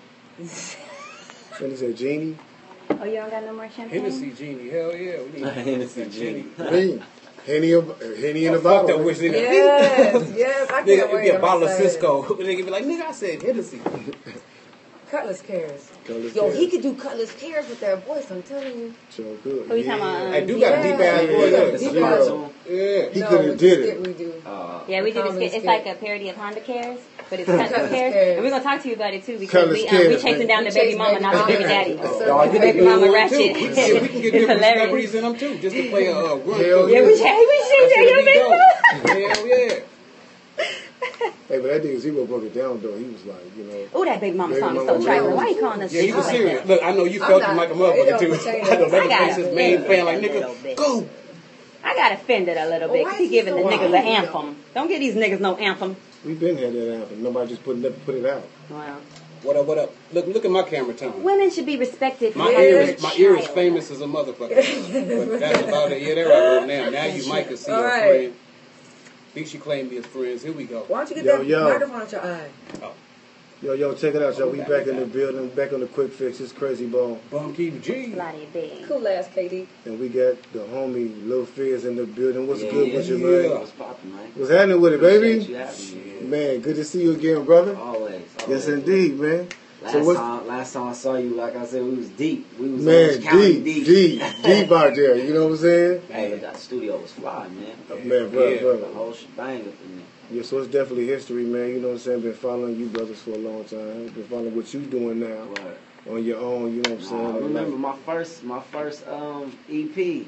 When he said genie, Oh, you don't got no more champagne? Hennessy genie, hell yeah. We need Hennessy genie. me, Henny in the Fuck bottle. that wish nigga. Yes, yes, I Nigga, can't it'd wait. be a I'm bottle of excited. Cisco. Nigga be like, nigga, I said Hennessy. Cutlass cares. Cutlass Yo, cares. he could do Cutlass cares with that voice, I'm telling you. So good. Who you talking about? I do got a deep ass Yeah. voice. Yeah. though. Deep ass. Yeah. He No, could have with did the it. skit we do. Yeah, we did this. Comedy It's skit. like a parody of Honda Cares, but it's Cutlass Cutlass Cares. Cares. And we're going to talk to you about it, too, because Cutlass we Cares, chasing man. down the We baby chase mama, baby not the baby mama. daddy. Y'all The get baby that mama good ratchet. too. Shit, we can get It's different hilarious. celebrities in them too, just to play a run. Hell Yeah, we should That tell your shit baby be mama. dope. Hell yeah. Hey, but that nigga Zero broke it down though. He was like, you know, Ooh, that baby mama Baby song is mama so trifling. Rose. Why you calling us Yeah, you bitches was like serious. that? Look, I know you I'm felt not- him like a it motherfucker don't too. pertain I know I got Leatherface's it. main fan like, A little nigga, bit. go. I got offended a little bit Well, because why he is he giving the so niggas an wild? anthem. Don't give these niggas no anthem. we been had that anthem. Nobody just never put it out. Wow. What up, what up? Look at my camera time. Women should be respected for My having ear a is famous child. as a motherfucker. But that's about it. Yeah, there I go now. Now you might can see All your right. friend. I think she claimed me as friends. Here we go. Why don't you get Yo, that yo. microphone out your eye? Yo, check it out, y'all. We back in the building, back on the quick fix. It's Crazy Bone. Bum Keep G. Lottie B. Cool ass KD. And we got the homie Lil Fizz in the building. What's Yeah, good yeah, with you, yeah. man? What's poppin', man? What's happening with it, Appreciate baby? you having me. Man, good to see you again, brother. Always. Yes, always. indeed, man. Last time I saw you, like I said, we was deep. We was deep out there. You know what I'm saying? Hey, that studio was fly, man. Man, bro. The whole shebang up in there. Yeah, so it's definitely history, man. You know what I'm saying? Been following you brothers for a long time. Been following what you doing now on your own. You know what I'm saying? I remember my first EP.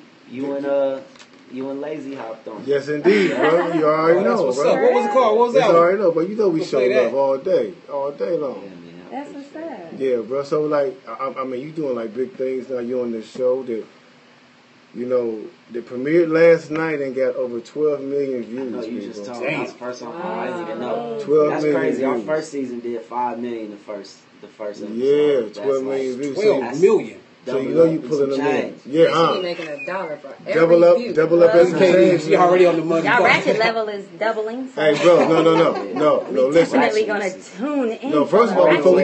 You and Lazy hopped on. Yes, indeed, bro. You already know, what's bro. Up. What was it called? What was that? You already know, but you know we show love all day long. That's what's up. Yeah, bro. So like, I mean, you doing like big things now. You on this show that, you know, that premiered last night and got over 12 million views. No, you just told me. That's the first one. I didn't even know. 12 That's million crazy. views. Our first season did 5 million. The first episode. Yeah, 12 million views. 12 million. So you know you pulling them in. Yeah, They should be making $1 for every view. Double up as a She already on the money. Y'all ratchet level is doubling. So hey, bro, no, listen. Definitely gonna tune in. No, first of all, before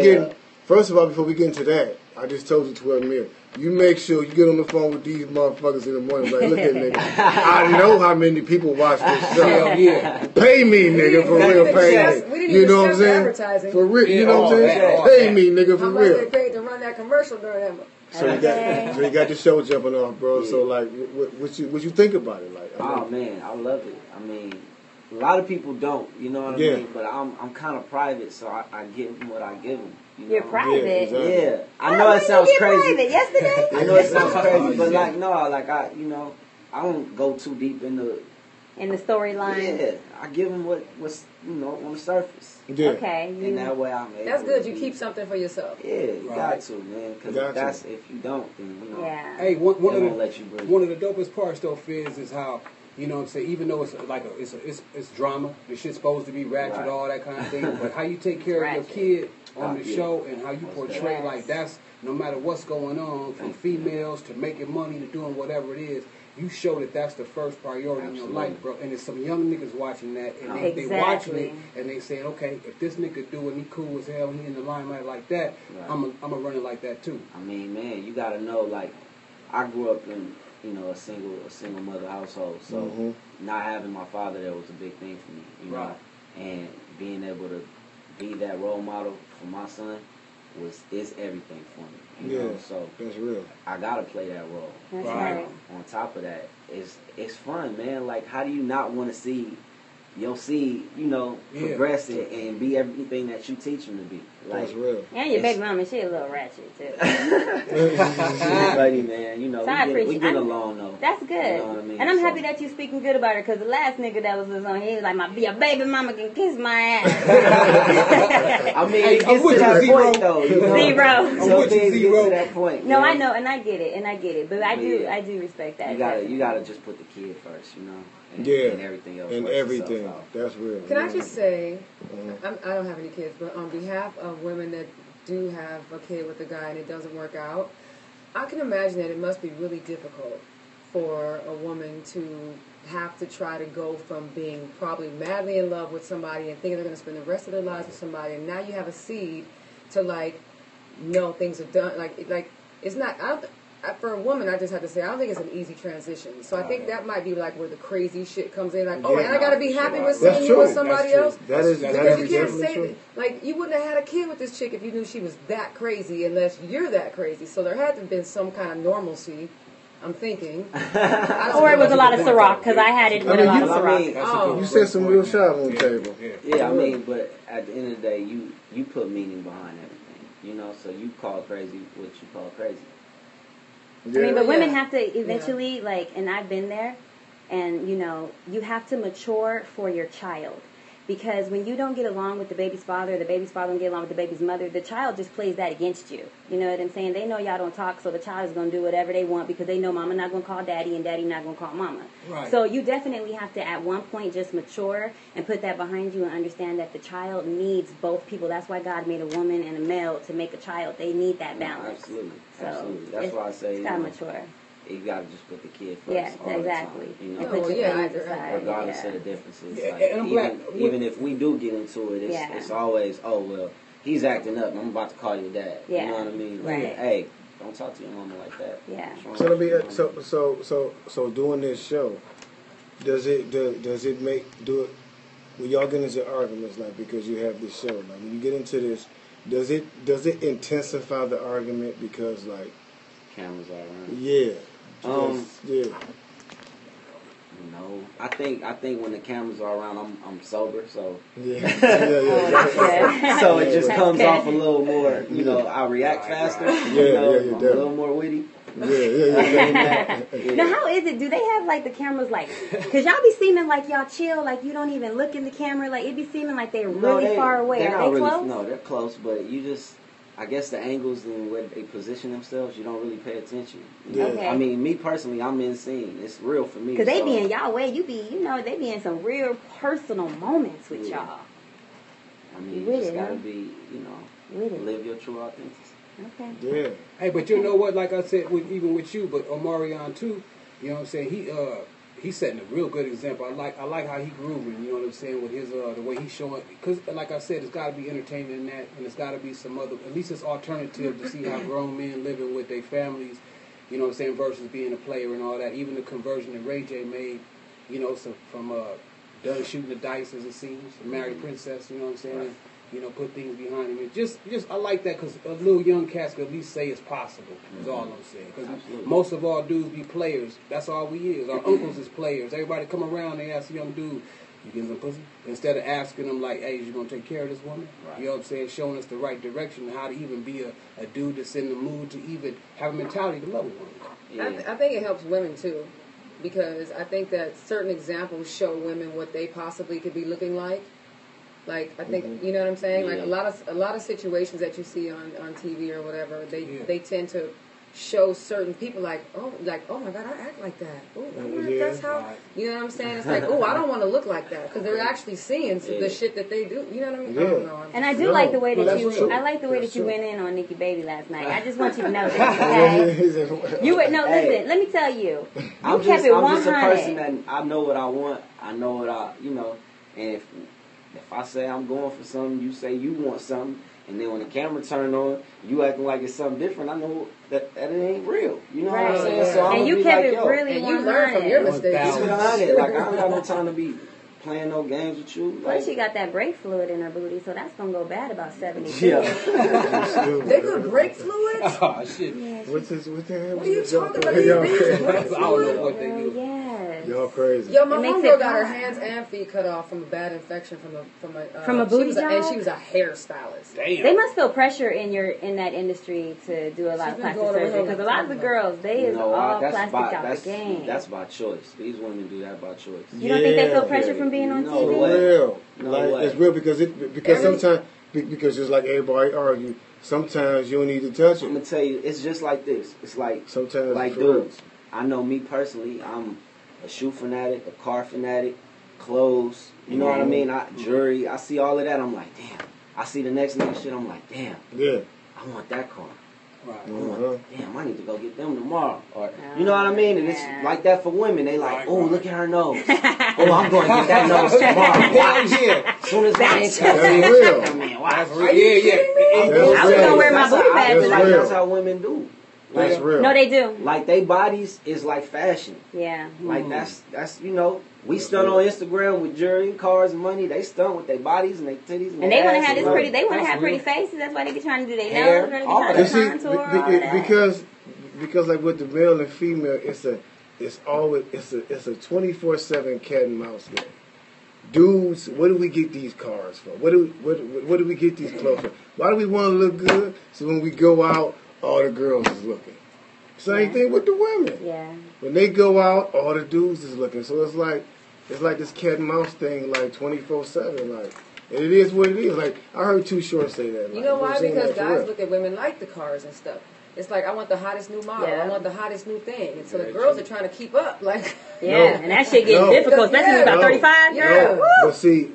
we get into that, I just told you 12 million. You make sure you get on the phone with these motherfuckers in the morning. Like, look at nigga. I know how many people watch this show. Hell yeah. Pay me, nigga, for real. Pay me. You know what I'm saying? For real. You know what I'm saying? Pay me, nigga, for How much real. they paid to run that commercial during that? So you got the show jumping off, bro. So like, what you think about it? Like, oh man, I love it. I mean, a lot of people don't, you know what I mean. But I'm kind of private, so I give them what I give them. You're private. Yeah, exactly. Yeah, I know it sounds crazy. Private yesterday. I know it sounds crazy, but like no, like I don't go too deep in the storyline. Yeah, I give them what's on the surface. Yeah. Okay. And that way I'm able. That's good. You keep something for yourself. Yeah, you got to, man. Because if you don't, then Yeah. Hey, they won't let you breathe. one of the dopest parts though, Fizz, is how, you know what I'm saying, even though it's like it's drama, the shit's supposed to be ratchet, all that kind of thing, but how you take care of your kid on the show and how you portray, like that's, no matter what's going on, from females to making money to doing whatever it is, you show that that's the first priority in your life, bro. And there's some young niggas watching that, and they watching it, and they saying, okay, if this nigga do it, he cool as hell, he in the limelight like that, I'm a run it like that too. I mean, man, you gotta know, like, I grew up in, a single mother household, so not having my father there was a big thing for me, you know, and being able to be that role model for my son is everything for me. You know? So that's real. I gotta play that role. That's right. On top of that, it's fun, man. Like, how do you not want to see your seed, progress and be everything that you teach them to be? Like, that's real. And your baby mama, she a little ratchet too. Buddy, man, we get along though. That's good. You know what I mean? And I'm happy that you speaking good about her, because the last nigga that was on here, he was like, your baby mama can kiss my ass. I mean, it gets to that point though. Zero. So things get to that point. No, man. I know, and I get it. But I do respect that. You gotta just put the kid first, And everything else. And everything. That's real. Can I just say, I don't have any kids, but on behalf of women that do have a kid with a guy and it doesn't work out, I can imagine that it must be really difficult for a woman to have to try to go from being probably madly in love with somebody and thinking they're going to spend the rest of their lives with somebody, and now you have a seed to no, things are done. Like it's not. For a woman, I just have to say, I don't think it's an easy transition. So I think that might be like where the crazy shit comes in. Like, and I got to be happy with seeing you with somebody else. Because you can't say that. Like, you wouldn't have had a kid with this chick if you knew she was that crazy, unless you're that crazy. So there had to have been some kind of normalcy, I'm thinking. Or it was a lot of Ciroc, because I had it with a lot of Ciroc. You said some real shit on the table. Yeah, I mean, but at the end of the day, you put meaning behind everything. So you call crazy what you call crazy. I mean, but women have to eventually, and I've been there, and, you have to mature for your child. Because when you don't get along with the baby's father, or the baby's father don't get along with the baby's mother, the child just plays that against you. You know what I'm saying? They know y'all don't talk, so the child is going to do whatever they want because they know mama not going to call daddy and daddy not going to call mama. Right. So you definitely have to, at one point, just mature and put that behind you and understand that the child needs both people. That's why God made a woman and a male to make a child. They need that balance. Absolutely. So Absolutely. That's why I say it's got to mature. You got to just put the kid first. Yeah, all exactly. The time, And put your feelings aside. Regardless of the differences. Yeah, Even if we do get into it, it's always, he's acting up. I'm about to call your dad. Yeah. You know what I mean? Like, right. Hey, don't talk to your mama like that. Yeah. So let me. So doing this show, does it when y'all get into arguments, like, because you have this show, like when you get into this, does it intensify the argument because like cameras are around? Yeah. Yeah. No, I think when the cameras are around, I'm sober, so yeah. So it just comes off a little more. You know, I react faster. I'm a little more witty. Yeah. Now, how is it? Do they have like the cameras like? Cause y'all be seeming like y'all chill, like you don't even look in the camera. Like it be seeming like they're really far away. Are they close? No, they're close, but you just. I guess the angles and where they position themselves, you don't really pay attention. Yeah. Okay. I mean, me personally, I'm in scene. It's real for me. Because they be in y'all way. They be in some real personal moments with y'all. I mean, you just gotta be, live your true authenticity. Okay. Yeah. Hey, but you know what? Like I said, even with you, but Omarion too. You know what I'm saying? He's setting a real good example. I like how he grooving. You know what I'm saying with his the way he's showing. Because like I said, it's got to be entertaining in that, and it's got to be some other. At least it's alternative to see how grown men living with their families. You know what I'm saying versus being a player and all that. Even the conversion that Ray J made. You know, so from done shooting the dice as it seems, married princess. You know what I'm saying. Right. And, put things behind him. And just I like that because a little young cats could at least say it's possible. Is all I'm saying. Because most of our dudes be players. That's all we is. Our uncles is players. Everybody come around, they ask a young dude, you getting some pussy? Instead of asking them like, hey, you gonna take care of this woman? Right. You know what I'm saying? Showing us the right direction, how to even be a dude that's in the mood to even have a mentality to love a woman. Yeah. I think it helps women too, because I think that certain examples show women what they possibly could be looking like. Like I think you know what I'm saying. Like a lot of situations that you see on TV or whatever, they tend to show certain people like oh my God, I act like that. Oh, I wonder if that's how you know what I'm saying. It's like I don't want to look like that because they're actually seeing the shit that they do. You know what I mean? Yeah. I don't know. And I do like the way that you went in on Nikki Baby last night. I just want you to know that. Okay? You would listen. Let me tell you. I'm just a person that I know what I want. I know what and if I say I'm going for something, you say you want something, and then when the camera turn on, you acting like it's something different, I know that it ain't real. You know what I'm saying? So and you kept it really and you learn from your mistakes. Like I don't got no time to be playing no games with you. Plus, she got that brake fluid in her booty, so that's gonna go bad about 72. Yeah. They put brake fluid? Oh shit! Yeah, What are you talking about? I don't know what they do. Yes. Y'all crazy. Yo, my homegirl got her hands and feet cut off from a bad infection from a booty job. And she was a hairstylist. Damn. They must feel pressure in that industry to do a lot of plastic surgery because a lot of the girls all plastic out the game. That's by choice. These women do that by choice. You don't think they feel pressure from being on TV? Real. No way. It's real because sometimes because just like everybody argue, sometimes you don't need to touch it. I'm gonna tell you, it's just like this. It's like sometimes like dudes. I know me personally. I'm a shoe fanatic, a car fanatic, clothes. You know what I mean? Jewelry. I see all of that. I'm like, damn. I see the next shit. I'm like, damn. Yeah. I want that car. Right. Damn, I need to go get them tomorrow. Or you know what I mean? And it's like that for women. They like, oh, look at her nose. Oh, I'm going to get that nose tomorrow. Yeah. As soon as That's real. I mean, wow. I was gonna wear my booty pads. That's how women do. That's real. No, they do. Like they bodies is like fashion. Yeah. Like that's we stunt on Instagram with jewelry, cars, and money. They stunt with their bodies and their titties and they want to ass have this and pretty. They want to have pretty faces. That's why they be trying to do their nose. They be trying to contour. All that. Because like with the male and female, it's a 24/7 cat and mouse game. Dudes, what do we get these cars for? What do we get these clothes for? Why do we want to look good? So when we go out, all the girls is looking. Same thing with the women. Yeah. When they go out, all the dudes is looking. So it's like this cat and mouse thing, like 24/7. Like, and it is what it is. Like I heard Too Short say that. You know why? Because guys look at women like the cars and stuff. It's like I want the hottest new model. I want the hottest new thing. And so the girls are trying to keep up. Like and that shit getting difficult, especially when about 35. Yeah. But see,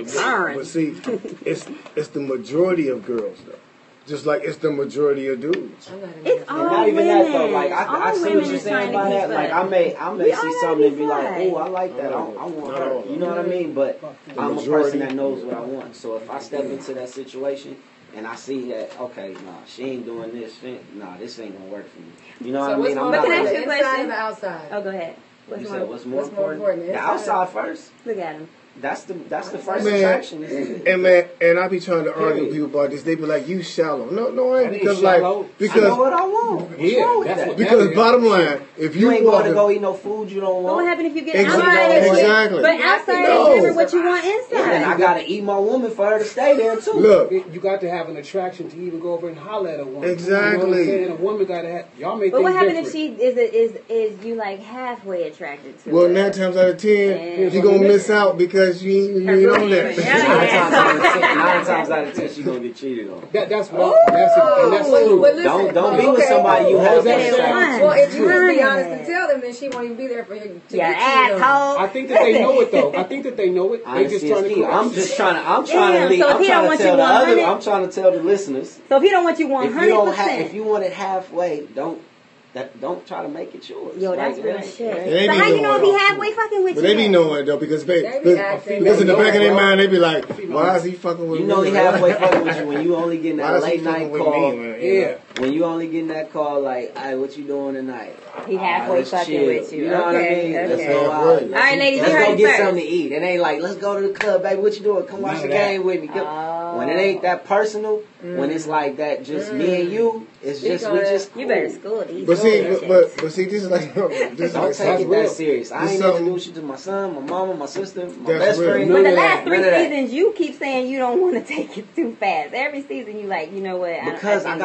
it's the majority of girls though. Just like it's the majority of dudes. It's all not even women. that though. Like I see what you're saying by that. Like I may see something and be like, oh, I like that. I want her. You know what I mean? But I'm a person that knows what I want. So if I step into that situation and I see that, okay, she ain't doing this. This ain't gonna work for me. You know what I mean? I'm not going to inside and the outside. Oh, go ahead. What's more important? The outside first. Look at him. That's the first Man, attraction. and I be trying to argue with people about this. They be like, "You shallow." No, I ain't, because I know what I want. What's wrong with that? Because bottom line, if you ain't going to go eat no food you don't want. But what happens if you get outside? Exactly. But outside is different what you want inside. And I gotta eat my woman for her to stay there too. Look, you got to have an attraction to even go over and holler at a woman. Exactly. You know what I'm saying? A woman got to have. Y'all make. But what happens if different. she is you like halfway attracted to? Well, her? 9 times out of 10, you gonna miss out because you ain't on that. 9 times out of 10, she gonna get cheated on. That's true. Don't be with somebody you have. Well, if you just be honest and tell them, then she won't even be there for you to get cheated on. I think that they know it though. I think that they know it. They just trying to. I'm trying to tell the listeners. So if he don't want you 100%, if you want it halfway, don't try to make it yours. Yo, that's real shit. So how you know if he halfway fucking with you? But they be knowing though because in the back of their mind they be like, why is he fucking with me? You know he halfway fucking with you when you only getting that late night call. Yeah. When you only getting that call like, "Hey, what you doing tonight?" He halfway fucking with you. You know what I mean? Let's go out. All right, ladies, let's you heard go it get first. something to eat. It ain't like, let's go to the club, baby. What you doing? Come watch the game with me. When it ain't that personal, when it's like that, just me and you, it's just we just. You better school these. But see, this is like this don't take it that serious. I ain't introduced you to my son, my mama, my sister, my best friend. But the last 3 seasons, you keep saying you don't want to take it too fast. Every season, you like, you know what? Because I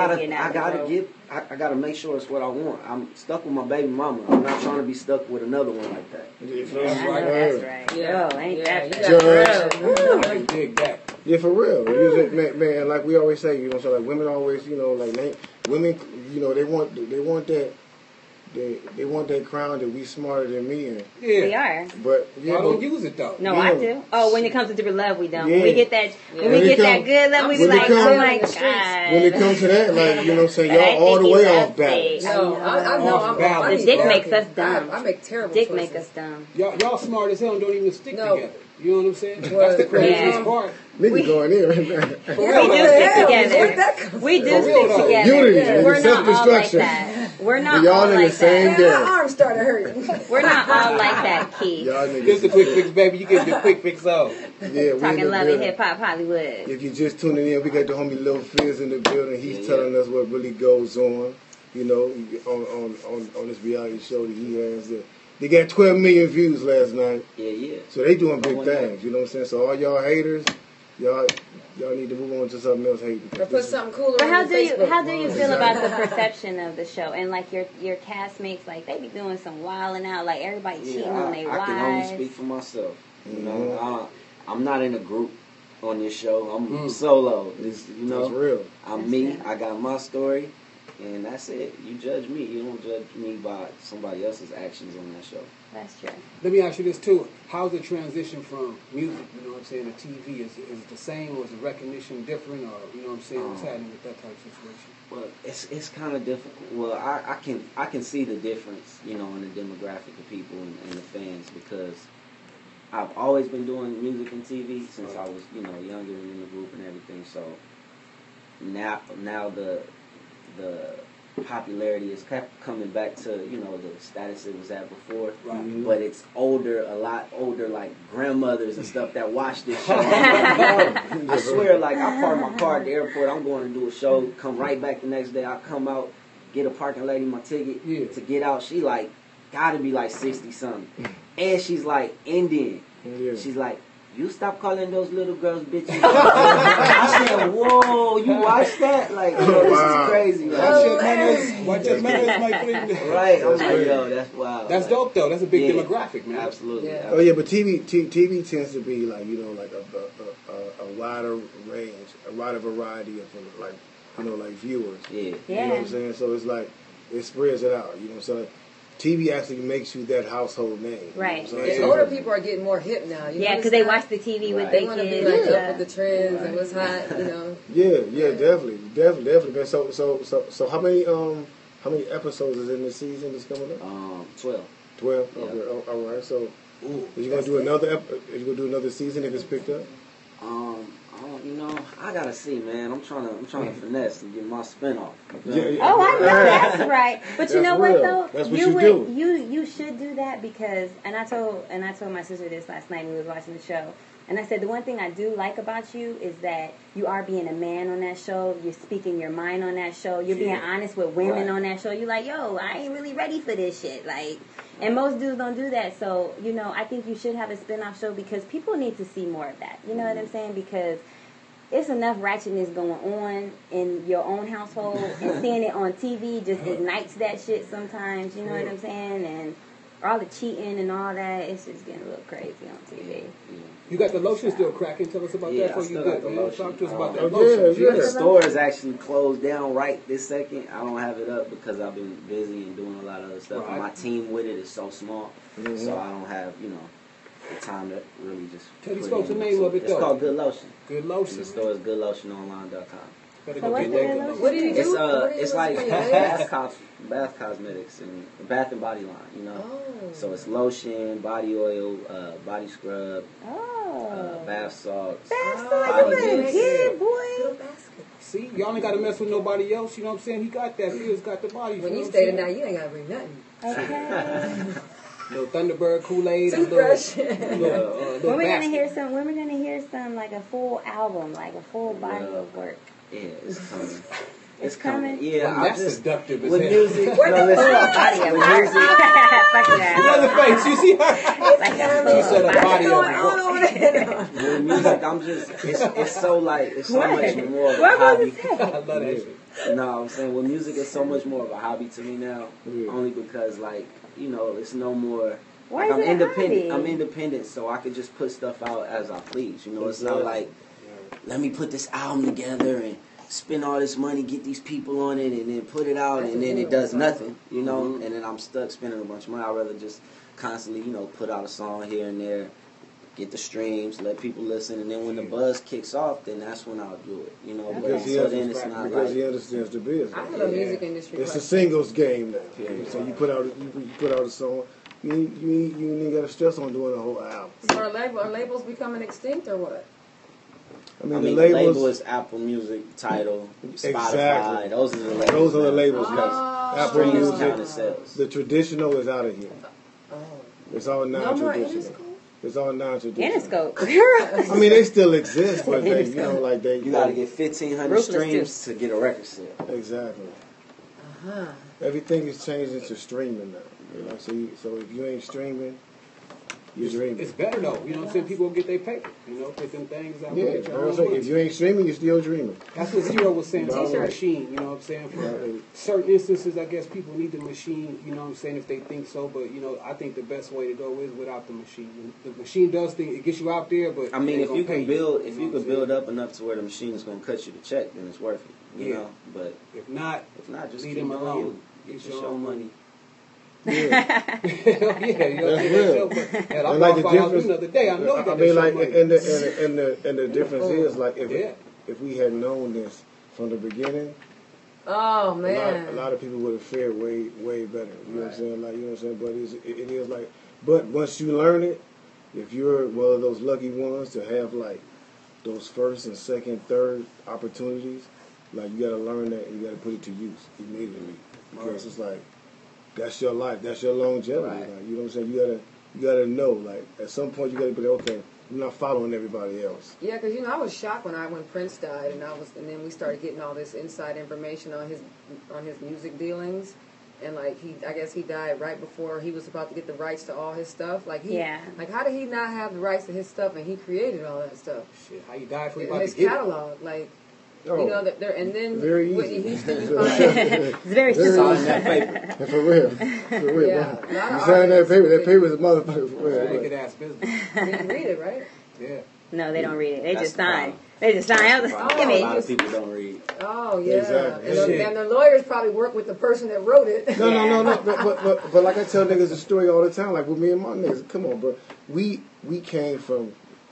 gotta make sure it's what I want. I'm stuck with my baby mama. I'm not trying to be stuck with another one like that. That's right. Yo, ain't that dig that? Yeah, for real. Man, like we always say, you know, so like women always, you know, like women, you know, they want that. They want that crown that we smarter than me and we are. But I don't use it though. No, I do. Oh, when it comes to different love, we don't. When we get that, that good love, we be like, oh my god. When it comes to that, like you know, what I'm saying y'all all the way off balance. No, I know. The dick makes us dumb. I make terrible. Dick make us dumb. Y'all smart as hell and don't even stick together. You know what I'm saying? That's the craziest part. Niggas going in right now. We do stick together. We do stick together. Unity. We're not all like that. We're not all in like the same that. game. My arm started hurting. We're not all like that, Keith. Y'all niggas. Get the quick fix, baby. You get the quick fix off. Yeah, Talking love and hip hop Hollywood. If you're just tuning in, we got the homie Lil Fizz in the building. He's telling us what really goes on. You know, on this reality show that he has. They got 12 million views last night. Yeah. So they doing big things. You know what I'm saying? So all y'all haters, y'all need to move on to something else hating. Or put something cooler But on how do Facebook. you feel about the perception of the show and like your castmates? Like they be doing some wilding out, like everybody cheating on their wives. I can only speak for myself. You know, I'm not in a group on this show. I'm solo. It's, you know, that's real. I'm me. I got my story. And that's it. You judge me. You don't judge me by somebody else's actions on that show. That's true. Let me ask you this too. How's the transition from music, you know what I'm saying, to TV? Is it the same or is the recognition different or, you know what I'm saying, what's happening with that type of situation? Well, it's kind of difficult. Well, I can see the difference, you know, in the demographic of people and the fans because I've always been doing music and TV since I was, you know, younger and in the group and everything. So now the popularity is coming back to, you know, the status it was at before. Right. But it's a lot older, like grandmothers and stuff that watch this show. I swear, like, I park my car at the airport, I'm going to do a show, come right back the next day, I come out, get a parking lady my ticket to get out. She, like, gotta be, like, 60-something. And she's, like, Indian. Yeah. She's like, you stop calling those little girls bitches. I said, whoa, you watch that? Like, yo, this is crazy. Watch your manners, my friend. Right, I'm like, yo, that's wild. That's dope, though. That's a big demographic, man. Absolutely. Yeah. Oh yeah, but TV tends to be like, you know, like a wider range, a wider variety of like, you know, like viewers. Yeah. You know what I'm saying? So it's like it spreads it out. You know what I'm saying? TV actually makes you that household name. Right. You know And older people are getting more hip now. Yeah, because they watch the TV with They their want to kids. be like up with the trends and what's hot, you know. Yeah, definitely. Man. So how many episodes is in this season that's coming up? 12. 12. Yeah. Okay. All right. So, are you gonna do another? Are you gonna do another season if it's picked up? You know, I gotta see, man. I'm trying to finesse and get my spin off. Yeah. Oh, I know that's right. But you know what though? That's what you do. You should do that because, and I told my sister this last night when we was watching the show. And I said, the one thing I do like about you is that you are being a man on that show. You're speaking your mind on that show. You're being honest with women on that show. You're like, yo, I ain't really ready for this shit. Like, and most dudes don't do that. So, you know, I think you should have a spin-off show because people need to see more of that. You know what I'm saying? Because it's enough ratchetness going on in your own household, and seeing it on TV just ignites that shit sometimes. You know what I'm saying? And all the cheating and all that, it's just getting a little crazy on TV. You got the lotion still cracking? Tell us about that before you good. Talk to us about that lotion. Yeah. The store is actually closed down right this second. I don't have it up because I've been busy and doing a lot of other stuff. Right. My team with it is so small, so I don't have, you know, the time to really just. Tell these folks the name of it though. It's called Good Lotion. Good Lotion. The store is goodlotiononline.com. So what do you do? It's like bath cosmetics and bath and body line, you know. Oh. So it's lotion, body oil, body scrub, bath salts. Bath salts, you better get, boy. See, y'all ain't got to mess with nobody else. You know what I'm saying? He got that. He just got the body. When you stay there now, you ain't got to bring nothing. Okay. Little Thunderbird Kool-Aid. Toothbrush. When we're gonna hear some like a full album, like a full body of work. Yeah, it's coming. It's coming. Yeah, well, that's seductive. With music, with music. Another face. You see her? She said a body of work. With music, I'm just. It's so like it's so much more of a what hobby. Was it? I love that shit. No, I'm saying with music, it's so much more of a hobby to me now. Only because like you know, it's no more. Why like, is I'm it independent. hobby? I'm independent, so I can just put stuff out as I please. You know, it's not like let me put this album together and spend all this money, get these people on it, and then put it out, and then it does nothing, you know, and then I'm stuck spending a bunch of money. I'd rather just constantly, you know, put out a song here and there, get the streams, let people listen, and then when the buzz kicks off, then that's when I'll do it, you know. Because he understands the business. I know the music industry. It's a singles game now. Yeah. So you put out a song. You ain't got to stress on doing a whole album. So are labels becoming extinct or what? I mean, the label is Apple Music, Tidal, Spotify. Exactly. Those are the labels. Those are the labels. Apple Music. The traditional is out of here. Oh. It's all non-traditional. It's all non-traditional. Interscope. I mean, they still exist, but they, you know, like they. You got to get 1,500 streams to get a record sale. Exactly. Everything is changing to streaming now. You know, so if you ain't streaming, you're dreaming. It's better though. You know what I'm saying? People will get their paper. You know, put them things out. Yeah, if you ain't streaming, you're still dreaming. That's what Zero was saying about the machine. You know what I'm saying? For certain instances, I guess people need the machine. You know what I'm saying? If they think so, but you know, I think the best way to go is without the machine. The machine does think it gets you out there, but I mean, if you can build up enough to where the machine is going to cut you the check, then it's worth it. You know, but if not, just leave keep them alone. Get your show money. Yeah, you know, that's real. And like the difference, another day, I know. I mean, like, and the difference is like if we had known this from the beginning, oh man, a lot of people would have fared way better. You know what I'm saying? Like, you know what I'm saying? But it is like, but once you learn it, if you're one of those lucky ones to have like those first and second, third opportunities, like you got to learn that and you got to put it to use immediately because it's like. That's your life. That's your longevity. Right. Like, you know what I'm saying? You gotta know. Like at some point, you gotta be like, okay, I'm not following everybody else. Yeah, because you know I was shocked when Prince died, and then we started getting all this inside information on his music dealings, and like I guess he died right before he was about to get the rights to all his stuff. Like like how did he not have the rights to his stuff, and he created all that stuff? Shit, how you died for his catalog, like. Oh, you know, and then very Whitney easy. Houston It's very simple. For real. Yeah. You sign that paper is a motherfucker for real. Naked ass business. You didn't read it, right? Yeah. No, they don't read it. They That's just the sign. problem. They just sign. A lot of people don't read. Oh yeah, Exactly. and the lawyers probably work with the person that wrote it. No. But like I tell niggas a story all the time, like with me and my niggas. Come on, bro. We came from.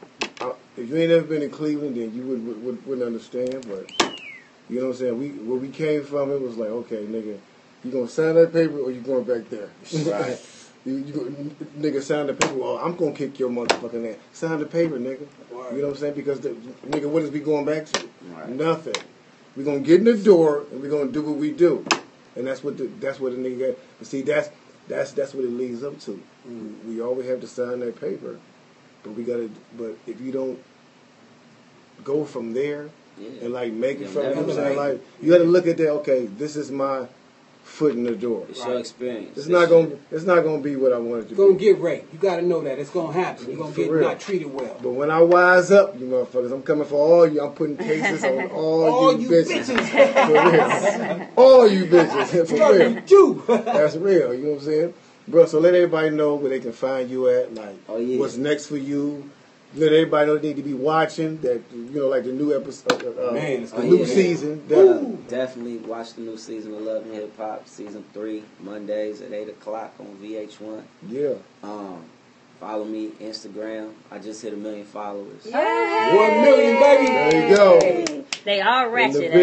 If you ain't ever been in Cleveland, then you wouldn't understand. But you know what I'm saying? Where we came from, it was like, okay, nigga, you gonna sign that paper or you going back there? Right. Nigga sign the paper. Well, I'm gonna kick your motherfucking ass. Sign the paper, nigga. Right. You know what I'm saying? Because nigga, what is we going back to? Right. Nothing. We're gonna get in the door and we're gonna do what we do, and that's what the nigga got. And see, that's what it leads up to. We always have to sign that paper, but we gotta. But if you don't go from there and like make it from, you know what I'm saying? Like you gotta look at that. Okay, this is my foot in the door. It's your experience. It's not gonna be what I want it to be. Gonna get raped. You gotta know that it's gonna happen. You're gonna get not treated well. But when I wise up, you motherfuckers, I'm coming for all you. I'm putting cases on all you bitches. For real. All you bitches. For real. That's real. You know what I'm saying, bro? So let everybody know where they can find you at. Like, what's next for you. Let everybody know they need to be watching that. You know, like the new episode, the new season. Definitely watch the new season of Love and Hip Hop, season 3, Mondays at 8 o'clock on VH1. Yeah. Follow me, Instagram. I just hit 1 million followers. Yay! 1 million, baby. There you go. They all ratchet.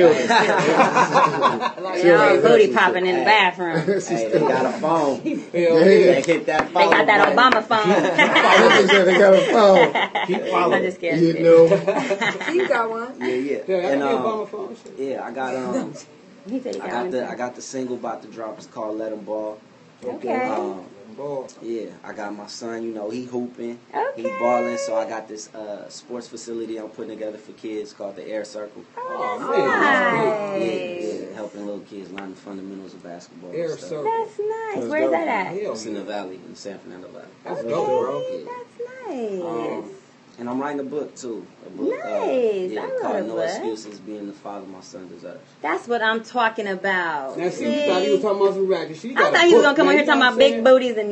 They all booty popping in the bathroom. Hey, they got a phone. They hit that phone. They got that Obama phone. They got a phone. Keep following. I'm just kidding. You know. You got one. Yeah. And Obama phone. Yeah, I got I got the single about to drop. It's called Let 'Em Ball. Okay. Yeah, I got my son, you know, he hooping, he balling, so I got this sports facility I'm putting together for kids called the Air Circle. Nice. Yeah, helping little kids learn the fundamentals of basketball. Air Circle. That's nice. Where's that at? It's in the Valley, in San Fernando Valley. That's dope, bro. That's nice. And I'm writing a book too. Nice. Called No Excuses, Being the Father My Son Deserves. That's what I'm talking about. Now, see, you thought he was talking about some racket. I thought he was going to come on here talking about big booties and...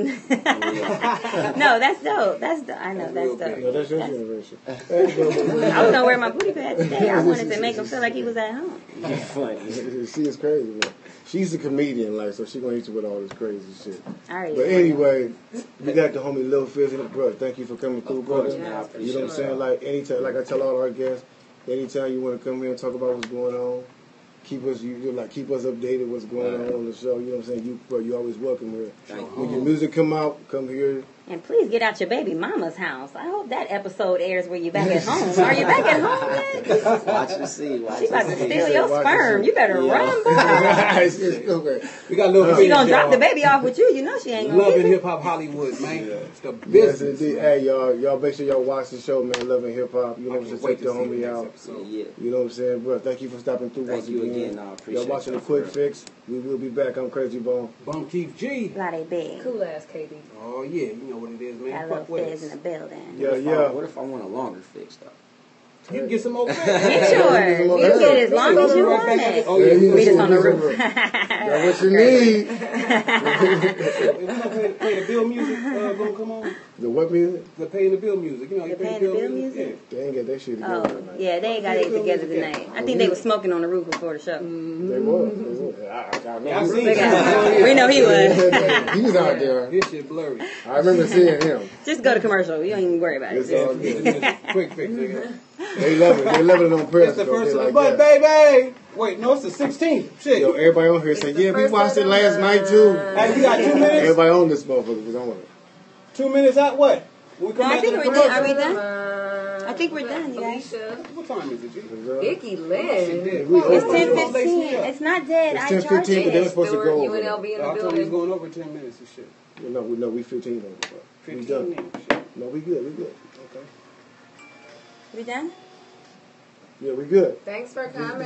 No, that's dope. I know, that's dope. No, that's your generation. I was going to wear my booty pad today. I wanted to make him feel like he was at home. You're funny. She is crazy, man. She's a comedian, like, so she gonna hit you with all this crazy shit. Right. But anyway, we got the homie Lil Fizz in the bro. Thank you for coming through, brother. You know what I'm saying? Like anytime, like I tell all our guests, anytime you want to come here and talk about what's going on, keep us updated what's going on the show. You know what I'm saying? You always welcome here. When your music come out, come here. And please get out your baby mama's house. I hope that episode airs where you back at home. Are you back at home yet? Watch and see. She about to steal your sperm. You better run, boy. We got a little. She gonna drop the baby off with you. You know she ain't gonna. Love and Hip Hop Hollywood, man. It's the business. Yes, hey, y'all make sure y'all watch the show, man. Love and Hip Hop. You know what I'm saying? Take the homie out. You know what I'm saying, bro? Thank you for stopping through once again. Thank you again. I appreciate y'all watching the Quick Fix. We will be back. I'm Crazy Bone. Bum Keith G. Lottie B. Cool ass KD. Oh yeah, you know what it is, man. Got Lil Fizz in the building. Yeah. What if I want a longer fix though? You can get some more. Get yours. You can get as long as you want it. Oh yeah, we just on the roof. That's what you need. Pay the bill music gonna come on. The what music? The paying the bill music. You know, the paying the bill music. Yeah. They ain't got that shit together tonight. Yeah, they ain't got it together tonight. I think they was smoking on the roof before the show. They was. I seen we know he was. He was out there. This shit blurry. I remember seeing him. Just go to commercial. You don't even worry about it. It's all good. Quick fix, nigga. They love it. They love it on press. It's the first of the month, baby. Wait, no, it's the 16th. Shit. Yo, everybody on here said, yeah, we watched it last night too. Hey, you got 2 minutes? Everybody on this motherfucker was on it. 2 minutes out? What? No, I think we're done. Are we done? I think we're done, you guys. What time is it, G? Vicky Lynn. It's 10:15. It's not dead. It's 10:15, but they were supposed to go over. UNLV in the I thought we was building. going over 10 minutes and shit. No, we 15 over. 15 we done. shit. No, we good. Okay. We done? Yeah, we good. Thanks for coming.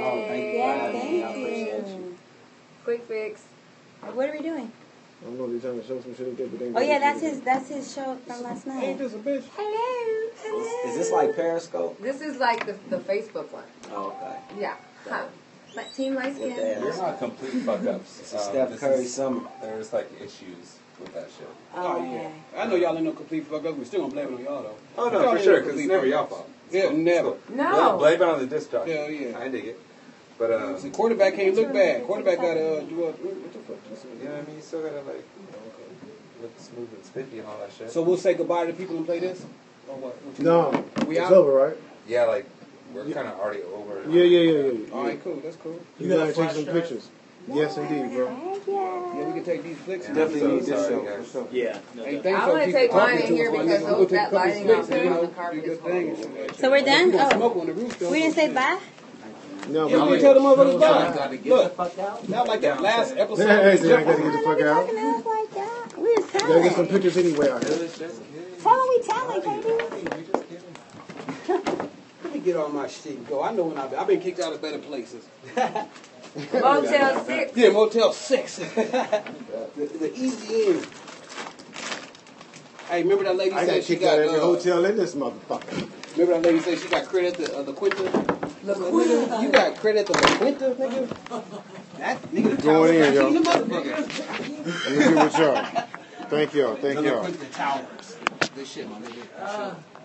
Thank you. Quick fix. What are we doing? I don't know if they're trying to show some shit like that, but they Oh yeah, that's his show from last night. Ain't this a bitch? Hello. Is this like Periscope? This is like the Facebook one. Oh, okay. Yeah. Huh. Team Light Skin. There's not complete fuck ups. Steph Curry summer. There's like issues with that shit. Oh yeah. I know y'all ain't no complete fuck up. We still gonna blame it on y'all though. Oh no, for sure, because it's never y'all fault. Yeah, never. No. Blame it on the disc jockey. Hell yeah. I dig it. But the quarterback can't look bad. Quarterback gotta do what the fuck? You know what I mean? You still gotta like look smooth and spiffy and all that shit. So we'll say goodbye to people and play this? Or what? No, we it's out? over, right? Yeah, like we're kind of already over. Yeah. All right, cool. That's cool. You gotta take some pictures. Yes, indeed, bro. Thank you. Yeah, we can take these flicks. Definitely need this show. guys. For sure. Yeah. No, Hey, doubt. thanks I for want to people take mine talking in to here us, man. because We'll take a that couple lighting flicks out there and, on the do carpet good is things. horrible. So we're done? We gonna Oh. smoke on the roof, though. We didn't say bye? No, Yeah, but we tell them motherfuckers Gotta bye. get the Look, fuck out. not like that last episode. hey, so I gotta get the Don't fuck be out. talking to us like that. We just Gotta get some telling. pictures anyway out here. Tell them we telling, baby. Let me get all my shit and go. I know when I've been kicked out of better places. Motel 6. Yeah, Motel 6. the easy end. Hey, remember that lady I said got she kicked out got of every hotel in this motherfucker. Remember that lady said she got credit at the Quinta? Nigga, you got credit at the Quinta, nigga? That nigga Going in, yo. the motherfucker. Let me get with y'all. Thank y'all. Thank The y'all. Quinta Towers. Good shit, my nigga. Good shit.